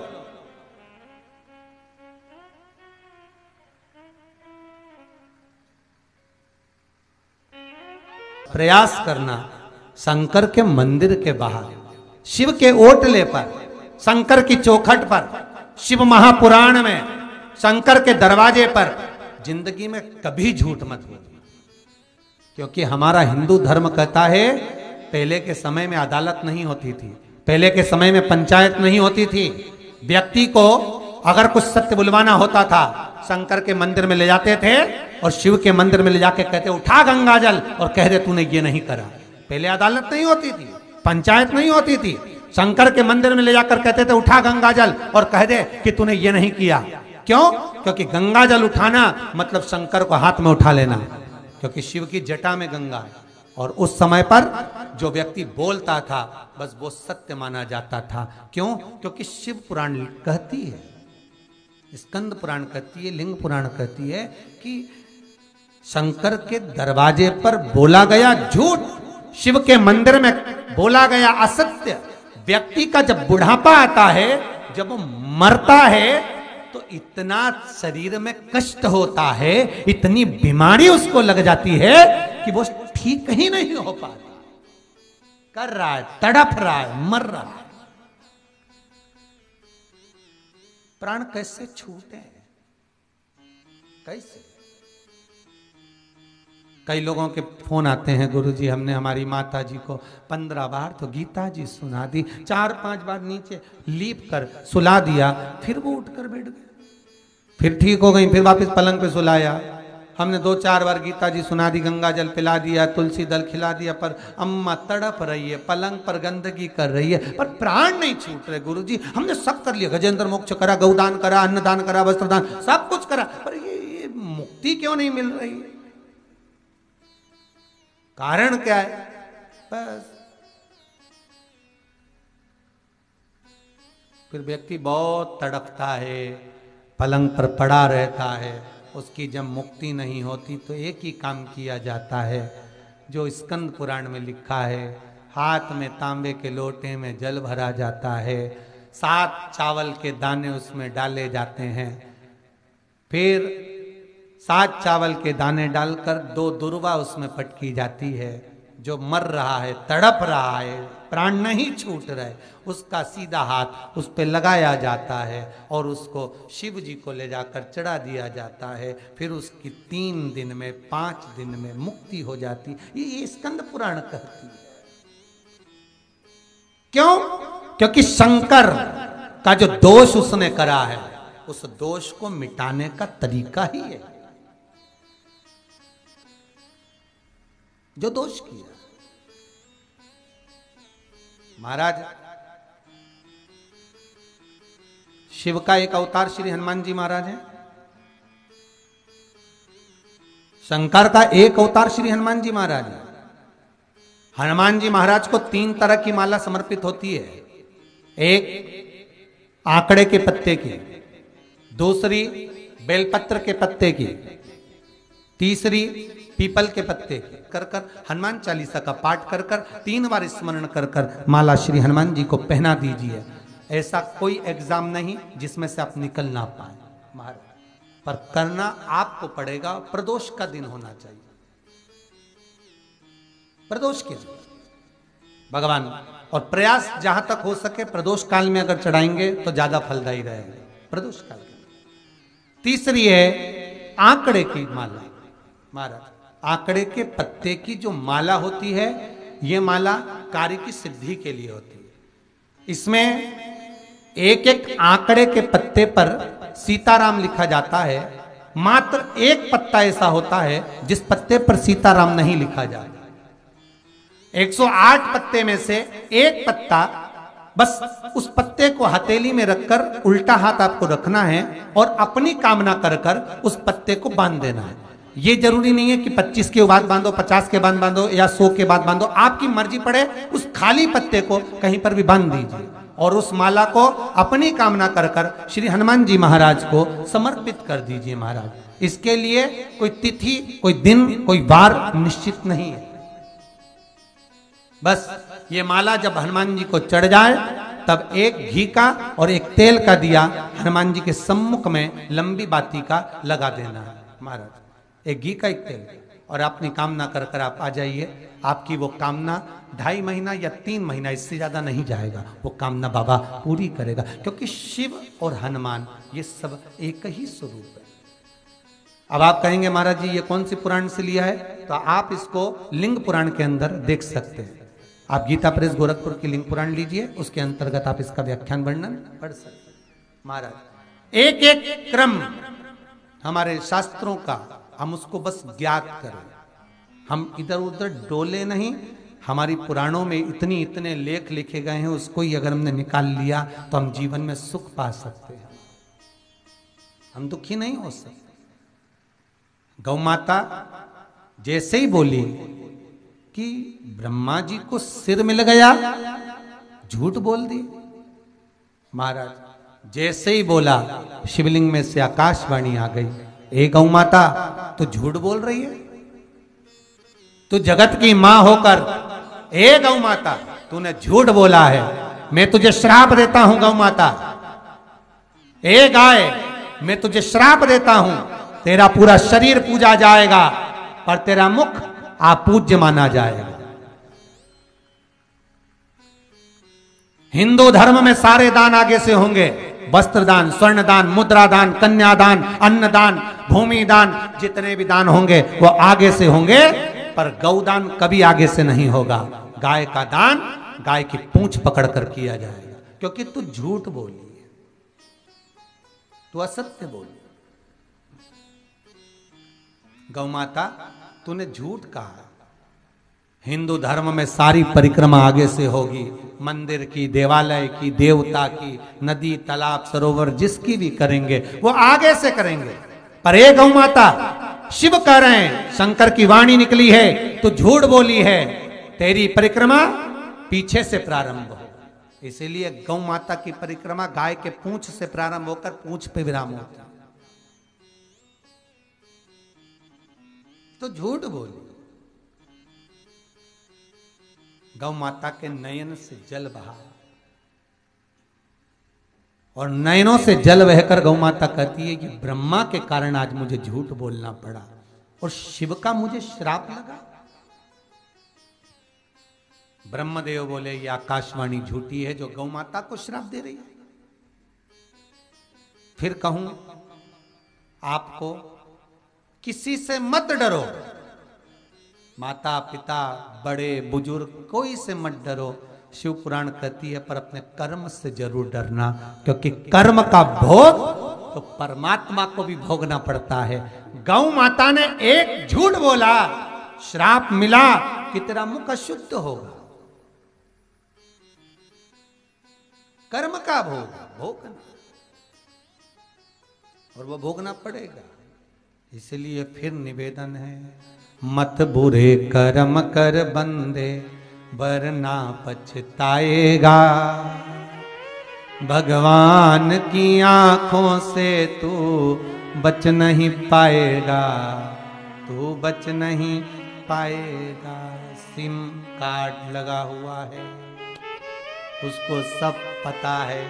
प्रयास करना शंकर के मंदिर के बाहर, शिव के ओटले पर, शंकर की चौखट पर, शिव महापुराण में, शंकर के दरवाजे पर जिंदगी में कभी झूठ मत बोलो। क्योंकि हमारा हिंदू धर्म कहता है, पहले के समय में अदालत नहीं होती थी, पहले के समय में पंचायत नहीं होती थी। व्यक्ति को अगर कुछ सत्य बुलवाना होता था, शंकर के मंदिर में ले जाते थे और शिव के मंदिर में ले जाके कहते उठा गंगा जल और कह दे तूने ये नहीं करा। पहले अदालत नहीं होती थी, पंचायत नहीं होती थी। शंकर के मंदिर में ले जाकर कहते थे उठा गंगा जल और कह दे कि तूने ये नहीं किया। क्यों? क्योंकि गंगा जल उठाना मतलब शंकर को हाथ में उठा लेना, क्योंकि शिव की जटा में गंगा है। और उस समय पर जो व्यक्ति बोलता था बस वो सत्य माना जाता था। क्यों? क्योंकि शिव पुराण कहती है, स्कंद पुराण कहती है, लिंग पुराण कहती है कि शंकर के दरवाजे पर बोला गया झूठ, शिव के मंदिर में बोला गया असत्य, व्यक्ति का जब बुढ़ापा आता है, जब वो मरता है तो इतना शरीर में कष्ट होता है, इतनी बीमारी उसको लग जाती है कि वो ठीक ही नहीं हो पाता, कर रहा है, तड़प रहा है, मर रहा है। प्राण कैसे छूटे, कैसे? कई लोगों के फोन आते हैं, गुरुजी हमने हमारी माता जी को पंद्रह बार तो गीता जी सुना दी, चार पांच बार नीचे लीप कर सुला दिया, फिर वो उठकर बैठ गए, फिर ठीक हो गई, फिर वापस पलंग पे सुलाया। हमने दो चार बार गीता जी सुना दी, गंगा जल पिला दिया, तुलसी दल खिला दिया, पर अम्मा तड़प रही है, पलंग पर गंदगी कर रही है, पर प्राण नहीं छूट रहे। गुरुजी हमने सब कर लिया, गजेंद्र मोक्ष करा, गौदान करा, अन्नदान करा, वस्त्रदान, सब कुछ करा, पर ये, ये मुक्ति क्यों नहीं मिल रही? कारण क्या है? बस फिर व्यक्ति बहुत तड़पता है, पलंग पर पड़ा रहता है, उसकी जब मुक्ति नहीं होती तो एक ही काम किया जाता है जो स्कंद पुराण में लिखा है, हाथ में तांबे के लोटे में जल भरा जाता है, सात चावल के दाने उसमें डाले जाते हैं, फिर सात चावल के दाने डालकर दो दुर्वा उसमें पटकी जाती है, जो मर रहा है, तड़प रहा है, प्राण नहीं छूट रहे, उसका सीधा हाथ उस पे लगाया जाता है और उसको शिव जी को ले जाकर चढ़ा दिया जाता है, फिर उसकी तीन दिन में, पांच दिन में मुक्ति हो जाती। ये, ये स्कंद पुराण कहती है। क्यों? क्योंकि शंकर का जो दोष उसने करा है, उस दोष को मिटाने का तरीका ही है, जो दोष किया। महाराज शिव का एक अवतार श्री हनुमान जी महाराज है, शंकर का एक अवतार श्री हनुमान जी महाराज है। हनुमान जी महाराज को तीन तरह की माला समर्पित होती है, एक आंकड़े के पत्ते की, दूसरी बेलपत्र के पत्ते की, तीसरी पीपल के पत्ते कर कर हनुमान चालीसा का पाठ कर कर तीन बार स्मरण कर कर माला श्री हनुमान जी को पहना दीजिए। ऐसा कोई एग्जाम नहीं जिसमें से आप निकल ना पाए महाराज, पर करना आपको पड़ेगा। प्रदोष का दिन होना चाहिए, प्रदोष के दिन भगवान, और प्रयास जहां तक हो सके प्रदोष काल में अगर चढ़ाएंगे तो ज्यादा फलदायी रहेगा, प्रदोष काल के। तीसरी है आंकड़े की माला महाराज, आंकड़े के पत्ते की जो माला होती है, यह माला कार्य की सिद्धि के लिए होती है। इसमें एक एक आंकड़े के पत्ते पर सीताराम लिखा जाता है, मात्र एक पत्ता ऐसा होता है जिस पत्ते पर सीताराम नहीं लिखा जाता। एक सौ आठ पत्ते में से एक पत्ता, बस उस पत्ते को हथेली में रखकर उल्टा हाथ आपको रखना है और अपनी कामना कर कर उस पत्ते को बांध देना है। ये जरूरी नहीं है कि पच्चीस के बाद बांधो, पचास के बाद बांधो या सौ के बाद बांधो, आपकी मर्जी पड़े, उस खाली पत्ते को कहीं पर भी बांध दीजिए और उस माला को अपनी कामना कर कर श्री हनुमान जी महाराज को समर्पित कर दीजिए महाराज। इसके लिए कोई तिथि, कोई दिन, कोई वार निश्चित नहीं है। बस ये माला जब हनुमान जी को चढ़ जाए तब एक घी का और एक तेल का दिया हनुमान जी के सम्मुख में लंबी बाती का लगा देना है महाराज, एक घी का एक तेल, और अपनी कामना कर कर आप आ जाइए। आपकी वो कामना ढाई महीना या तीन महीना, इससे ज्यादा नहीं जाएगा, वो कामना बाबा पूरी करेगा, क्योंकि शिव और हनुमान ये सब एक ही स्वरूप है। अब आप कहेंगे महाराज जी ये कौन सी पुराण से लिया है, तो आप इसको लिंग पुराण के अंदर देख सकते हैं। आप गीता प्रेस गोरखपुर की लिंग पुराण लीजिए, उसके अंतर्गत आप इसका व्याख्यान वर्णन पढ़ सकते हैं महाराज। एक एक क्रम हमारे शास्त्रों का हम उसको बस ज्ञात करें, हम इधर उधर डोले नहीं। हमारी पुराणों में इतनी इतने लेख लिखे गए हैं, उसको ही अगर हमने निकाल लिया तो हम जीवन में सुख पा सकते हैं, हम दुखी नहीं हो सकते। गौ माता जैसे ही बोली कि ब्रह्मा जी को सिर मिल गया, झूठ बोल दी महाराज। जैसे ही बोला शिवलिंग में से आकाशवाणी आ गई, ए गौ माता तो झूठ बोल रही है, तू जगत की मां होकर, ए गौ माता तूने झूठ बोला है, मैं तुझे श्राप देता हूं गौ माता। ए गाय मैं तुझे श्राप देता हूं, तेरा पूरा शरीर पूजा जाएगा पर तेरा मुख अपूज्य माना जाएगा। हिंदू धर्म में सारे दान आगे से होंगे, वस्त्रदान, स्वर्णदान, मुद्रादान, कन्यादान, अन्नदान, भूमिदान, जितने भी दान होंगे वो आगे से होंगे, पर गौदान कभी आगे से नहीं होगा। गाय का दान गाय की पूंछ पकड़कर किया जाएगा, क्योंकि तू झूठ बोली है, तू असत्य बोली। गौ माता तूने झूठ कहा। हिंदू धर्म में सारी परिक्रमा आगे से होगी, मंदिर की, देवालय की, देवता की, नदी, तालाब, सरोवर जिसकी भी करेंगे वो आगे से करेंगे। पर एक गौ माता, शिव कह रहे हैं, शंकर की वाणी निकली है, तू झूठ बोली है, तेरी परिक्रमा पीछे से प्रारंभ हो। इसीलिए गौ माता की परिक्रमा गाय के पूंछ से प्रारंभ होकर पूंछ पे विराम होता है। तो झूठ बोली। गौ माता के नयन से जल बहा, और नयनों से जल बहकर गौ माता कहती है कि ब्रह्मा के कारण आज मुझे झूठ बोलना पड़ा और शिव का मुझे श्राप लगा। ब्रह्मदेव बोले ये आकाशवाणी झूठी है जो गौ माता को श्राप दे रही है। फिर कहूं आपको, किसी से मत डरो, माता पिता बड़े बुजुर्ग कोई से मत डरो। शिव पुराण कहती है पर अपने कर्म से जरूर डरना, क्योंकि कर्म का भोग तो परमात्मा को भी भोगना पड़ता है। गौ माता ने एक झूठ बोला, श्राप मिला कि तेरा मुख अशुद्ध होगा। कर्म का भोग भोगना, और वो भोगना पड़ेगा। इसलिए फिर निवेदन है, मत बुरे कर्म कर बंदे वरना पछताएगा। भगवान की आंखों से तू बच नहीं पाएगा, तू बच नहीं पाएगा। सिम कार्ड लगा हुआ है, उसको सब पता है।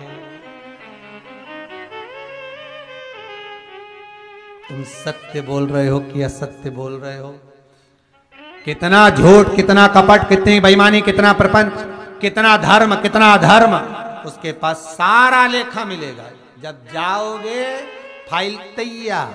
तुम सत्य बोल रहे हो कि असत्य बोल रहे हो? कितना झूठ, कितना कपट, कितनी बेईमानी, कितना प्रपंच, कितना धर्म, कितना अधर्म, उसके पास सारा लेखा मिलेगा। जब जाओगे फाइल तैयार,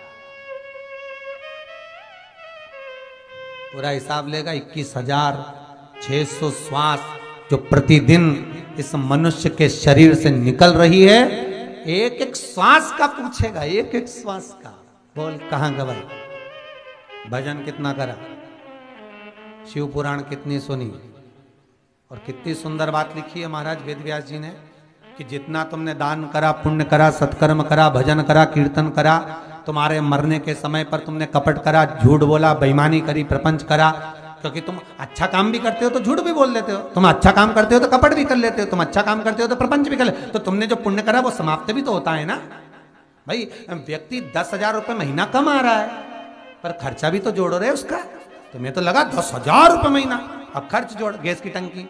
पूरा हिसाब लेगा। इक्कीस हजार छह सौ श्वास जो प्रतिदिन इस मनुष्य के शरीर से निकल रही है, एक एक श्वास का पूछेगा, एक एक श्वास का। बोल कहां गवाई, भजन कितना करा, शिव पुराण कितनी सुनी, और कितनी सुंदर बात लिखी है महाराज वेद व्यास जी ने कि जितना तुमने दान करा, पुण्य करा, सत्कर्म करा, भजन करा, कीर्तन करा, तुम्हारे मरने के समय पर तुमने कपट करा, झूठ बोला, बेईमानी करी, प्रपंच करा। क्योंकि तुम अच्छा काम भी करते हो तो झूठ भी बोल लेते हो, तुम अच्छा काम करते हो तो कपट भी कर लेते हो, तुम अच्छा काम करते हो तो प्रपंच भी कर लेते हो। तो तुमने जो पुण्य करा वो समाप्त भी तो होता है ना भाई। व्यक्ति दस हजार रुपये महीना कमा रहा है, पर खर्चा भी तो जोड़ रहे उसका। तुम्हें तो लगा दस हजार रुपये महीना, अब खर्च जोड़, गैस की टंकी,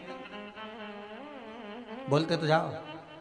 बोलते तो जाओ,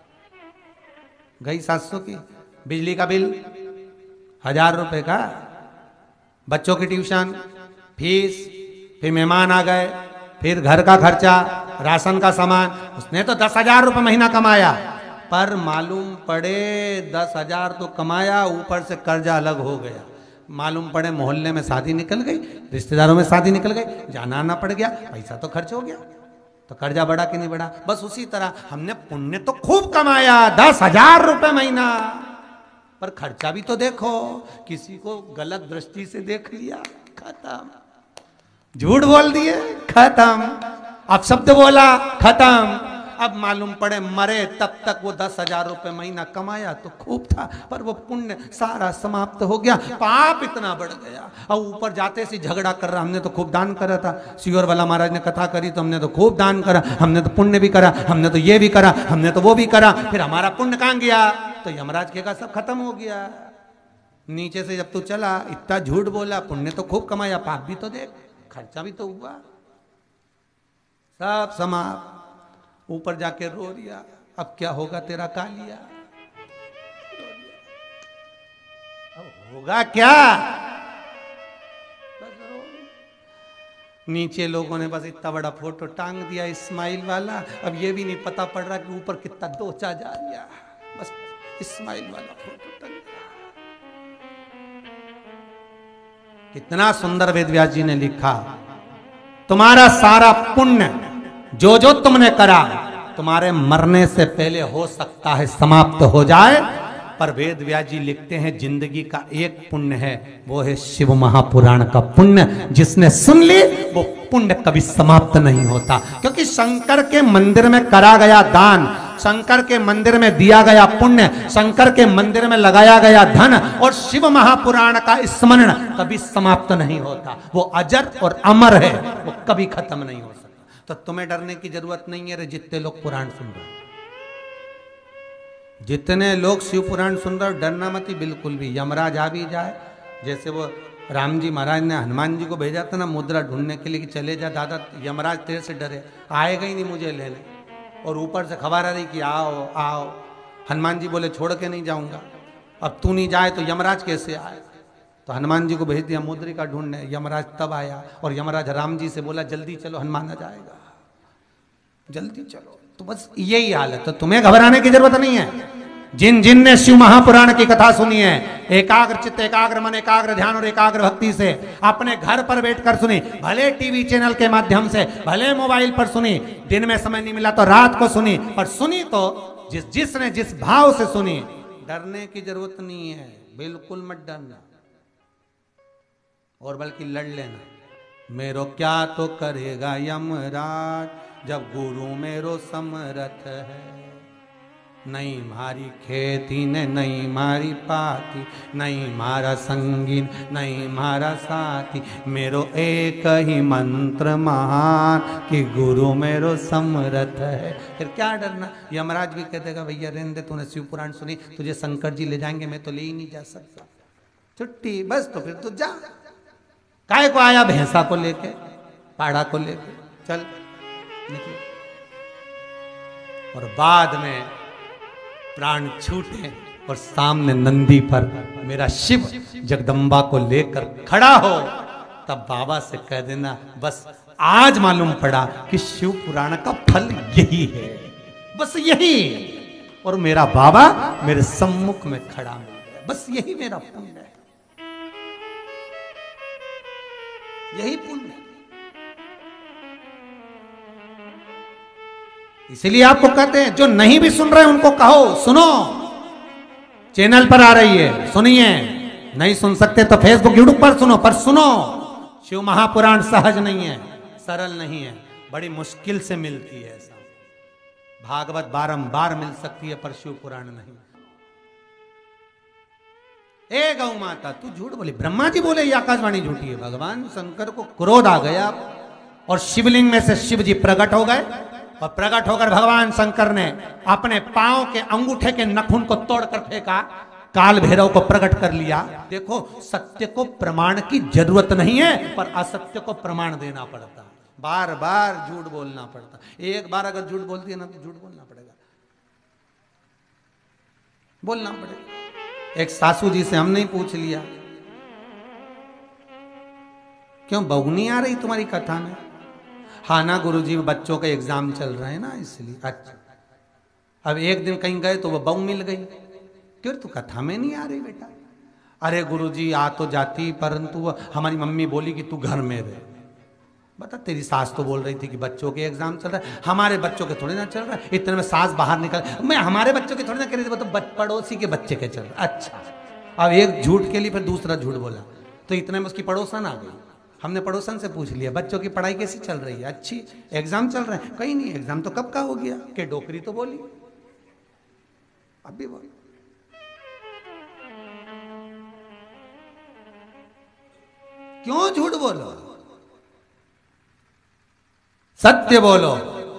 गई सात सौ की, बिजली का बिल हजार रुपए का, बच्चों की ट्यूशन फीस, फिर मेहमान आ गए, फिर घर का खर्चा, राशन का सामान। उसने तो दस हजार रुपये महीना कमाया, पर मालूम पड़े दस हजार तो कमाया, ऊपर से कर्जा अलग हो गया। मालूम पड़े मोहल्ले में शादी निकल गई, रिश्तेदारों में शादी निकल गई, जाना आना पड़ गया, पैसा तो खर्च हो गया, तो कर्जा बढ़ा कि नहीं बढ़ा? बस उसी तरह हमने पुण्य तो खूब कमाया, दस हजार रुपये महीना, पर खर्चा भी तो देखो, किसी को गलत दृष्टि से देख लिया, खत्म। झूठ बोल दिए, खत्म। अपशब्द बोला, खत्म। अब मालूम पड़े मरे तब तक वो दस हजार रुपये महीना कमाया तो खूब था, पर वो पुण्य सारा समाप्त हो गया, पाप इतना बढ़ गया। और ऊपर जाते से झगड़ा कर रहा, हमने तो खूब दान करा था, सियोर वाला महाराज ने कथा करी तो हमने तो खूब दान करा, हमने तो पुण्य भी करा, हमने तो ये भी करा, हमने तो वो भी करा, फिर हमारा पुण्य कहाँ गया? तो यमराज कहेगा सब खत्म हो गया। नीचे से जब तू चला, इतना झूठ बोला, पुण्य तो खूब कमाया, पाप भी तो देख, खर्चा भी तो हुआ, सब समाप्त। ऊपर जाके रो लिया, अब क्या होगा तेरा कालिया? अब होगा क्या? बस रो। नीचे लोगों ने बस इतना बड़ा फोटो टांग दिया इस्माइल वाला, अब ये भी नहीं पता पड़ रहा कि ऊपर कितना दोचा जा रहा। बस इस्माइल वाला फोटो टंग गया। कितना सुंदर वेदव्यास जी ने लिखा, तुम्हारा सारा पुण्य जो जो तुमने करा तुम्हारे मरने से पहले हो सकता है समाप्त हो जाए, पर वेद व्यास जी लिखते हैं जिंदगी का एक पुण्य है, वो है शिव महापुराण का पुण्य। जिसने सुन ली वो पुण्य कभी समाप्त नहीं होता, क्योंकि शंकर के मंदिर में करा गया दान, शंकर के मंदिर में दिया गया पुण्य, शंकर के मंदिर में लगाया गया धन और शिव महापुराण का स्मरण कभी समाप्त नहीं होता। वो अजर और अमर है, वो कभी खत्म नहीं हो सकता। तो तुम्हें डरने की जरूरत नहीं है रे, जितने लोग पुराण सुन रहे हैं, जितने लोग शिव पुराण सुन रहे हो, डरना मत ही बिल्कुल भी। यमराज आ भी जाए, जैसे वो राम जी महाराज ने हनुमान जी को भेजा था ना मुद्रा ढूंढने के लिए कि चले जा दादा, यमराज तेरे से डरे, आएगा ही नहीं मुझे लेने, और ऊपर से खबर आ रही कि आओ आओ। हनुमान जी बोले छोड़ के नहीं जाऊंगा, अब तू नहीं जाए तो यमराज कैसे आए। तो हनुमान जी को भेज दिया मुद्रिका ढूंढने, यमराज तब आया और यमराज राम जी से बोला जल्दी चलो हनुमान आ जाएगा, जल्दी चलो। तो बस यही हाल है, तो तुम्हें घबराने की जरूरत नहीं है। जिन जिन ने शिव महापुराण की कथा सुनी है, एकाग्र चित्त, एकाग्र मन, एकाग्र ध्यान और एकाग्र भक्ति से अपने घर पर बैठकर सुनी, भले टीवी चैनल के माध्यम से, भले मोबाइल पर सुनी, दिन में समय नहीं मिला तो रात को सुनी, पर सुनी तो जिस जिसने जिस भाव से सुनी, डरने की जरूरत नहीं है, बिल्कुल मत डरना, और बल्कि लड़ लेना। मेरो क्या तो करेगा यमराज, जब गुरु मेरो समरथ है, नहीं मारी खेती ने नहीं मारी पाती, नहीं मारा संगीन नहीं मारा साथी, मेरो एक ही मंत्र महान कि गुरु मेरो समरथ है। फिर क्या डरना। यमराज भी कह देगा भैया रहने दे, तूने शिव पुराण सुनी, तुझे शंकर जी ले जाएंगे, मैं तो ले ही नहीं जा सकता, छुट्टी बस। तो फिर तू जा, काय को आया भैंसा को लेके, पाड़ा को लेके, चल निकल। और बाद में प्राण छूटे और सामने नंदी पर मेरा शिव जगदम्बा को लेकर खड़ा हो, तब बाबा से कह देना बस आज मालूम पड़ा कि शिव पुराण का फल यही है, बस यही, और मेरा बाबा मेरे सम्मुख में खड़ा मिल गया, बस यही मेरा पुण्य है, यही पुण्य। इसलिए आपको कहते हैं जो नहीं भी सुन रहे उनको कहो सुनो, चैनल पर आ रही है सुनिए, नहीं सुन सकते तो फेसबुक यूट्यूब पर सुनो, पर सुनो। शिव महापुराण सहज नहीं है, सरल नहीं है, बड़ी मुश्किल से मिलती है। ऐसा भागवत बारंबार मिल सकती है, पर शिव पुराण नहीं। ए गौ माता तू झूठ बोली, ब्रह्मा जी बोले ये आकाशवाणी झूठी है। भगवान शंकर को क्रोध आ गया और शिवलिंग में से शिव जी प्रकट हो गए, और प्रकट होकर भगवान शंकर ने अपने पांव के अंगूठे के नखून को तोड़कर फेंका, काल भैरव को प्रकट कर लिया। देखो सत्य को प्रमाण की जरूरत नहीं है, पर असत्य को प्रमाण देना पड़ता, बार बार झूठ बोलना पड़ता। एक बार अगर झूठ बोलती है ना तो झूठ बोलना पड़ेगा, बोलना पड़ेगा। एक सासू जी से हमने ही पूछ लिया, क्यों बहू नहीं आ रही तुम्हारी कथा में? हाँ ना गुरुजी बच्चों के एग्जाम चल रहे हैं ना इसलिए। अच्छा, अब एक दिन कहीं गए तो वो बहू मिल गई, क्यों तू कथा में नहीं आ रही बेटा? अरे गुरुजी आ तो जाती, परंतु हमारी मम्मी बोली कि तू घर में रहे। बता, तेरी सास तो बोल रही थी कि बच्चों के एग्जाम चल रहा है, हमारे बच्चों के थोड़े ना चल रहा है। इतने में सास बाहर निकल, मैं हमारे बच्चों के थोड़े ना कह रही थी, तो पड़ोसी के बच्चे के चल रहा है। अच्छा, अब एक झूठ के लिए फिर दूसरा झूठ बोला, तो इतने में उसकी पड़ोसन आ गई। हमने पड़ोसन से पूछ लिया बच्चों की पढ़ाई कैसी चल रही है? अच्छी, एग्जाम चल रहे हैं? कहीं नहीं, एग्जाम तो कब का हो गया, के डोकरी तो बोली, अब भी बोली। क्यों झूठ बोलो, सत्य बोलो।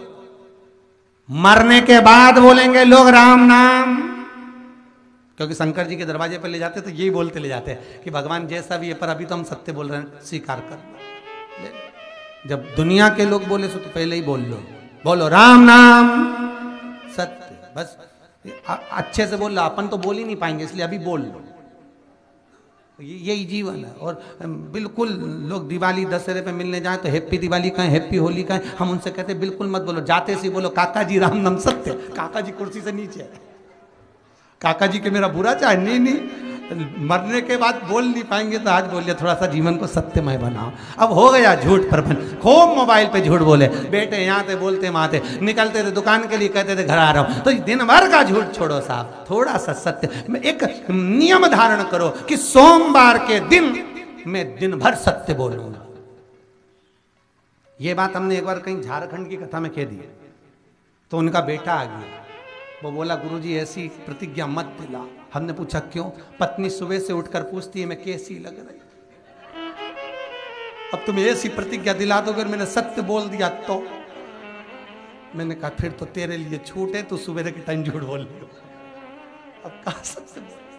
मरने के बाद बोलेंगे लोग राम नाम, क्योंकि शंकर जी के दरवाजे पर ले जाते तो यही बोलते ले जाते हैं कि भगवान जैसा भी है, पर अभी तो हम सत्य बोल रहे हैं, स्वीकार कर। जब दुनिया के लोग बोले तो पहले ही बोल लो, बोलो राम नाम सत्य, बस अच्छे से बोल लो। अपन तो बोल ही नहीं पाएंगे, इसलिए अभी बोल लो, यही जीवन है। और बिल्कुल लोग दिवाली दशहरे पे मिलने जाए तो हैप्पी दिवाली कहें, हैप्पी होली कहें, हम उनसे कहते हैं बिल्कुल मत बोलो, जाते से बोलो काका जी राम नाम सत्य। काका जी कुर्सी से नीचे है, काका जी के मेरा बुरा चाहे, नहीं नहीं मरने के बाद बोल नहीं पाएंगे तो आज बोलिए थोड़ा सा जीवन को सत्यमय बनाओ। अब हो गया झूठ प्रबंध, खूब मोबाइल पे झूठ बोले, बेटे यहाँ थे बोलते वहां थे, निकलते थे दुकान के लिए कहते थे घर आ रहा हूं, तो दिन भर का झूठ छोड़ो साहब, थोड़ा सा सत्य में एक नियम धारण करो कि सोमवार के दिन मैं दिन भर सत्य बोलूंगा। ये बात हमने एक बार कहीं झारखंड की कथा में कह दी, तो उनका बेटा आ गया, वो बोला गुरुजी ऐसी प्रतिज्ञा मत दिला। हमने पूछा क्यों? पत्नी सुबह से उठकर पूछती है मैं कैसी लग रही, अब तुम ऐसी प्रतिज्ञा दिला दो अगर मैंने सत्य बोल दिया तो। मैंने कहा फिर तो तेरे लिए छूट है, तू सुबह के टाइम झूठ बोल रही हो, अब कहा सत्य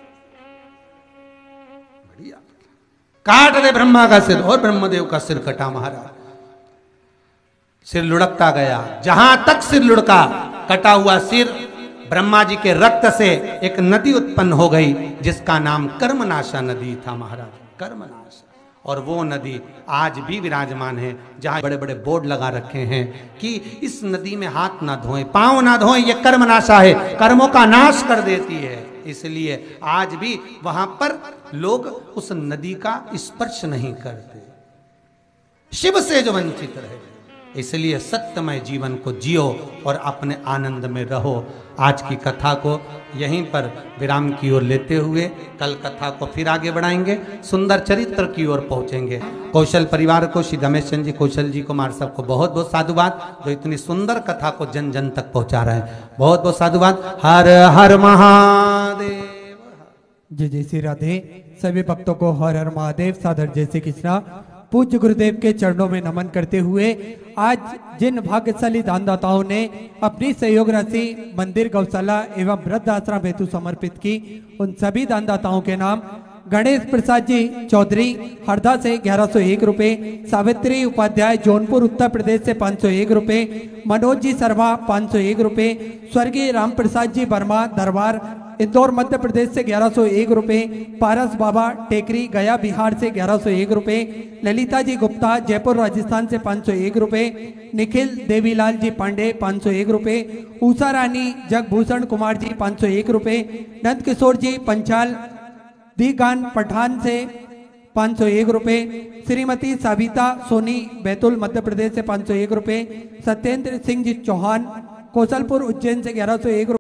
बढ़िया। काट दे ब्रह्मा का सिर, और ब्रह्मदेव का सिर कटा महाराज, सिर लुढ़कता गया, जहां तक सिर लुढ़का कटा हुआ सिर ब्रह्मा जी के रक्त से एक नदी उत्पन्न हो गई जिसका नाम कर्मनाशा नदी था महाराज, कर्मनाशा। और वो नदी आज भी विराजमान है, जहां बड़े बड़े बोर्ड लगा रखे हैं कि इस नदी में हाथ ना धोएं, पांव ना धोएं, ये कर्मनाशा है, कर्मों का नाश कर देती है। इसलिए आज भी वहां पर लोग उस नदी का स्पर्श नहीं करते, शिव से जो वंचित रहे। इसलिए सत्यमय जीवन को जियो और अपने आनंद में रहो। आज की कथा को यहीं पर विराम की ओर लेते हुए कल कथा को फिर आगे बढ़ाएंगे, सुंदर चरित्र की ओर पहुंचेंगे। कौशल परिवार को, श्री रमेश चंद्र जी कौशल जी कुमार साहब को बहुत बहुत साधुवाद, जो इतनी सुंदर कथा को जन जन तक पहुंचा रहे हैं। बहुत बहुत साधुवाद। हर हर महादेव। जय जय श्री राधे। सभी भक्तों को हर हर महादेव, सादर जय श्री कृष्णा। पूज्य गुरुदेव के चरणों में नमन करते हुए आज जिन भाग्यशाली दानदाताओं ने अपनी सहयोग राशि मंदिर, गौशाला एवं वृद्ध आश्रम हेतु समर्पित की, उन सभी दानदाताओं के नाम गणेश प्रसाद जी चौधरी हरदा से ग्यारह सौ एक रुपए, सावित्री उपाध्याय जौनपुर उत्तर प्रदेश से पाँच सौ एक रुपए, मनोज जी शर्मा पाँच सौ एक रुपए, स्वर्गीय राम प्रसाद जी वर्मा दरबार इंदौर मध्य प्रदेश से ग्यारह सौ एक रुपए, पारस बाबा टेकरी गया बिहार से ग्यारह सौ एक रुपए, ललिता जी गुप्ता जयपुर राजस्थान से पाँच सौ एक रुपए, निखिल देवीलाल जी पांडे पाँच सौ एक रुपए, उषा रानी जगभूषण कुमार जी पाँच सौ एक रुपए, नंद किशोर जी पंचाल दीगान पठान से पाँच सौ एक रुपए, श्रीमती साबिता सोनी बैतुल मध्य प्रदेश से पाँच सौ एक रुपए, सत्येंद्र सिंह जी चौहान कौशलपुर उज्जैन से ग्यारह सौ एक